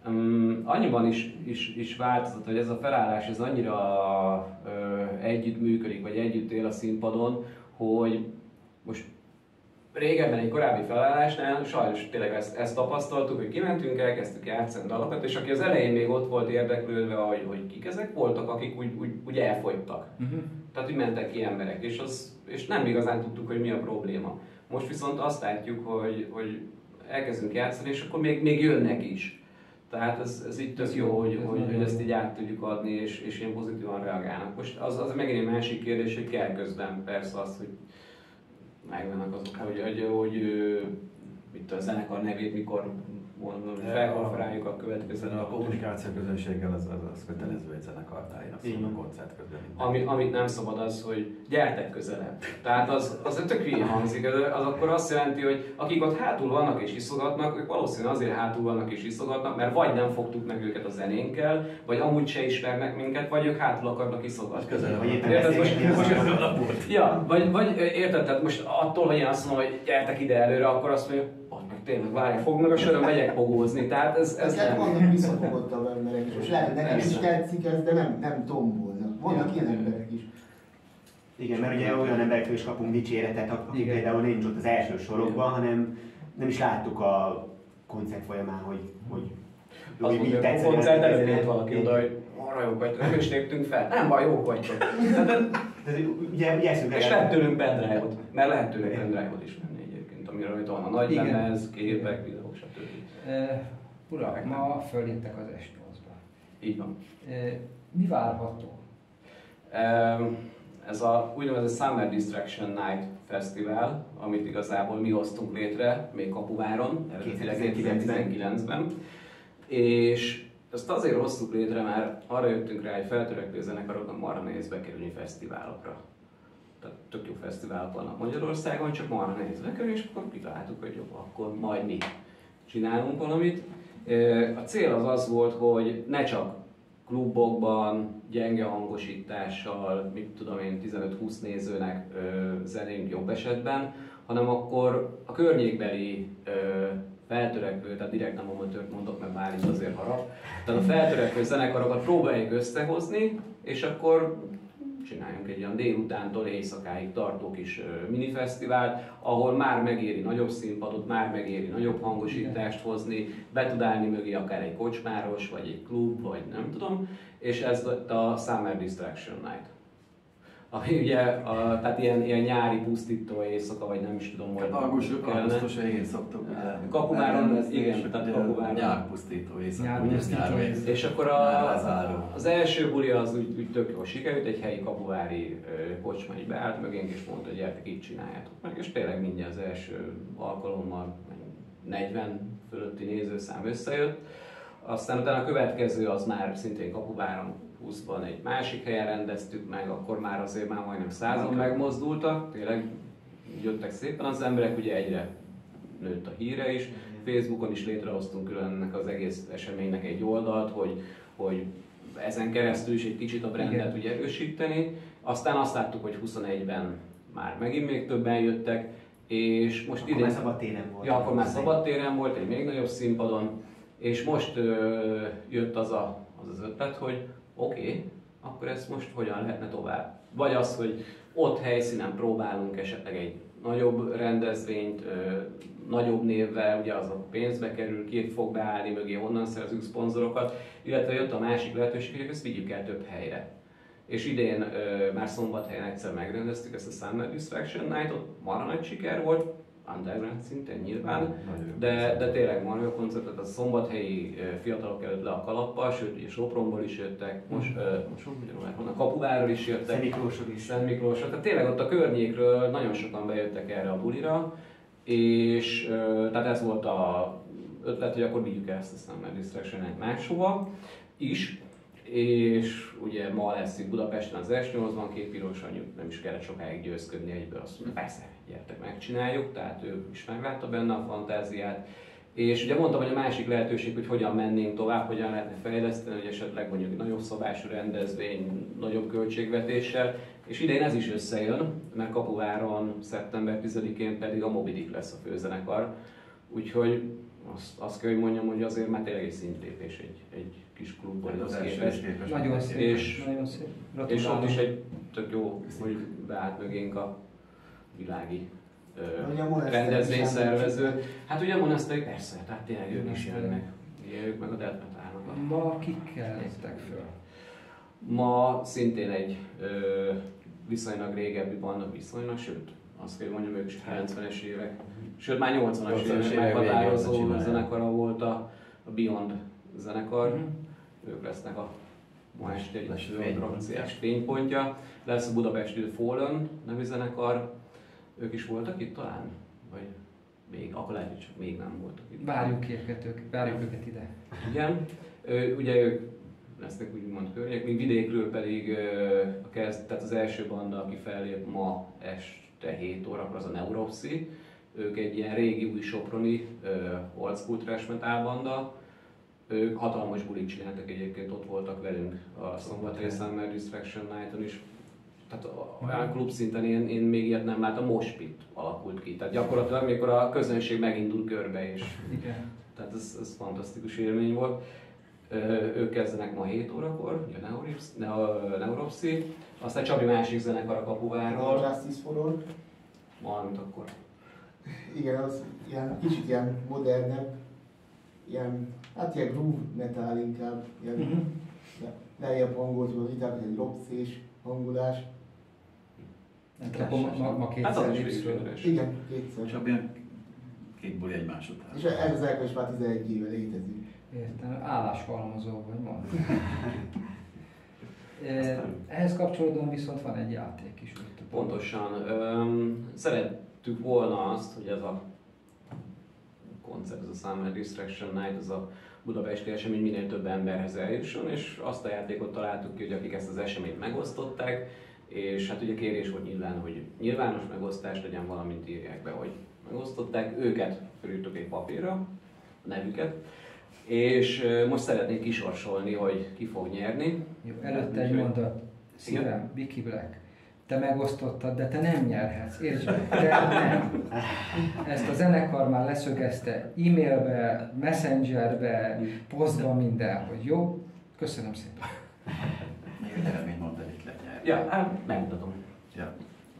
Um, annyiban is, is, is változott, hogy ez a felállás ez annyira ö, együtt működik, vagy együtt él a színpadon, hogy most régebben egy korábbi felállásnál sajnos tényleg ezt, ezt tapasztaltuk, hogy kimentünk, elkezdtük játszani dalokat, és aki az elején még ott volt érdeklődve, hogy, hogy kik ezek voltak, akik úgy, úgy, úgy elfogytak. Uh-huh. Tehát úgy mentek ki emberek, és, az, és nem igazán tudtuk, hogy mi a probléma. Most viszont azt látjuk, hogy, hogy elkezdünk játszani, és akkor még, még jönnek is. Tehát ez, ez így tök jó, hogy, hogy, hogy ezt így át tudjuk adni, és, és ilyen pozitívan reagálnak. Most az, az megint egy másik kérdés, hogy kell közben persze az, hogy megvannak azok, hogy, hogy, hogy mit a zenekar nevét mikor mondom, hogy felkonferáljuk a következő. A kommunikáció közönséggel az, az, az kötelező egy zenekartáján, az a koncert közben. Ami, amit nem szabad az, hogy gyertek közelebb. Tehát az, az tök hülye hangzik, az akkor azt jelenti, hogy akik ott hátul vannak és iszogatnak, ők valószínűleg azért hátul vannak és iszogatnak, mert vagy nem fogtuk meg őket a zenénkkel, vagy amúgy se ismernek minket, vagy ők hátul akarnak iszogatni. Közelebb vagy éppen érted, most, beszélgetni most, ja, vagy, vagy érted, tehát most attól, hogy én azt mondom, hogy gyertek ide előre, akkor azt mondja, meg tényleg várj, fog meg a söröm, megyek pogózni, tehát ez, ez ez nem. Vannak visszafogottabb emberek is, most lehet, hogy nekem is tetszik ez, de nem, nem tombolnak. Vannak ilyen emberek is. Igen, mert ugye olyan emberektől is kapunk dicséretet, aki Igen. például nincs ott az első sorokban, hanem nem is láttuk a koncert folyamán, hogy, hogy, Azt hogy mondja, a koncert elején jött valaki oda, hogy arra jók vagytok, nem is léptünk fel. Nem baj, jók vagytok. De ugye, ugye eszünk És lehet tőlünk pendrive-ot, mert lehet tőlünk pendrive-ot is venni egyébként, amiről itt van a nagy Igen. lemez, képek, videók, stb. Uh, Uram, ma följöttek az es nyolcba. Így van. Uh, mi várható? Um, Ez a úgynevezett Summer Distraction Night Fesztivál, amit igazából mi hoztunk létre, még Kapuváron, eredetileg kétezer-tizenkilencben. És ezt azért hoztuk létre, mert arra jöttünk rá, hogy feltörekvő zenekaroknak marha nehéz bekerülni fesztiválokra. Tehát tök jó fesztiválok vannak Magyarországon, csak marha nehéz bekerülni, és akkor kitaláltuk, hogy jó, akkor majd mi csinálunk valamit. A cél az az volt, hogy ne csak klubokban, gyenge hangosítással, mit tudom én, tizenöt-húsz nézőnek ö, zenénk jobb esetben, hanem akkor a környékbeli ö, feltörekvő, tehát direkt nem amatőrt mondok, mert Bálint azért harap, tehát a feltörekvő zenekarokat próbáljuk összehozni, és akkor csináljunk egy olyan délutántól éjszakáig tartó kis ö, minifesztivált, ahol már megéri nagyobb színpadot, már megéri nagyobb hangosítást hozni, be tud állni mögé akár egy kocsmáros, vagy egy klub, vagy nem tudom, és ez a Summer Distraction Night. Ami ugye, a, tehát ilyen, ilyen nyári pusztító éjszaka, vagy nem is tudom, hogy augusztus végén szoktuk ugye. Kapuváron, igen, tehát Kapuváron. Nyárpusztító éjszaka. Nyárpusztító éjszaka. És akkor a, az első buli az úgy, úgy tök jól sikerült, egy helyi kapuvári kocsma így beállt mögénk és mondta, hogy gyertek, így csináljátok meg. És tényleg mindjárt az első alkalommal negyven fölötti nézőszám összejött. Aztán utána a következő az már szintén Kapuváron húszban egy másik helyen rendeztük meg, akkor már azért már majdnem százan megmozdultak, tényleg jöttek szépen az emberek, ugye egyre nőtt a híre is. Facebookon is létrehoztunk külön ennek az egész eseménynek egy oldalt, hogy, hogy ezen keresztül is egy kicsit a brandet ugye erősíteni. Aztán azt láttuk, hogy huszonegyben már megint még többen jöttek, és most akkor idén... már szabadtéren volt. Ja, akkor már szabadtéren volt, egy még nagyobb színpadon, és most ö, jött az, a, az az ötlet, hogy oké, okay, akkor ezt most hogyan lehetne tovább. Vagy az, hogy ott helyszínen próbálunk esetleg egy nagyobb rendezvényt, ö, nagyobb névvel, ugye az a pénzbe kerül, ki fog beállni mögé, honnan szerzünk szponzorokat, illetve jött a másik lehetőség, hogy ezt vigyük el több helyre. És idén ö, már Szombathelyen egyszer megrendeztük ezt a Summer Distraction Night-ot, marha nagy siker volt, underground szinten nyilván, de, de tényleg marha jó koncertet, a szombathelyi fiatalok előtt le a kalappal, sőt ugye Sopronból is jöttek, most, ö, most a Kapuváról is jöttek, Szent Miklósról is. Szent Miklósról, tehát tényleg ott a környékről nagyon sokan bejöttek erre a bulira, és ö, tehát ez volt a ötlet, hogy akkor vigyük el ezt a Summer Distraction-et máshova is, és ugye ma lesz itt Budapesten az es nyolcban, két piros anyjuk, nem is kellett sokáig győzködni egyből, azt mondta, persze, gyertek, megcsináljuk, tehát ő is meglátta benne a fantáziát. És ugye mondtam, hogy a másik lehetőség, hogy hogyan mennénk tovább, hogyan lehetne fejleszteni, hogy esetleg mondjuk egy nagyobb szabású rendezvény, nagyobb költségvetéssel, és idén ez is összejön, mert Kapuváron szeptember tizedikén pedig a Moby Dick lesz a főzenekar, úgyhogy azt, azt kell, hogy mondjam, hogy azért már tényleg egy szintlépés egy, egy kis klubhoz képest. Nagyon szép, és, nagyon szép. És ott is egy tök jó, hogy beállt mögénk a világi ö, rendezvényszervező. Hát ugye a Monastery persze, tehát tényleg ők is jönnek. Ugye, ők meg a Death Metalnak. Ma kikkel léptek föl? Ma szintén egy ö, viszonylag régebbi banda, viszonylag, sőt, azt kell, hogy mondjam, ők is kilencvenes évek, sőt már nyolcvanas évek meghatározó zenekara volt a, a Beyond zenekar. Mm-hmm. Ők lesznek a ma este egy rockciás fénypontja. Lesz a budapesti Fallen nevű zenekar. Ők is voltak itt talán? Vagy még, akkor lehet, hogy csak még nem voltak itt. Várjuk őket, ők, várjuk őket ide. Igen. Ö, ugye ők lesznek úgymond környék, még vidékről pedig ö, a kezd, tehát az első banda, aki fellép ma este hét órakor, az a Neuropsy. Ők egy ilyen régi új soproni ö, old school thrash metal banda. Ők hatalmas bulit csináltak egyébként, ott voltak velünk a Szombathely Summer Distraction Night-on is. Tehát olyan klub szinten én, én még ilyet nem láttam, Moshpit alakult ki. Tehát gyakorlatilag amikor a közönség megindul körbe is. Igen. Tehát ez, ez fantasztikus élmény volt. Ők kezdenek ma hét órakor, ugye a Neuropsy. Aztán Csabi másik zenekar a Kapuvárról. Justice for All. Valamint akkor. Igen, az ilyen, kicsit ilyen modernebb, ilyen, hát ilyen groove metal inkább, ilyen uh-huh. lejjebb hangoltól, inkább egy rock-szés hangulás. Hát akkor ma, ma, ma kétszer lépsz föl. Igen, kétszer. Csak ilyen két buli egymás után. És ez az elkönyv már tizenegy éve létezik. Értem, álláshalmozó vagy ma. Ehhez kapcsolódóan viszont van egy játék is. Pontosan. Öm, szerettük volna azt, hogy ez a koncept, ez a Summer Distraction Night, az a budapesti esemény minél több emberhez eljusson, és azt a játékot találtuk ki, hogy akik ezt az eseményt megosztották, és hát ugye kérés volt nyilván, hogy nyilvános megosztás legyen, valamint írják be, hogy megosztották, őket felírtuk egy papírra, a nevüket, és most szeretnék kisorsolni, hogy ki fog nyerni. Jó, előtte egy mondat. Szívem, Vicky Black. Te megosztottad, de te nem nyerhetsz. Értsd meg, te nem. Ezt a zenekar már leszögezte e-mailbe, messengerbe, posztba, mindenhogy. Jó? Köszönöm szépen. Még egy eredményt mondtad, itt lehet nyerni. Ja, hát megmutatom. Ja.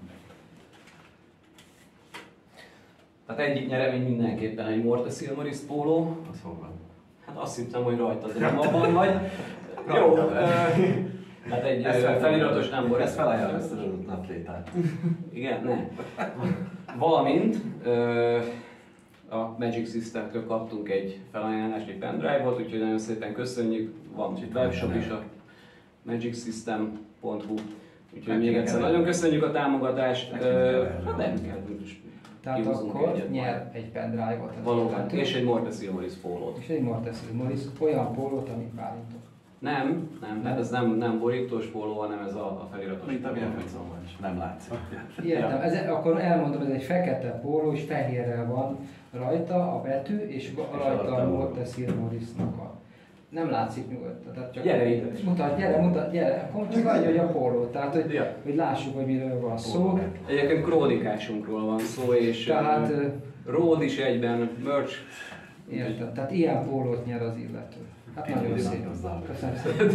Tehát egyik nyeremény mindenképpen egy Morte Silmaris póló. Az hol van? Hát azt hittem, hogy rajtad, de nem abban vagy. Jó, hát egy feliratos nem volt. Ezt felajánlom, ezt az adott naplétát. Igen, ne. Valamint a Magic System-től kaptunk egy felajánlást, egy pendrive-ot, úgyhogy nagyon szépen köszönjük. Van webshop is, a magic system pont hu. Úgyhogy még egyszer nagyon köszönjük a támogatást. Hát nem kell. Tehát akkor nyer egy pendrive-ot. Valóban, és egy Morte Silmaris pólót. És egy Morte Silmaris, olyan pólót, amit Bálintok. Nem, nem, tehát ez nem, nem borítós póló, hanem ez a, a feliratos. Mint amilyen főcom van, és nem látszik. Értem, ez, akkor elmondom, ez egy fekete póló, és fehérrel van rajta a betű, és, és rajta a Morte Silmarisnak a... Nem látszik nyugodtan, tehát csak... Gyere ide! Mutat, gyere, mutat, gyere! Akkor csak adja, hogy a póló, tehát hogy, ja. hogy lássuk, hogy miről van szó. Egyébként krónikásunkról van szó, és tehát, uh, Ród is egyben, merch. Értem, tehát ilyen pólót nyer az illető. Hát én nagyon szép. Köszönöm szépen.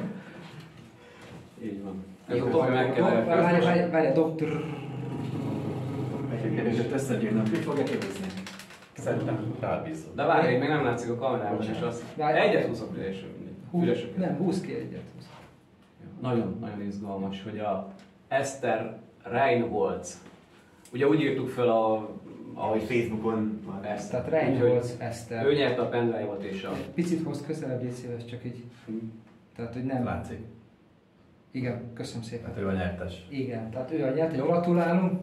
Így van. Jó, várj, várj, várj, doktor. Megkérdezett összegyűjnöm, ki fogja kérdezni? Szerintem rábízom. De várj, még nem látszik a kamerában, és azt egyet húzok üresre mindig. Nem, húz ki egyet. Nagyon, nagyon izgalmas, hogy a Eszter Reinholz, ugye úgy írtuk fel a ahogy Facebookon van. Ezt. Tehát Reinholz Eszter. Ő nyerte a pendrive-ot és a... Picit hoz közelebb, légy szíves, csak így. Hmm. Tehát, hogy nem... Látszik. Igen, köszönöm szépen. Hát ő a nyertes. Igen, tehát ő a nyertes, gratulálunk.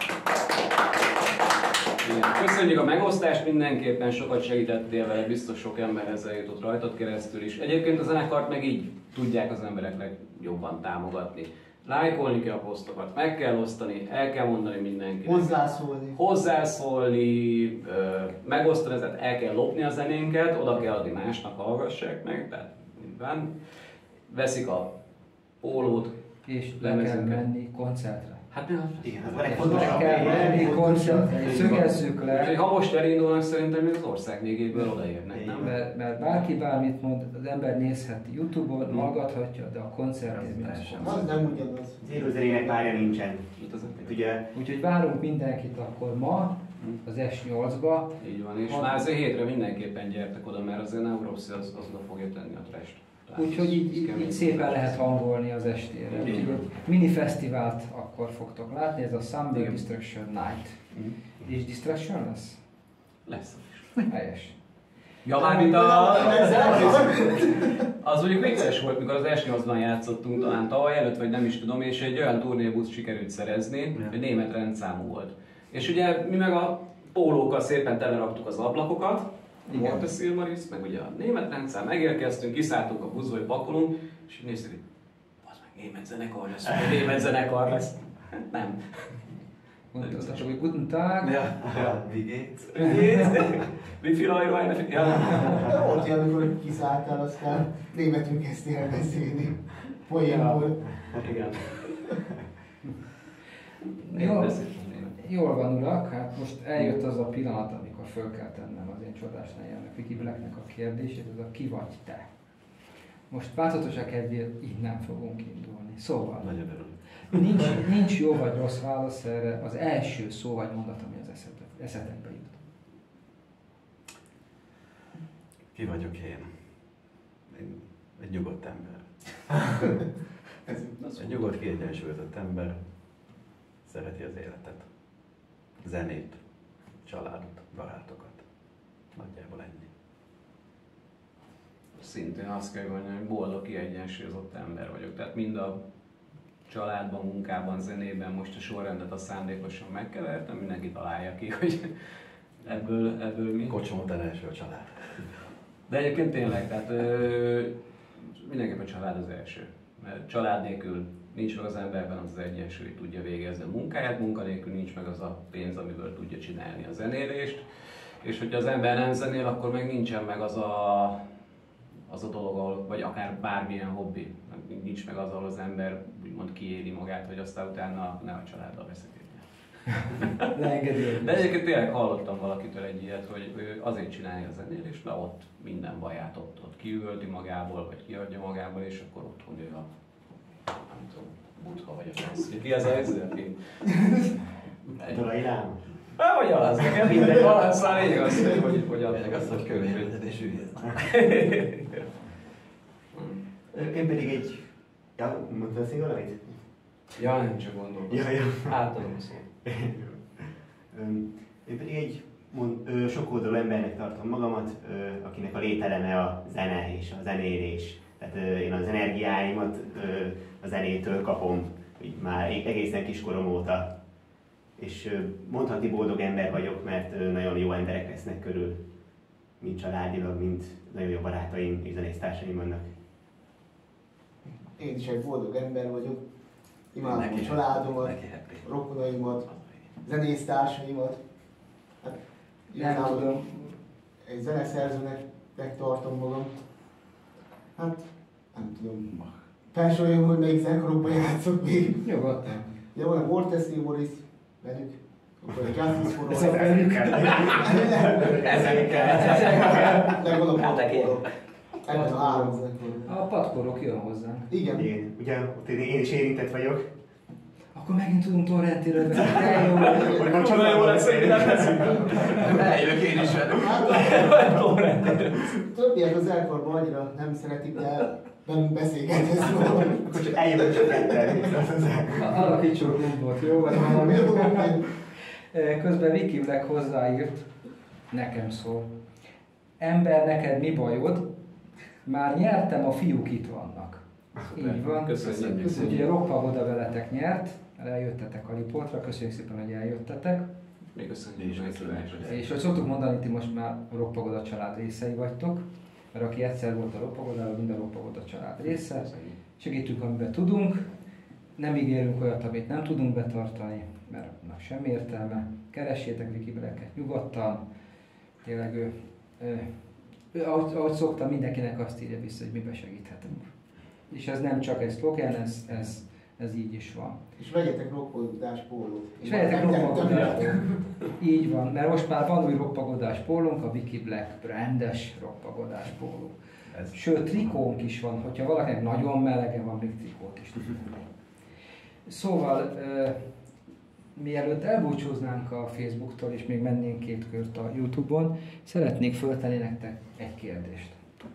Igen. Köszönjük a megosztást, mindenképpen sokat segítettél vele, biztos sok emberhez eljutott rajtad keresztül is. Egyébként a zenekart meg így tudják az emberek legjobban támogatni. Lájkolni kell a posztokat, meg kell osztani, el kell mondani mindenkinek. Hozzászólni. Hozzászólni, megosztani, ezért el kell lopni a zenénket, oda kell adni másnak, hallgassák meg, tehát nyilván veszik a pólót, és le kell menni koncertre. Hát mi a... Igen, az a És legfontosabb. meg kell menni, koncentrálni, szögezzük le. Úgyhogy ha most elindulnak, szerintem még az ország végéből odaérnek, nem? Mert, mert bárki bármit mond, az ember nézheti Youtube-on, hallgathatja, de a koncertén teljesen. Az nem ugyanaz. Az élőzenének párja nincsen. Itt az Hát ugye, Úgyhogy várunk mindenkit akkor ma, az es nyolcba. Így van, és Ha- már azért hétre mindenképpen gyertek oda, mert azért Neuropsy az, az oda fogja tenni a trash-t. Tehát Úgyhogy ez- így, ez így, kemény. így szépen lehet hangolni az estére. Igen. Úgyhogy egy mini fesztivált akkor fogtok látni, ez a Sunday Igen. Distraction Night. Mhm. És Distraction lesz? Lesz. Helyes. Ja, mármint a... Az mondjuk vicces volt, mikor az es nyolcban játszottunk, talán tavaly előtt, vagy nem is tudom, és egy olyan turnébusz sikerült szerezni, Ja. hogy német rendszámú volt. És ugye mi meg a pólókkal szépen teleraktuk az ablakokat, Igen. volt a Silmaris, meg ugye a német rendszám, megérkeztünk, kiszálltunk a buszba, hogy pakolunk, és így néztük, hogy az meg német zenekar lesz, vagy német zenekar lesz. Nem. Mondtatok, hogy Guten Tag. Ja, ja, wie geht's? Wie viel Euro eine... Ja. Volt ilyen, amikor kiszálltál, aztán németül kezdtél el beszélni. Poénból. Igen. Jó. Beszéltem német. Jól van, urak, hát most eljött az a pillanat, amikor föl kell tennem az én csodás nejemnek, Viki Blacknek a kérdését, ez a ki vagy te. Most változatosak kedvéért innen fogunk indulni. Szóval, Nagyon örülök. nincs, nincs jó vagy rossz válasz erre, az első szó vagy mondat, ami az eszetek, eszetekbe jut. Ki vagyok én? Én egy nyugodt ember. Ez Egy nyugodt, kiegyensúlyozott ember. Szereti az életet. Zenét, családot, barátokat. Nagyjából ennyi. Szintén azt kell mondani, hogy boldog, kiegyensúlyozott ember vagyok. Tehát mind a családban, munkában, zenében most a sorrendet a szándékosan megkevertem, mindenki találja ki, hogy ebből, ebből mi. Kocsma után első a család. De egyébként tényleg, tehát ö, mindenképpen a család az első. Mert család nélkül nincs meg az emberben az, az egyensúly, hogy tudja végezni a munkáját, munka nélkül nincs meg az a pénz, amiből tudja csinálni a zenélést. És hogyha az ember nem zenél, akkor meg nincsen meg az a, az a dolog, ahol, vagy akár bármilyen hobbi. Nincs meg az, ahol az ember úgymond kiéli magát, hogy aztán utána ne a családdal veszekedjen. Leengedi. De egyébként tényleg hallottam valakitől egy ilyet, hogy ő azért csinálja a zenélést, mert ott minden baját ott, ott kiüvölti magából, vagy kiadja magából, és akkor otthon ő a, nem tudom, Buddha vagy a fesz. Ki az a ez? Aki... Dalai Láma. Há, vagy az, nekem mindegy, valami szóval lényeg az, hogy, hogy, hogy a... Tényleg azt, hogy kövérülted és üljél. Én pedig egy... Ja, mondtál szín valamit? Ja, nem csak gondolom. Ja, ja. Átadom a szót. Öm, Én pedig egy mond, ö, sokoldalú embernek tartom magamat, ö, akinek a lételeme a zene és a zenélés. Tehát ö, én az energiáimat ö, a zenétől kapom, így már egészen kiskorom óta. És ö, mondhatni boldog ember vagyok, mert ö, nagyon jó emberek vesznek körül, mind családilag, mind nagyon jó barátaim és zenésztársaim vannak. Én is egy boldog ember vagyok. Imádom Neki- a családomat, neki happy. a rokonaimat, zenésztársaimat. Hát, Nem igazából tudom. egy zeneszerzőnek tartom magam. Hát, nem tudom. Felsoroljon, hogy melyik zenekarokban játszok még. Nyugodtan. Ugye van a Mortessi Morris, velük, akkor a Justice for Ez az All. előket. Legalább Hát, aki- patkorok. Ebben a három zenekarban. A patkorok jön hozzánk. Igen. Igen, ugye ott én, én is érintett vagyok. Akkor megint tudunk torrentéről beszélni. De jó. Hogy van csak jó lesz, hogy nem Eljövök én is velük. Hát, többiek az zenekarban annyira nem szeretik, de velünk beszélgetni szóval. Akkor csak eljövök csak ketten. Alakítsunk klubot, jó? Vagy valami. Jó, meg- Közben Viki Black hozzáírt, nekem szól. Ember, neked mi bajod? Már nyertem, a fiúk itt vannak. Így van. Köszönjük. Úgyhogy a Rockpagoda veletek nyert, eljöttetek a riportra, köszönjük szépen, hogy eljöttetek. Még Mi köszönjük is a köszönjük, meghívást. hogy És hogy szoktuk mondani, ti most már a Rockpagoda család részei vagytok, mert aki egyszer volt a Rockpagodában, mind a Rockpagoda család része. Segítünk, amiben tudunk, nem ígérünk olyat, amit nem tudunk betartani, mert annak semmi értelme. Keressétek Viki Blacket nyugodtan, tényleg ő, ő, ő ahogy, ahogy szoktam, mindenkinek azt írja vissza, hogy miben segíthetünk. És ez nem csak egy szlogen, ez, ez ez így is van. És vegyetek roppagodás pólót. És vegyetek roppagodás pólót. Így van, mert most már van új roppagodás pólónk, a Wiki Black brandes roppagodás póló. Ez Sőt, trikónk is van, hogyha valakinek nagyon melege van, még trikót is tudunk. Szóval, uh, mielőtt elbúcsúznánk a Facebooktól, és még mennénk két kört a YouTube-on, szeretnék föltenni nektek egy kérdést.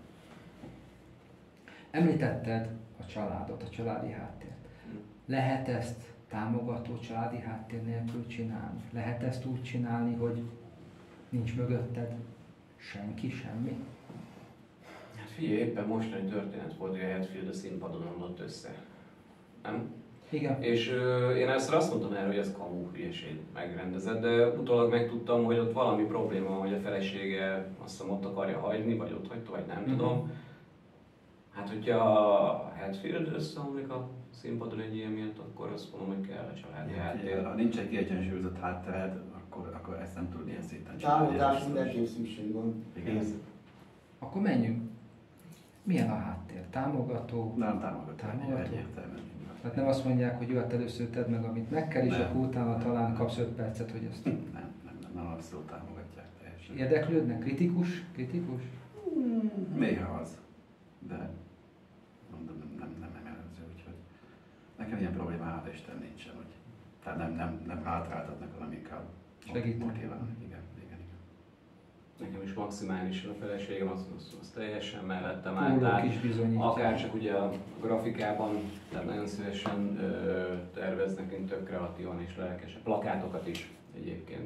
Említetted a családot, a családi háttért. Lehet ezt támogató családi háttér nélkül csinálni? Lehet ezt úgy csinálni, hogy nincs mögötted senki, semmi? Hát figyelj, éppen mostani történet volt, hogy a Hetfield a színpadon omlott össze. Nem? Igen. És ö, én először azt mondtam erre, hogy ez kamu hülyeség megrendezett, de utólag megtudtam, hogy ott valami probléma van, hogy a felesége azt hiszem ott akarja hagyni, vagy ott hagyta, vagy nem mm-hmm. tudom. Hát, hogyha a Hetfield összeomlik a színpadon egy ilyen miatt, akkor azt mondom, hogy kell a családi háttér. Ha nincs egy kiegyensúlyozott háttered, akkor, akkor ezt nem tudod ilyen szinten csinálni. Támogatás mindenképp szükség van. Igen. Akkor menjünk. Milyen a háttér? Támogató? Nem támogató. Támogató? Egyértelműen. Tehát nem azt mondják, hogy jó, hát először tedd meg, amit meg kell, és Nem. akkor utána talán kapsz öt percet, hogy ezt... Nem, nem, nem, nem abszolút támogatják teljesen. Érdeklődnek? Kritikus? Kritikus? Néha az, de mondom, nem, nem, nem emelőző, úgyhogy nekem ilyen probléma, hála Isten, nincsen, hogy tehát nem, nem, nem hátráltatnak, hanem inkább Segítenek. motiválnak. Igen, igen, igen. Nekem is maximálisan a feleségem, az, az, az teljesen mellettem állt Pólók át. is bizonyítják. Akár csak ugye a grafikában, tehát nagyon szívesen ö, tervez nekünk tök kreatívan és lelkesen. Plakátokat is egyébként.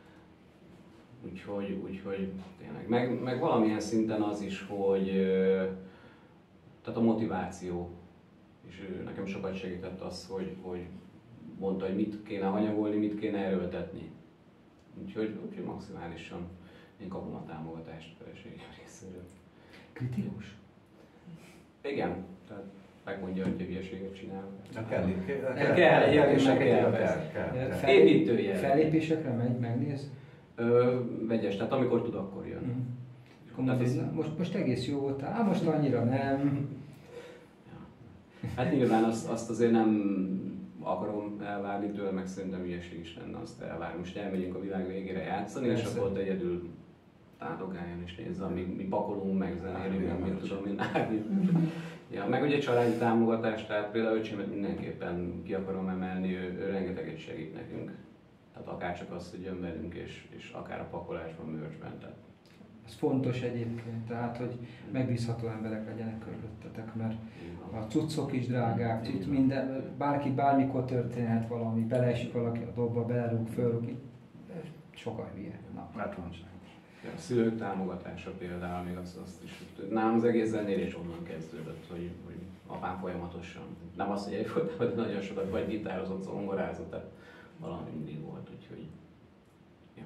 Úgyhogy, úgyhogy tényleg. Meg, meg valamilyen szinten az is, hogy ö, tehát a motiváció. És ő, nekem sokat segített az, hogy, hogy mondta, hogy mit kéne hanyagolni, mit kéne erőltetni. Úgyhogy, úgyhogy maximálisan én kapom a támogatást a feleségem részéről. Kritikus? Igen, tehát megmondja, hogy hülyeséget csinál. Csak kell, kell, kell, kell, egyébként meg kell, kell, kell, kell. Fellép- Építője. Fellépésekre megy, megnéz? Ö, vegyes, tehát amikor tud, akkor jön. Mm. És akkor Tehát mondod, ez- na, most, most egész jó voltál, á, most annyira nem. Hát nyilván azt, azt azért nem akarom elvárni tőle, meg szerintem hülyeség is lenne azt elvárni. Most elmegyünk a világ végére játszani, és Persze. akkor ott egyedül tádogáljon és nézze, amíg mi pakolunk, meg zenélünk, meg mit tudom én. Ja, meg ugye családi támogatás, tehát például öcsémet mindenképpen ki akarom emelni, ő, ő rengeteget segít nekünk. Tehát akár csak az, hogy jön velünk, és, és akár a pakolásban, merchben. Tehát Ez fontos egyébként, tehát hogy megbízható emberek legyenek körülöttetek, mert így van. a cuccok is drágák, cucc minden, bárki bármikor történhet valami, beleesik valaki a dobba, belerúg, fölrúg, sok a hülye. Na. Látványság. Ja, a szülők támogatása például, még azt, azt is, nálam az egész zenélés onnan kezdődött, hogy, hogy apám folyamatosan, nem azt, hogy egyfolytában, de nagyon sokat vagy gitározott, zongorázott, tehát valami mindig volt, úgyhogy ja.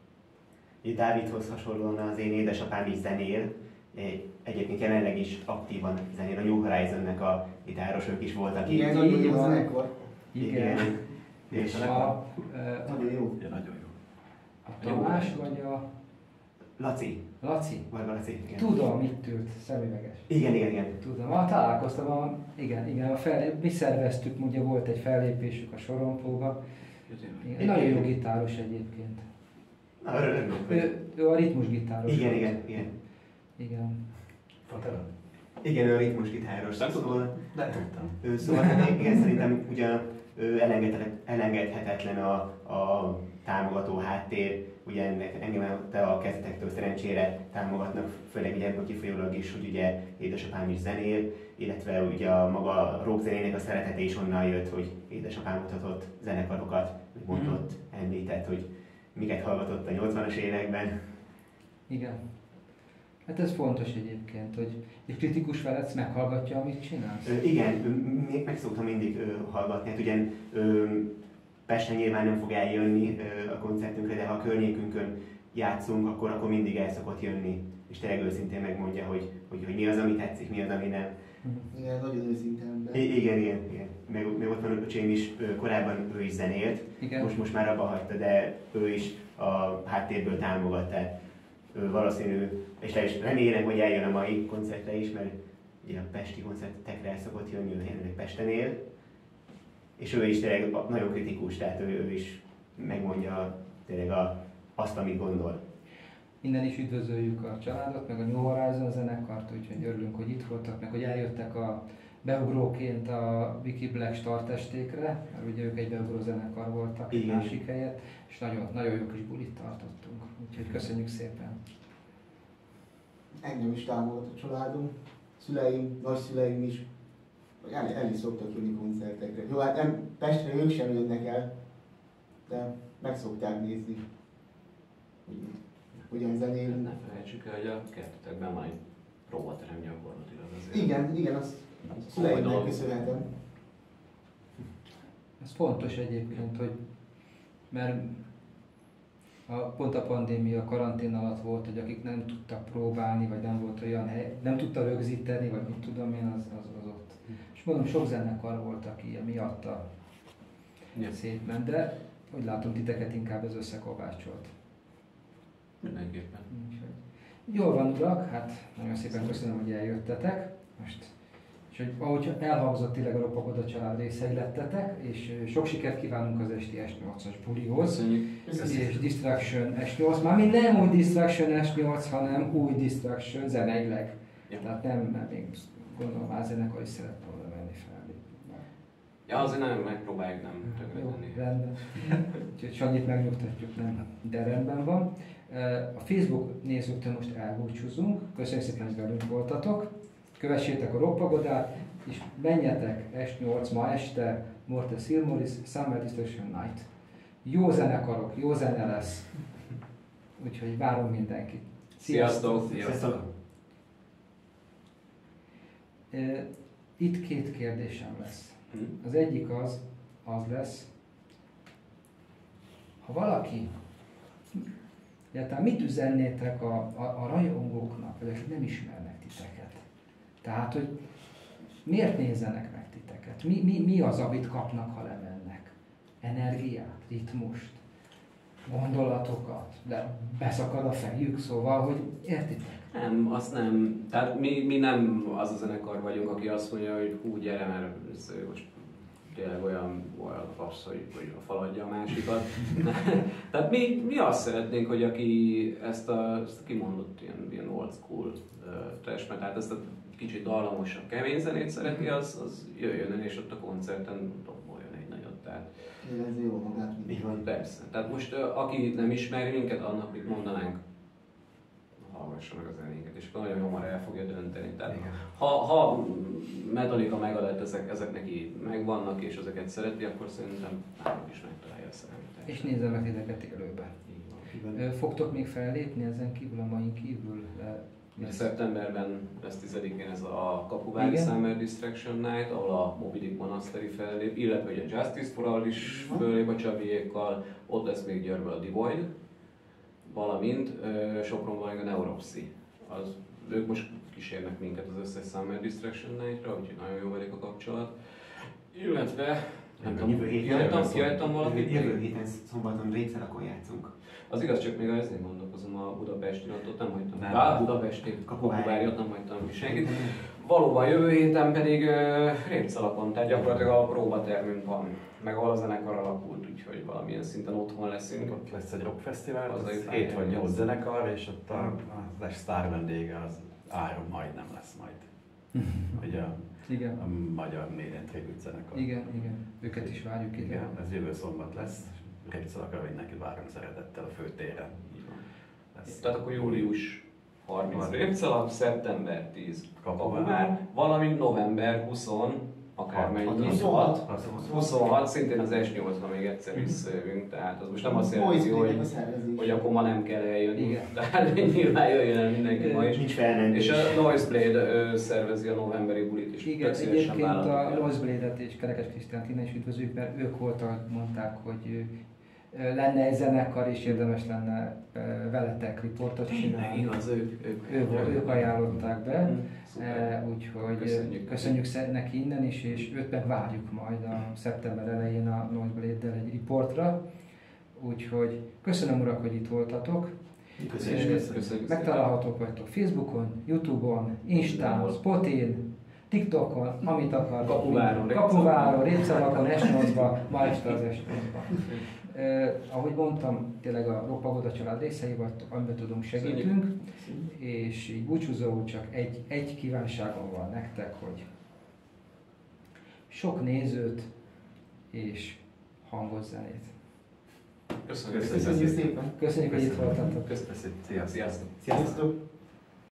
Így Dávidhoz hasonlóan az én édesapám is zenél, egyébként jelenleg is aktívan zenél, a New Horizonnek a gitárosok is voltak itt. Igen, nagyon Így jó van. zenekar. Igen. És A, e, Nagyon jó. Ja, nagyon jó. a Tamás vagy a Laci, Laci? Varga Laci, igen. Tudom, itt ült, szemüveges. Igen, igen, igen. Tudom, ha találkoztam, a, igen, igen, a fel, mi szerveztük, ugye volt egy fellépésük a Sorompóba. Ja, tényleg. Igen, nagyon jó gitáros egyébként. Na, örülök. hogy- Ő, ő a ritmusgitáros. Igen, volt. igen, igen. Igen. Faterad? Igen, ő ritmusgitáros. Nem tudtam. Szóval, De tudtam. ő szóval hát igen, szerintem ugyan ő elengedhetetlen, elengedhetetlen a, a támogató háttér. Ugye ennek, engem te a kezdetektől szerencsére támogatnak, főleg ugye ebből kifolyólag is, hogy ugye édesapám is zenél, illetve ugye a maga rockzenének a szeretete is onnan jött, hogy édesapám mutatott zenekarokat, mondott, említett, hogy miket hallgatott a nyolcvanas években. Igen. Hát ez fontos egyébként, hogy egy kritikus veled meghallgatja, amit csinálsz. Ö, igen, ö, még meg szoktam mindig ö, hallgatni, hát ugye ö, Pesten nyilván nem fog eljönni ö, a koncertünkre, de ha a környékünkön játszunk, akkor, akkor mindig el szokott jönni, és tényleg őszintén megmondja, hogy, hogy, hogy mi az, ami tetszik, mi az, ami nem. Igen, nagyon őszinte ember. I- igen, igen, igen. Meg, meg ott van öcsém is, ö, korábban ő is zenélt, Igen. most, most már abba hagyta, de ő is a háttérből támogat, tehát ő valószínű, és le is remélem, hogy eljön a mai koncertre is, mert ugye a pesti koncertekre el szokott jönni, ő jelenleg Pesten él, és ő is tényleg nagyon kritikus, tehát ő, ő is megmondja tényleg a, azt, amit gondol. Innen is üdvözöljük a családot, meg a New Horizon zenekart, úgyhogy örülünk, hogy itt voltak, meg hogy eljöttek a beugróként a Wiki Black startestékre, mert ugye ők egy beugró zenekar voltak egy másik helyet, és nagyon, nagyon jó kis bulit tartottunk, úgyhogy köszönjük szépen. Engem is támogat a családom, szüleim, nagyszüleim is, el, el is szoktak jönni koncertekre. Jó, hát nem, Pestre ők sem jönnek el, de meg szokták nézni, hogy hogyan zenélünk. Ne felejtsük el, hogy a kettőtökben van egy próbaterem gyakorlatilag azért. Igen, igen, azt szüleimnek köszönhetem. Ez fontos egyébként, hogy mert a, pont a pandémia, a karantén alatt volt, hogy akik nem tudtak próbálni, vagy nem volt olyan hely, nem tudta rögzíteni, vagy mit tudom én, az, az, az ott. És mondom, sok zenekar volt, aki miatta Ja. szétment, de úgy látom, titeket inkább ez összekovácsolt. Mindenképpen. Jól van, urak, hát nagyon szépen köszönöm, hogy eljöttetek. Most, és hogy ahogy elhangzott, tényleg a Roppagoda család részei lettetek, és sok sikert kívánunk az esti es nyolcas bulihoz. Köszönjük. És Distraction es nyolc, már még nem új Distraction es nyolc, hanem új Distraction zeneileg. Ja. Tehát nem, nem még gondolom már zenekar is szeretne oda menni fel. Ja, azért nem megpróbáljuk nem tökre Jó, tenni. rendben. Úgyhogy Sanyit megnyugtatjuk, nem, de rendben van. A Facebook nézőktől most elbúcsúzunk. Köszönjük szépen, hogy velünk voltatok. Kövessétek a Roppagodát, és menjetek es nyolc ma este, Mortis Ilmoris, Summer Distraction Night. Jó zenekarok, jó zene lesz. Úgyhogy várom mindenkit. Sziasztok! Sziasztok! Itt két kérdésem lesz. Hm? Az egyik az, az lesz, ha valaki, egyáltalán mit üzennétek a, a, a rajongóknak, vagy akik nem ismernek titeket? Tehát, hogy miért nézzenek meg titeket? Mi, mi, mi az, amit kapnak, ha lemennek? Energiát, ritmust, gondolatokat, de beszakad a fejük, szóval, hogy értitek? Nem, azt nem. Tehát mi, mi nem az a zenekar vagyunk, aki azt mondja, hogy hú, gyere, mert ez most tényleg olyan, olyan fasz, hogy, hogy a fal adja a másikat. Tehát mi, mi azt szeretnénk, hogy aki ezt a, ezt a kimondott ilyen, ilyen old school uh, trash metal, tehát ezt a kicsit dallamosabb, kemény zenét szereti, az, az jöjjön és ott a koncerten dobboljon egy nagyot. Tehát, Érezze jól magát. Így van. persze. Tehát most uh, aki nem ismeri minket, annak mit mondanánk? Hallgassa meg a zenénket, és nagyon hamar el fogja dönteni. Tehát, ha, ha Metallica megadott, ezek, ezek neki megvannak, és ezeket szereti, akkor szerintem nálunk is megtalálja a szerelmet. És nézze meg titeket élőben. Ö, Fogtok még fellépni ezen kívül, a mai kívül? Ugye szeptemberben lesz tizedikén ez a Kapuvári Summer Distraction Night, ahol a Moby Dick Monastery fellép, illetve ugye a Justice for All is fellép a Csabiékkal, ott lesz még Győrben a Devoid, valamint uh, Sopronban még a Neuropsy. Az, ők most kísérnek minket az összes Summer Distraction Night-ra, úgyhogy nagyon jó velük a kapcsolat. Illetve, nem tudom, jövő héten kihagytam, kihagytam valamit? Jövő héten szombaton Rétszarakon játszunk. Az igaz, csak még ezért gondolkozom a Budapesti, ott nem hagytam. Nem. Bár Budapesti, Kapuvári, ott nem hagytam ki senkit. Valóban jövő héten pedig uh, Répszalakon, tehát gyakorlatilag a próbatermünk van, meg ahol a zenekar alakult, úgyhogy valamilyen szinten otthon leszünk. Ott lesz egy rockfesztivál, Az az egy hét vagy pár nyolc zenekar, és ott a, az egy sztár vendége az Áron majd nem lesz majd. Ugye a, Igen. a magyar Méden Tribute zenekar. Igen, igen. Őket is várjuk ide. Igen, ez jövő szombat lesz. Répszalakra mindenkit várunk szeretettel a főtéren. Lesz. Tehát akkor július harminc Répszalak, szeptember tíz Kapuvár, Kapuvár, valamint november huszonhat, akármennyi, huszonhat. huszonhat, szintén az es nyolcban még egyszer visszajövünk, tehát az most nem azt jelenti, hogy, hogy akkor ma nem kell eljönni, Igen. tehát nyilván jöjjön el mindenki ma is. Nincs felmentés. És a Noiseblade ő, szervezi a novemberi bulit is. Igen, tök szívesen egyébként a vállaljuk el. Noiseblade-et és Kerekes Krisztiánt innen is üdvözlők, mert ők voltak, mondták, hogy ö, lenne egy zenekar és érdemes lenne ö, veletek riportot csinálni. Igaz, ők, ők, Ők, ők ajánlották be, Szuper. e, úgyhogy Köszönjük. köszönjük, köszönjük neki innen is, és őt meg várjuk majd a szeptember elején a Noiseblade-del egy riportra. Úgyhogy köszönöm urak, hogy itt voltatok. Köszönjük. Köszönjük. Megtalálhatók vagytok Facebookon, Youtube-on, Instán, Spotin, TikTokon, amit akar. Kapuváron, Kapuváron, Répszavakon, Esnyolcban, ma este az Esnyolcban. Eh, ahogy mondtam, tényleg a Roppagoda család részei vagytok, amiben tudunk segítünk, és így búcsúzóul csak egy, egy kívánságom van nektek, hogy sok nézőt és hangos zenét. Köszönjük. Köszönjük szépen! Köszönjük, hogy itt voltatok. Köszönjük. Sziasztok. Sziasztok. Sziasztok!